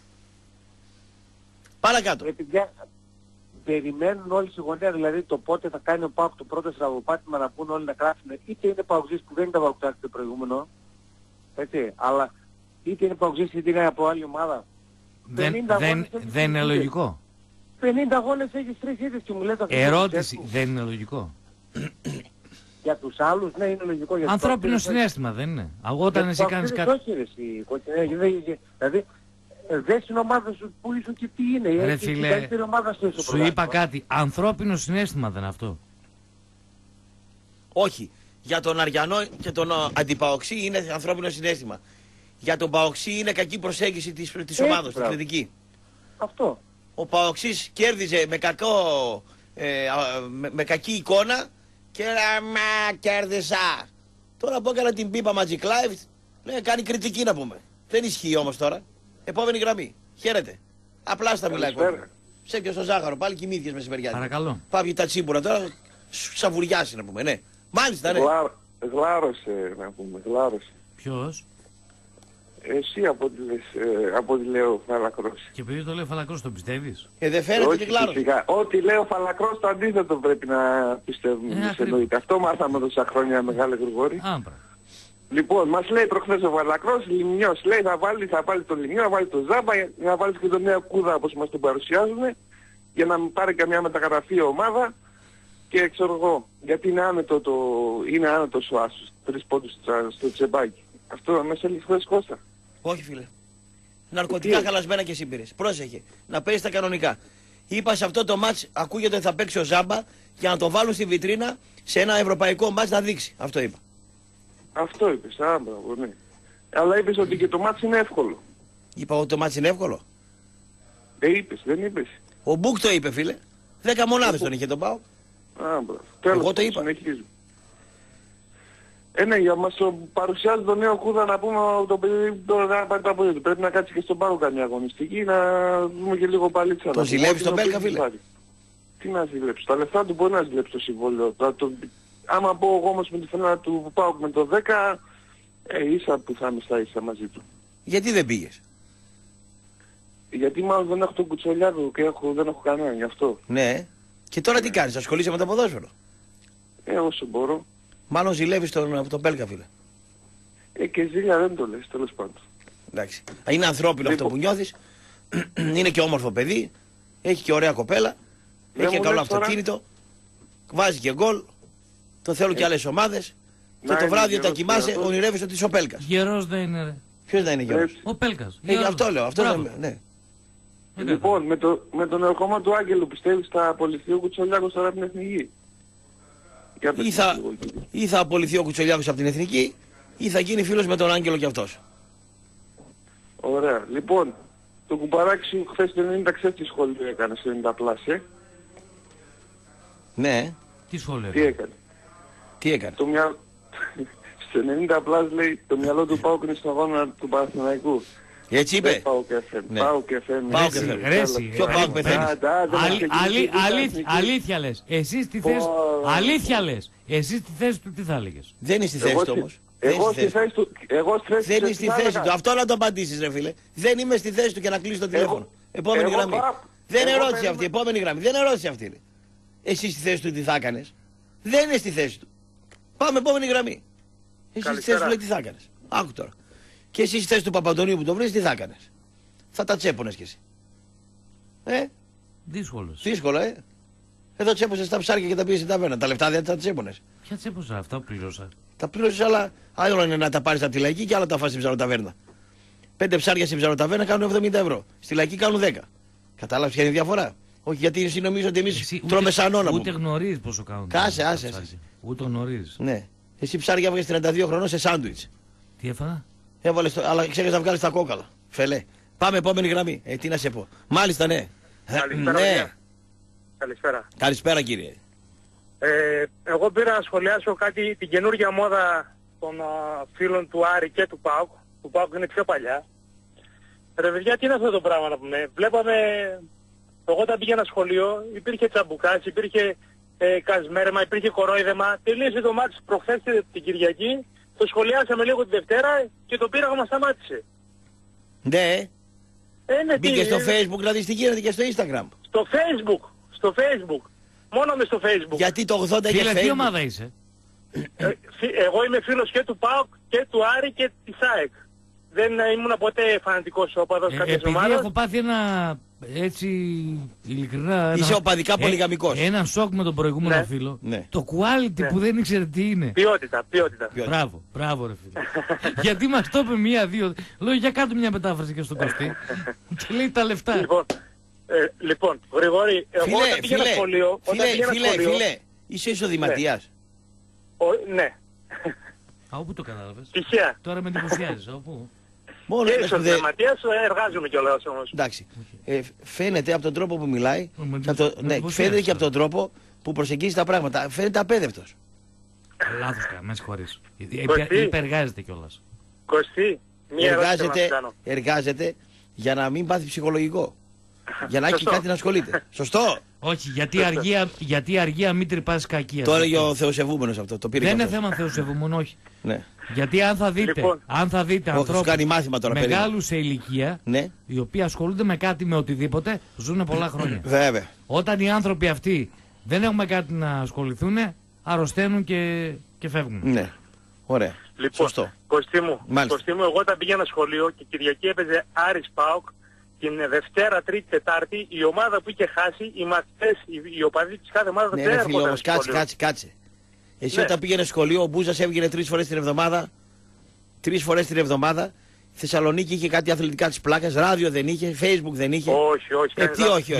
Παρακάτω. Περιμένουν όλοι οι γωνία, δηλαδή το πότε θα κάνει ο ΠΑΟΚ το πρώτο στραβοπάτημα, να πούν όλοι να γράφουν, είτε είναι παοξής που δεν ήταν παοξάκι το προηγούμενο, έτσι, αλλά είτε είναι παοξής είτε είναι από άλλη ομάδα. Δεν είναι λογικό. 50 αγώνες έχεις 3 ήττες και μου λέτε... Ερώτηση, δεν είναι λογικό? Για τους άλλους, ναι, είναι λογικό. Ανθρώπινο συναίσθημα, δεν είναι? Όταν εσύ κάνεις κάτι... Δηλαδή, Δες την ομάδα σου που είσαι και τι είναι. Ρε φίλε, σου είπα κάτι. Ανθρώπινο συναίσθημα δεν είναι αυτό. Όχι. Για τον Αριανό και τον αντιπαοξή είναι ανθρώπινο συναίσθημα. Για τον Παοξή είναι κακή προσέγγιση της ομάδας, την κριτική. Αυτό. Ο Παοξής κέρδιζε με κακή εικόνα και μα κέρδισα. Τώρα που έκανα την πίπα Magic Live, κάνει κριτική να πούμε. Δεν ισχύει όμως τώρα. Επόμενη γραμμή. Χαίρετε. Απλά στα μιλάει. Σε ποιο στο ζάχαρο, πάλι κοιμήθηκες μεσημεριάτικα. Παρακαλώ. Πάμε τα τσίπουρα τώρα, σαβουριάσει να πούμε, ναι. Μάλιστα, ναι. Γλάρωσε να πούμε, γλάρωσε. Ποιος? Εσύ από ό,τι λέω Φαλακρός. Και επειδή το λέω Φαλακρός, το πιστεύεις? Δεν φαίνεται και γλάρωσε. Ό,τι λέω Φαλακρός, το αντίθετο πρέπει να πιστεύουμε. Αυτό μάθαμε τόσα χρόνια, μεγάλε Γρηγόρη. Λοιπόν, μας λέει προχθές ο Φαλακρός, Λιμνιός, λέει θα βάλει το Λιμνιό, θα βάλει το Ζάμπα, να βάλει και το νέο Κούδα όπως μας τον παρουσιάζουν, για να μην πάρει καμιά μεταγραφή ομάδα. Και ξέρω εγώ, γιατί είναι άνετος ο Άσος, 3 πόντους στο τσεμπάκι. Αυτό μέσα λίγες φορές Κώστα. Όχι φίλε. Ναρκωτικά χαλασμένα και εσύ πήρες. Πρόσεχε, να παίζεις τα κανονικά. Είπα σε αυτό το μάτς, ακούγεται ότι θα παίξει ο Ζάμπα για να το βάλουν στη βιτρίνα σε ένα ευρωπαϊκό μάτς να δείξει. Αυτό είπα. Αυτό είπες, μπράβο, ναι. Αλλά είπες ότι και το μάτς είναι εύκολο. Είπα ότι το μάτς είναι εύκολο. Δεν είπες. Ο Μπουκ το είπε φίλε. 10 μονάδες τον είχε τον πάω. Εγώ το είπα. Ναι, για μας το παρουσιάζει το νέο Κούδα να πούμε το παιδί τώρα να πάρει τα πόδια του. Πρέπει να κάτσει και στον πάγκο καμιά αγωνιστική να δούμε και λίγο παλίτσα. Το ζηλεύεις τον Μπέλκα φίλε? Τι να ζηλέψει, τα λεφτά του μπορεί να ζηλέψει το συμβόλαιο. Άμα πω εγώ όμως με τη φωνά του πάω με το 10, ίσα που θα είμαι στα ίσα μαζί του. Γιατί δεν πήγες? Γιατί μάλλον δεν έχω τον Κουτσολιάδο και δεν έχω κανέναν γι' αυτό. Ναι. Και τώρα τι κάνεις, ασχολείσαι με το ποδόσφαιρο? Όσο μπορώ. Μάλλον ζηλεύεις τον Μπέλκα φίλε. Και ζήλια δεν το λες, τέλος πάντων. Εντάξει. Είναι ανθρώπινο αυτό που νιώθεις. Είναι και όμορφο παιδί. Έχει και ωραία κοπέλα. Έχει και καλό αυτοκίνητο. Βάζει και γκολ. Το θέλουν και άλλες ομάδες. Και το βράδυ όταν κοιμάσαι ονειρεύεσαι ότι είσαι ο Πέλκας. Γερός δεν είναι ρε. Ποιος δεν είναι γερός? Ο Πέλκας. Αυτό λέω. Ναι. Λοιπόν, με τον ερχόμα του Άγγελου πιστεύεις θα απολυθεί ο Κουτσολιάκος τώρα από την Εθνική? Ή θα απολυθεί ο Κουτσολιάκος από την Εθνική ή θα γίνει φίλος με τον Άγγελο κι αυτός. Ωραία. Λοιπόν, το κουμπαράκι σου χθες το 90 ξέρεις τι σχόλιο έκανε στο 90 πλάσια. Ναι. Τι σχόλιο Τι έκανε? Στο 90 πλάσ λέει το μυαλό του Πάουκ είναι στον αγώνα του Παναθηναϊκού. Έτσι είπε. Πάω και φέρνει. Ποιο Πάουκ πεθαίνει? Αλήθεια λες. Εσείς τη θέση... Αλήθεια λες. Εσείς τη θέση του τι θα έλεγες? Δεν είναι στη θέση του όμως. Εγώ στη θέση του... Δεν είναι στη θέση του. Αυτό να το απαντήσεις ρε φίλε. Δεν είμαι στη θέση του και να κλείσει το τηλέφωνο. Επόμενη γραμμή. Δεν είναι ερώτηση αυτή. Επόμενη γραμμή. Δεν είναι ερώτηση αυτή. Εσύ στη θέση του τι θα έκανες? Δεν είναι στη θέση του. Πάμε επόμενη γραμμή. Εσύ στη θέση του λέει τι θα έκανες? Άκου τώρα. Και εσύ στη θέση του Παπαντονίου που το βρεις τι θα έκανες? Θα τα τσέπωνες κι εσύ. Δύσκολο, Εδώ τσέπωσες τα ψάρια και τα πήγες στην ταβέρνα. Τα λεφτά δεν τα τσέπωνες. Ποια τσέποσα, αυτά που πλήρωσα? Τα πλήρωσες, αλλά άλλο είναι να τα πάρεις από τη λαϊκή και άλλο τα φας στην ψαροταβέρνα. 5 ψάρια στην ψαροταβέρνα κάνουν 70 ευρώ. Στη λαϊκή κάνουν 10. Κατάλαβες ποια είναι η διαφορά? Όχι, γιατί εσύ νομίζω ότι εμείς τρώμε σαν όνομα. Ούτε γνωρίζεις πόσο κάνουν. Άσε. Ούτε γνωρίζεις. Ναι. Εσύ ψάρια έβγαλες 32 χρονών σε σάντουιτς. Τι έφαγα? Έβαλες, αλλά ξέρεις να βγάλεις τα κόκαλα. Φελέ. Πάμε επόμενη γραμμή. Τι να σε πω. Μάλιστα, ναι. Καλησπέρα. Ναι. Καλησπέρα. Καλησπέρα κύριε. Εγώ πήρα να σχολιάσω κάτι, την καινούργια μόδα των φίλων του Άρη και του ΠΑΟΚ. Του ΠΑΟΚ είναι πιο παλιά. Ρε παιδιά, τι είναι αυτό το πράγμα να πούμε? Βλέπαμε, εγώ όταν πήγαινα σχολείο, υπήρχε τσαμπουκάς, υπήρχε κασμέρεμα, υπήρχε κορόιδεμα. Τελείωσε το μάτι προχθές την Κυριακή, το σχολιάσαμε λίγο τη Δευτέρα και το πείραγμα σταμάτησε. Ναι. Μπήκε στο Facebook να δεις τι γίνεται και στο Instagram. Στο Facebook. Μόνο με στο Facebook. Γιατί το 80 και Facebook. Τι ομάδα είσαι? Εγώ είμαι φίλος και του ΠΑΟΚ και του Άρη και της ΑΕΚ. Δεν ήμουν ποτέ φανατικός οπαδός κάποιας ομάδας. Επειδή έχω πάθει ένα έτσι ειλικρινά. Είσαι οπαδικά πολυγαμικός. Ένα σοκ με τον προηγούμενο φίλο. Ναι. Το quality που δεν ήξερε τι είναι. Ποιότητα. Μπράβο ρε φίλε. Γιατί μας το είπε μία-δύο. Λέω για κάτω μια μετάφραση και στον Κωστή. Και λέει τα λεφτά. Λοιπόν, Γρηγόρη, εγώ όταν πήγαινα σχολείο... Φίλε, είσαι εισοδηματίας. Ναι. Όπου το κατάλαβες? Τυχαία. Τώρα με εντυπωσιάζεις. Όπου? Μόνο και εισοδηματίας εργάζομαι κιόλας όμως. Εντάξει. Φαίνεται από τον τρόπο που μιλάει, φαίνεται και από τον τρόπο που προσεγγίζει τα πράγματα. Φαίνεται απέδευτος. Λάθος καλά, με συγχωρείς. Υπεργάζεται κιόλας. Κωστή, εργάζεται για να μην πάθει ψυχολογικό. Για να έχει κάτι να ασχολείται. Σωστό. Όχι, γιατί αργία μην τρυπάσει κακία. Το έλεγε ο Θεοσεβούμενος αυτό. Το πήρε. Δεν είναι θέμα Θεοσεβούμενο, όχι. Ναι. Γιατί αν θα δείτε ανθρώπους μεγάλους σε ηλικία, ναι, οι οποίοι ασχολούνται με κάτι, με οτιδήποτε, ζουν πολλά χρόνια. Βέβαια. Όταν οι άνθρωποι αυτοί δεν έχουν κάτι να ασχοληθούν, αρρωσταίνουν και φεύγουν. Ναι. Ωραία. Λοιπόν, σωστό. Κωστή μου, εγώ όταν πήγαινα σχολείο και Κυριακή έπαιζε Άρης ΠΑΟΚ, την Δευτέρα, Τρίτη, Τετάρτη, η ομάδα που είχε χάσει, οι μαθητές, οι οπαδοί της κάθε ομάδας δεν έρχονταν. Ναι, φίλε, όμως κάτσε. Εσύ όταν πήγαινε σχολείο, ο Μπούζας έβγαινε 3 φορές την εβδομάδα. 3 φορές την εβδομάδα. Η Θεσσαλονίκη είχε κάτι αθλητικά της πλάκας, ράδιο δεν είχε, Facebook δεν είχε. Όχι. Τι όχι.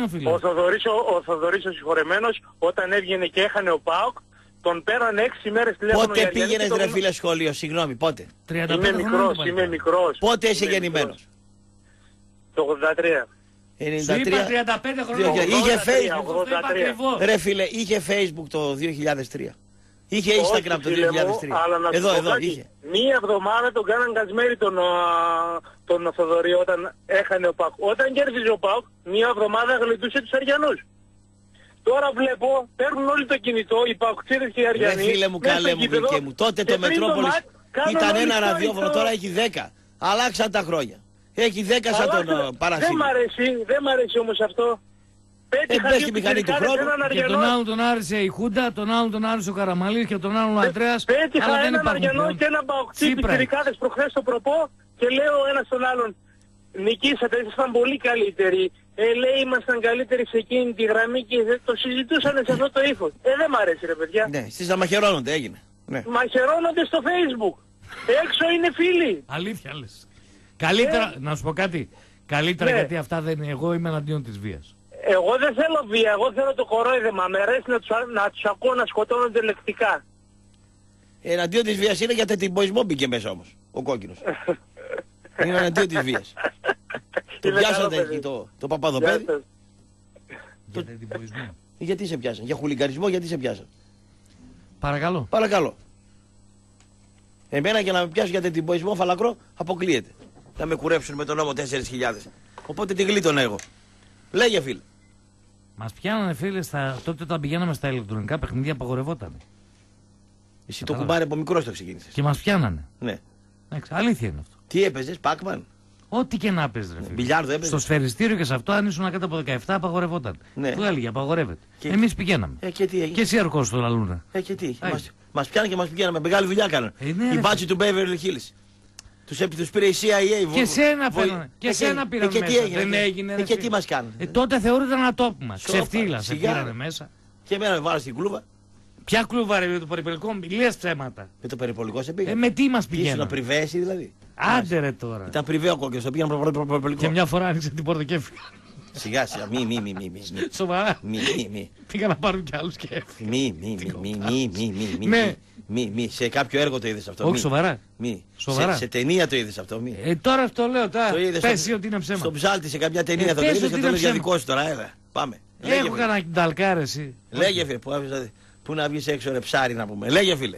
Ο Θοδωρής ο συγχωρεμένος, όταν έβγαινε και έχανε ο ΠΑΟΚ, τον πέρανε 6 μέρες τηλέφωνο. Πότε πήγαινες ρε φίλε σχολείο, συγγνώμη, πότε? Είμαι μικρός. Πότε είσαι γεννημένος? Το 83. 93. Σου είπα 35 χρόνια. Είχε Facebook. Ρε φίλε, είχε Facebook το 2003. Είχε Instagram το 2003. Εδώ είχε. Μία εβδομάδα τον κάναν κασμέρι τον Θοδωρή όταν έχανε ο ΠΑΟΚ. Όταν κέρδιζε ο ΠΑΟΚ, μία εβδομάδα γλιτούσε τους Αριανούς. Τώρα βλέπω, παίρνουν όλοι το κινητό, οι ΠΑΟΚτσίδες και οι Αριανοί. Ρε φίλε μου, καλέ μου, γλυκέ μου. Τότε το Μετρόπολης ήταν ένα ραδιόφωνο, τώρα έχει 10. Αλλάξαν τα χρόνια. Έχει 10 σαν τον Παρασύνη. Δεν μ' αρέσει όμως αυτό. Πέτυχε μηχανή του χρόνου. Και τον άλλον τον άρεσε η Χούντα, τον άλλον τον άρεσε ο Καραμαλής και τον άλλον ο Αντρέας. Πέτυχα έναν Αριανό και έναν Παοκτή πιτσιρικάδες προχθές το προπό και λέω ένας τον άλλον, νικήσατε, ήσασταν πολύ καλύτεροι. Λέει ήμασταν καλύτεροι σε εκείνη τη γραμμή και το συζητούσαν σε αυτό το ύφος. Δεν μ' αρέσει ρε παιδιά. Ναι, στις να μαχαιρώνονται έγινε. Μαχαιρώνονται στο Facebook. Έξω είναι φίλοι. Αλήθεια λες. Καλύτερα, να σου πω κάτι. Καλύτερα γιατί αυτά δεν είναι. Εγώ είμαι εναντίον της βίας. Εγώ δεν θέλω βία, εγώ θέλω το κορόιδεμα. Με αρέσει να τους ακούω να σκοτώνονται λεκτικά. Εναντίον της βίας είναι γιατί την ποισμό μπήκε μέσα όμως, ο κόκκινος. Είναι εναντίον της βίας. Το πιάσατε εκεί το Παπαδοπέδι. Για την ποισμό. Γιατί σε πιάσαν, για χουλικαρισμό γιατί σε πιάσαν? Παρακαλώ. Εμένα για να με πιάσουν για την ποισμό φαλακρό αποκλείεται. Να με κουρέψουν με τον νόμο 4.000. Οπότε τη γλίτωνα εγώ. Λέγε φίλε. Μας πιάνανε φίλε τότε όταν πηγαίναμε στα ηλεκτρονικά παιχνίδια απαγορευόταν. Εσύ το κουμπάρε από μικρός το ξεκίνησες. Και μας πιάνανε. Ναι. Αλήθεια είναι αυτό. Τι έπαιζες, Pac-Man? Ό,τι και να παίζεις ρε φίλε. Μπιλιάρδο έπαιζες? Στο σφαιριστήριο και σε αυτό αν ήσουν κάτω από 17 απαγορευόταν. Ναι. Του έλεγε απαγορεύεται. Εμείς πηγαίναμε. Και τι έγινε? Και εσύ αρκώς στο λαλούνα. Και τι. Μας πιάνε και μας πηγαίναμε. Μεγάλη δουλειά κάνανε. Οι μπάτσοι του Beverly Hills. Τους πήρε η CIA. Και σένα φέρανε. Και σένα πήραν μέσα. Δεν έγινε. Και τι μας κάνανε? Τότε θεωρούνταν ένα τόπο μας. Ξεφτύλα. Σε πήρανε μέσα. Και εμένα με βάλανε στην κλούβα. Ποια κλούβα ρε, με το περιπολικό μιλίες ψέματα? Με το περιπολικό σε πήγα. Με τι μας πηγαίνανε? Ήσουν πριβέ εσύ δηλαδή? Άντε ρε τώρα. Ήταν πριβέ ο κόκκινος, το πήγαν περιπολικό. Και μια φορά άνοιξε την πόρτα και έφυγα. Σιγά σιγά, μη. Σοβαρά. Μη. Πήγα να πάρουν κι άλλους και έφυγα. Μη. Σε κάποιο έργο το είδες αυτό? Όχι σοβαρά. Σοβαρά. Σε ταινία το είδες αυτό? Τώρα αυτό λέω τώρα. Πες ότι είναι ψέμα. Στο ψάλτη σε κάποια ταινία θα το είδες και το λες για δικό σου τώρα. Έλα, πάμε. Έχω κανένα νταλκάρ εσύ. Λέγε φίλε, πού να βγεις έξω ρε ψάρι να πούμε. Λέγε φίλε.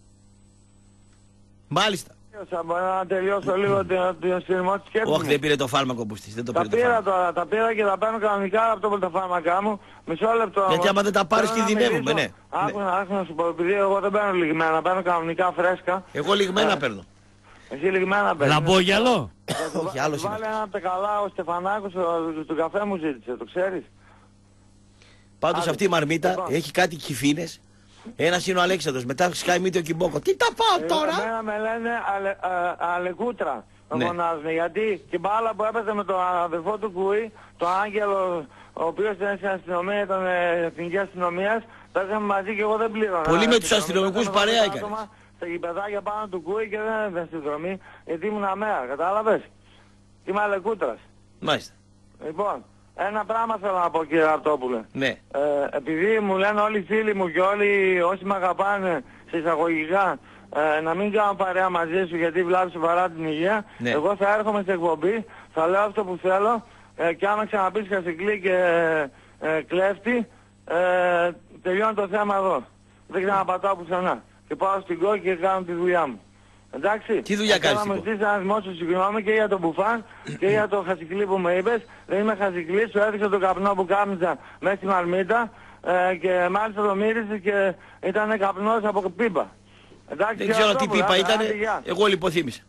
Μάλιστα. Μπορώ να τελειώσω λίγο την στηρμό της σκέψης. Όχι, δεν πήρε το φάρμακο που στήσεις. Τα πήρα και τα παίρνω κανονικά από τα φάρμακά μου. Μισό λεπτό. Γιατί άμα δεν τα πάρεις κινδυνεύουμε, ναι. Άκου να σου πω, επειδή εγώ δεν παίρνω λιγμένα, παίρνω κανονικά φρέσκα. Εγώ λιγμένα παίρνω. Εσύ λιγμένα παίρνεις. Λαμπόγιαλο. Όχι, άλλος είναι. Βάλε ένα από τα καλά, ο Στεφανάκος στον καφέ μου ζήτησε, το ξέρεις? Πάντως αυτή η μαρμίτα έχει κάτι κυφίνες. Ένας είναι ο Αλέξανδρος, μετά σκάει μύτη ο Κιμπόκο. Τι τα πάω τώρα? Εμένα με λένε Αλεκούτρα. με φωνάζουν. Γιατί την μπάλα που έπαιζε με τον αδερφό του Κούι, τον Άγγελο, ο οποίος ήταν στην αστυνομία, ήταν εθνική αστυνομίας, παίζαμε μαζί και εγώ δεν πλήρωνα. Πολύ με τους αστυνομικούς παρέα έκανες. Στα γηπεδάκια πάνω του Κούι και δεν έδευε στη δρομή, γιατί ήμουν αμαία, κατάλαβες. Είμαι αλεκούτρας. Μάλιστα. Λοιπόν, ένα πράγμα θέλω να πω, κύριε Αρτόπουλε. Ναι. Επειδή μου λένε όλοι οι φίλοι μου και όλοι όσοι με αγαπάνε σε εισαγωγικά να μην κάνω παρέα μαζί σου γιατί βλάβει σοβαρά την υγεία, ναι. Εγώ θα έρχομαι στην εκπομπή, θα λέω αυτό που θέλω και άμα ξαναπείς Χασικλή και κλέφτη, τελειώνει το θέμα εδώ. Δεν ξαναπατάω πουθενά. Και πάω στην κόκκι και κάνω τη δουλειά μου. Εντάξει. Τι δουλειά κάνεις? Θέλω να με ζητήσεις ένα δημόσιο συγγνώμη και για τον Μπουφάν και για το Χασικλή που μου είπες. Δεν είμαι Χασικλής, σου έδειξα τον καπνό που κάμιζα μέσα στη μαρμίτα και μάλιστα το μύρισε και ήταν καπνός από πίπα. Εντάξει, δεν ξέρω τι πίπα ήταν, εγώ λιποθύμησα.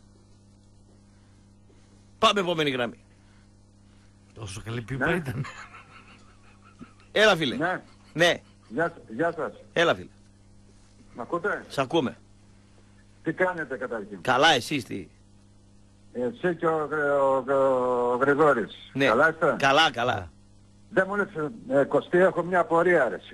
Πάμε επόμενη γραμμή. Τόσο καλή πίπα ήταν. Έλα φίλε. Ναι. Ναι. Γεια σας. Έλα φίλε. Μ' ακούτε? Σ' ακούμε. Τι κάνετε καταρχήν? Καλά, εσείς τι? Εσύ και ο Γρηγόρης. Ναι. Καλά είστε? Καλά, καλά. Δεν μου λες, Κωστή, έχω μια απορία αρέσει.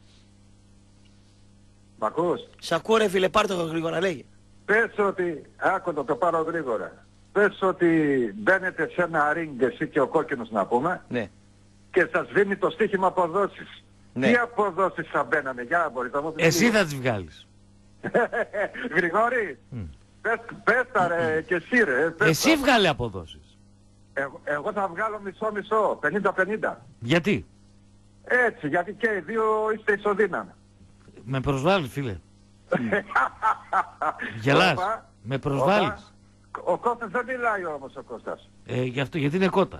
Μ' ακούς? Σ' ακούω ρε φίλε, πάρ' το γρήγορα, λέγε. Πες ότι, άκου το πάρω γρήγορα. Πες ότι μπαίνετε σε ένα ring εσύ και ο κόκκινος να πούμε. Ναι. Και σας δίνει το στοίχημα αποδόσεις. Ναι. Τι αποδόσεις θα μπαίνανε, για μπορείς να μου πεις? Εσύ θα τις βγάλεις. Γρηγόρη, πες τα ρε και εσύ ρε. Εσύ βγάλε αποδόσεις. Εγώ θα βγάλω μισό-μισό, 50-50. Γιατί? Έτσι, γιατί και οι δύο είστε ισοδύναμοι. Με προσβάλλεις φίλε. Γελάς. Με προσβάλλεις. Ο Κώστας δεν μιλάει όμως ο Κώστας. Γι' αυτό, γιατί είναι κότα.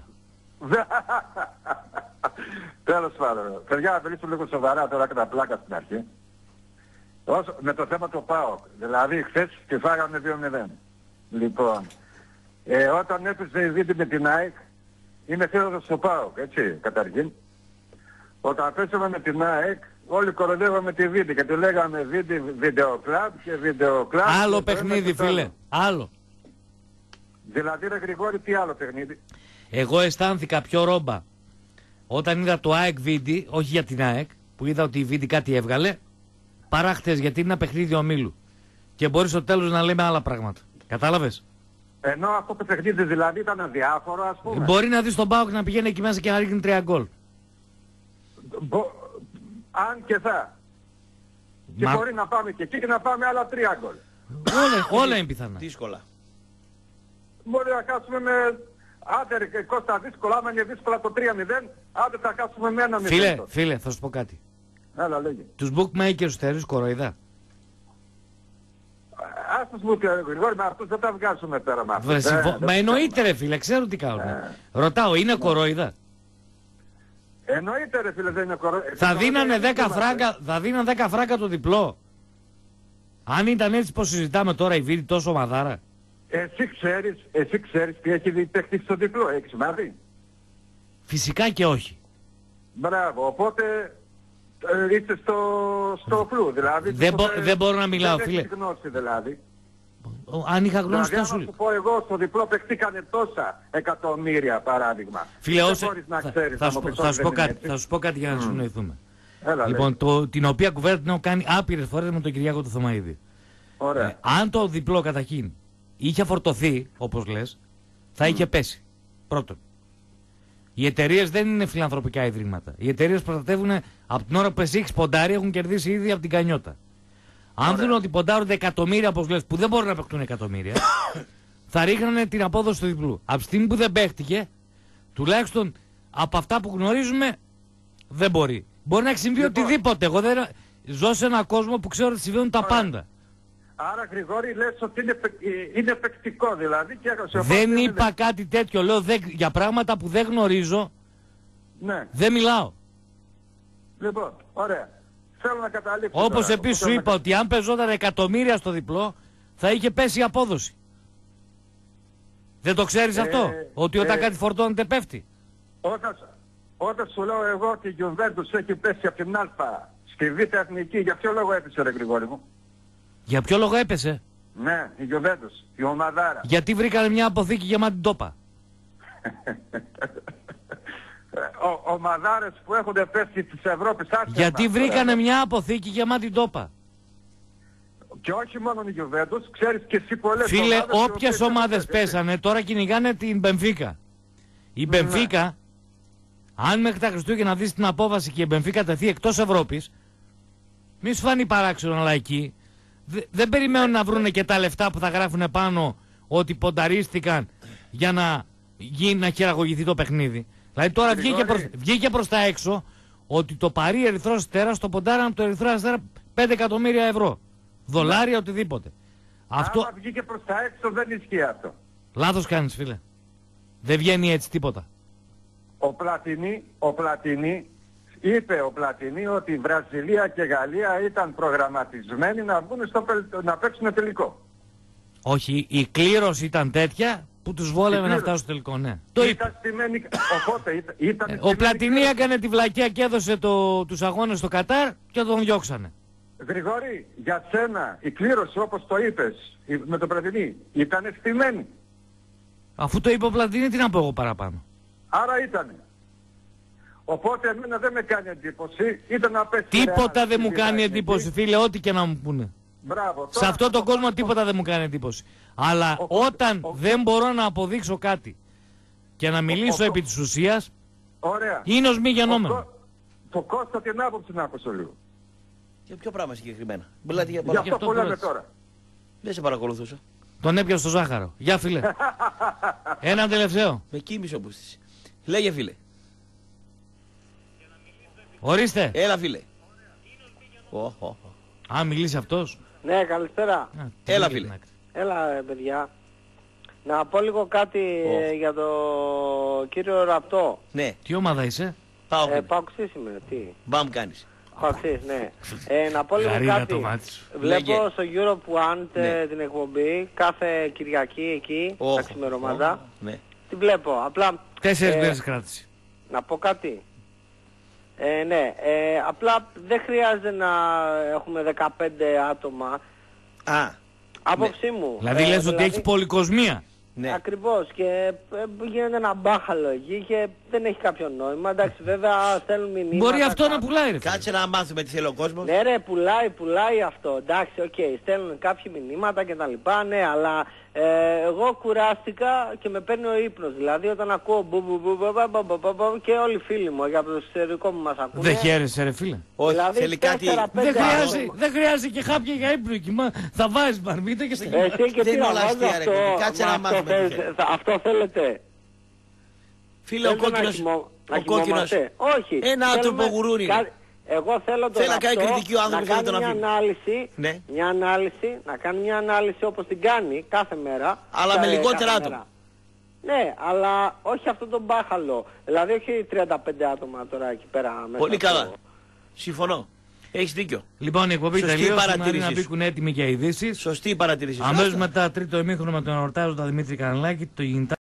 Τέλος πάντων. Παιδιά, να μιλήσω λίγο σοβαρά τώρα κατά πλάκα στην αρχή. Με το θέμα του ΠΑΟΚ. Δηλαδή χθες και φάγαμε 2-0. Λοιπόν, όταν έπαιζε η Βίντι με την ΑΕΚ, είμαι φίλος στο ΠΑΟΚ, έτσι, καταρχήν. Όταν παίζαμε με την ΑΕΚ, όλοι κοροϊδεύαμε τη Βίντι και του λέγαμε Βίντι βιντεοκλαμπ και βιντεοκλαμπ. Άλλο παιχνίδι φίλε, άλλο. Δηλαδή ρε Γρηγόρη, τι άλλο παιχνίδι? Εγώ αισθάνθηκα πιο ρόμπα όταν είδα το ΑΕΚ Βίντι, όχι για την ΑΕΚ, που είδα ότι η Βίντι κάτι έβγαλε, παρά χτες, γιατί είναι ένα παιχνίδι ομίλου. Και μπορεί στο τέλος να λέμε άλλα πράγματα. Κατάλαβες? Ενώ αυτό το παιχνίδι δηλαδή ήταν αδιάφορο, ας πούμε. Μπορεί να δεις τον ΠΑΟΚ να πηγαίνει εκεί μέσα και να ρίχνει 3 γκολ. Αν και θα. Και μπορεί να πάμε και εκεί και να πάμε άλλα 3 γκολ. Όλα είναι πιθανά. Δύσκολα. Μπορεί να κάτσουμε με... Άντε ρε Κώστα, δύσκολα, άμα είναι δύσκολα το 3-0, άντε θα κάτσουμε με 1-0. Φίλε, θα σου πω κάτι. Έλα, λέγε. Τους bookmakers τους θεωρείς κοροϊδά? Ας τους bookmakers, Γρηγόρη, με αυτούς δεν τα βγάζουμε πέρα με αυτούς. Μα εννοείται ρε φίλε, ξέρω τι κάνουν. Ρωτάω, είναι κοροϊδά? Εννοείται ρε φίλε, δεν είναι κοροϊδά. Θα δίναν 10 φράγκα το διπλό. Αν ήταν έτσι πως συζητάμε τώρα η Βίντι τόσο μαδάρα. Εσύ ξέρεις τι έχει δει παίχτη στο διπλό, έχεις μάθει? Φυσικά και όχι. Μπράβο, οπότε είστε στο φλου, δηλαδή. Δεν μπορώ να μιλάω, φίλε. Δεν έχεις γνώση δηλαδή. Αν είχα γνώση δηλαδή, αν σου πω εγώ στο διπλό παιχτήκανε τόσα εκατομμύρια παράδειγμα. Φίλε, θα σου πω κάτι για να συνοηθούμε. Έλα, λοιπόν, την οποία κουβέντα την έχω κάνει άπειρες φορές με τον Κυριάκο του Θωμαίδη. Αν το διπλό καταρχήν είχε φορτωθεί, όπως λες, θα είχε πέσει. Πρώτον. Οι εταιρείες δεν είναι φιλανθρωπικά ιδρύματα. Οι εταιρείες προστατεύουν από την ώρα που εσύ έχεις ποντάρει, έχουν κερδίσει ήδη από την κανιότα. Αν δουν ότι ποντάρονται εκατομμύρια, όπως λες, που δεν μπορούν να παιχτούν εκατομμύρια, θα ρίχνανε την απόδοση του διπλού. Από τη στιγμή που δεν παίχτηκε, τουλάχιστον από αυτά που γνωρίζουμε, δεν μπορεί. Μπορεί να έχει συμβεί οτιδήποτε. Εγώ δεν ζω σε έναν κόσμο που ξέρω ότι συμβαίνουν τα πάντα. Άρα Γρηγόρη λες ότι είναι παικτικό δηλαδή και δεν είπα κάτι τέτοιο, λέω για πράγματα που δεν γνωρίζω. Ναι. Δεν μιλάω. Λοιπόν, ωραία. Θέλω να καταλήξω. Όπως επίσης σου είπα ότι αν πεζόταν εκατομμύρια στο διπλό θα είχε πέσει η απόδοση. Δεν το ξέρεις αυτό? Ότι όταν κάτι φορτώνεται πέφτει. Όταν σου λέω εγώ ότι η Γιουβέντους έχει πέσει από την Α στη Β' Εθνική, για ποιο λόγο έπεσε ρε Γρηγόρη μου? Για ποιο λόγο έπεσε? Ναι, η Γιουβέντους, η ομαδάρα. Γιατί βρήκανε μια αποθήκη γεμάτη ντόπα. Ομαδάρες που έχουν πέσει της Ευρώπης. Γιατί βρήκανε μια αποθήκη γεμάτη ντόπα. Και όχι μόνο η Γιουβέντους, ξέρεις και εσύ πολλές. Φίλε, όποιες ομάδες πέσανε τώρα κυνηγάνε την Μπενφίκα. Η Μπενφίκα, αν μέχρι τα Χριστούγεννα δεις την απόβαση και η Μπενφίκα τεθεί εκτός Ευρώπης, μη σου φανεί παράξενο, αλλά εκεί δεν περιμένουν να βρούνε και τα λεφτά που θα γράφουν πάνω ότι πονταρίστηκαν για να χειραγωγηθεί το παιχνίδι. Δηλαδή τώρα βγήκε προς τα έξω ότι το Παρί Ερυθρός Αστέρας το ποντάραν το Ερυθρό Αστέρα 5 εκατομμύρια ευρώ. Δολάρια, οτιδήποτε. Άμα βγήκε προς τα έξω δεν ισχύει αυτό. Λάθος κάνεις, φίλε. Δεν βγαίνει έτσι τίποτα. Ο Πλατινί είπε ότι η Βραζιλία και η Γαλλία ήταν προγραμματισμένοι να βγουν να παίξουν τελικό. Όχι, η κλήρωση ήταν τέτοια που τους βόλευε να φτάσουν στο τελικό, ναι. Το είπε. Ο Πλατινί έκανε τη βλακεία και έδωσε τους αγώνες στο Κατάρ και τον διώξανε. Γρηγόρη, για σένα η κλήρωση όπως το είπες με το Πλατινί ήταν στημένη. Αφού το είπε ο Πλατινί, τι να πω εγώ παραπάνω. Άρα ήτανε. Οπότε εμένα δεν με κάνει εντύπωση. Ήταν να πέσει. Τίποτα δεν μου κάνει εντύπωση, φίλε, ό,τι και να μου πούνε. Μπράβο, σε αυτόν τον κόσμο τίποτα δεν μου κάνει εντύπωση. Αλλά όταν δεν μπορώ να αποδείξω κάτι και να μιλήσω επί της ουσίας, είναι ως μη γενόμενο. Το Κώστα την άποψη να ακούσω λίγο. Για ποιο πράγμα συγκεκριμένα? Για αυτό που λέμε τώρα. Δεν σε παρακολουθούσα. Τον έπιασε στο ζάχαρο. Γεια φίλε. Ένα τελευταίο. Με κοίμησε όπως της. Λέγε φίλε. Ορίστε. Έλα φίλε. Α, μιλήσει αυτός. Ναι, καλησπέρα. Έλα φίλε. Έλα παιδιά. Να πω λίγο κάτι για το κύριο Ραπτό. Ναι. Τι ομάδα είσαι? Παοξής είμαι. Τι? Μπαμ κάνεις. Παοξής, ναι. Να πω λίγο κάτι. Βλέπω στο Europe One την εκπομπή κάθε Κυριακή εκεί, τα ξημερώματα. Ναι. Την βλέπω. Απλά... 4 μέρες κράτηση. Να πω κάτι. Ναι, απλά δεν χρειάζεται να έχουμε 15 άτομα. Άποψή μου. Δηλαδή λες ότι έχει πολυκοσμία. Ναι. Ακριβώς, και γίνεται ένα μπάχαλο εκεί και δεν έχει κάποιο νόημα. Εντάξει, βέβαια στέλνουν μηνύματα. Μπορεί αυτό να πουλάει, ρε. Κάτσε να μάθουμε τι θέλει ο κόσμος. Ναι ρε, πουλάει αυτό. Εντάξει, στέλνουν κάποιοι μηνύματα και τα λοιπά, ναι, αλλά εγώ κουράστηκα και με παίρνει ο ύπνος. Δηλαδή όταν ακούω και όλοι οι φίλοι μου για το εξωτερικό μου μας ακούνε. Δεν χαίρεσαι ρε φίλε. Όχι, δηλαδή, θέλει κάτι. Δεν χρειάζεται και χάπια για ύπνο εκεί. Θα βάζεις μπαρμίτα και στην δεν όλα αστεία ρε. Κάτσε να μάθουμε. Αυτό θέλετε. Φίλε, ο κόκκινος. Όχι. Ένα άτομο γουρούνι. Εγώ θέλω τον να κάνει κριτική ο άνθρωπος, να κάνει μια ανάλυση, να κάνει μια ανάλυση όπως την κάνει κάθε μέρα. Αλλά με λιγότερα άτομα. Ναι, αλλά όχι αυτό τον μπάχαλο. Δηλαδή όχι 35 άτομα τώρα εκεί πέρα μέσα. Πολύ καλά. Συμφωνώ. Έχεις δίκιο. Λοιπόν, η εκπομπή τελείωσε. Να μπήκουν έτοιμοι για ειδήσεις. Σωστή παρατήρηση. Αμέσως μετά τρίτο ημίχρονο με τον εορτάζοντα Δημήτρη Κανελάκη.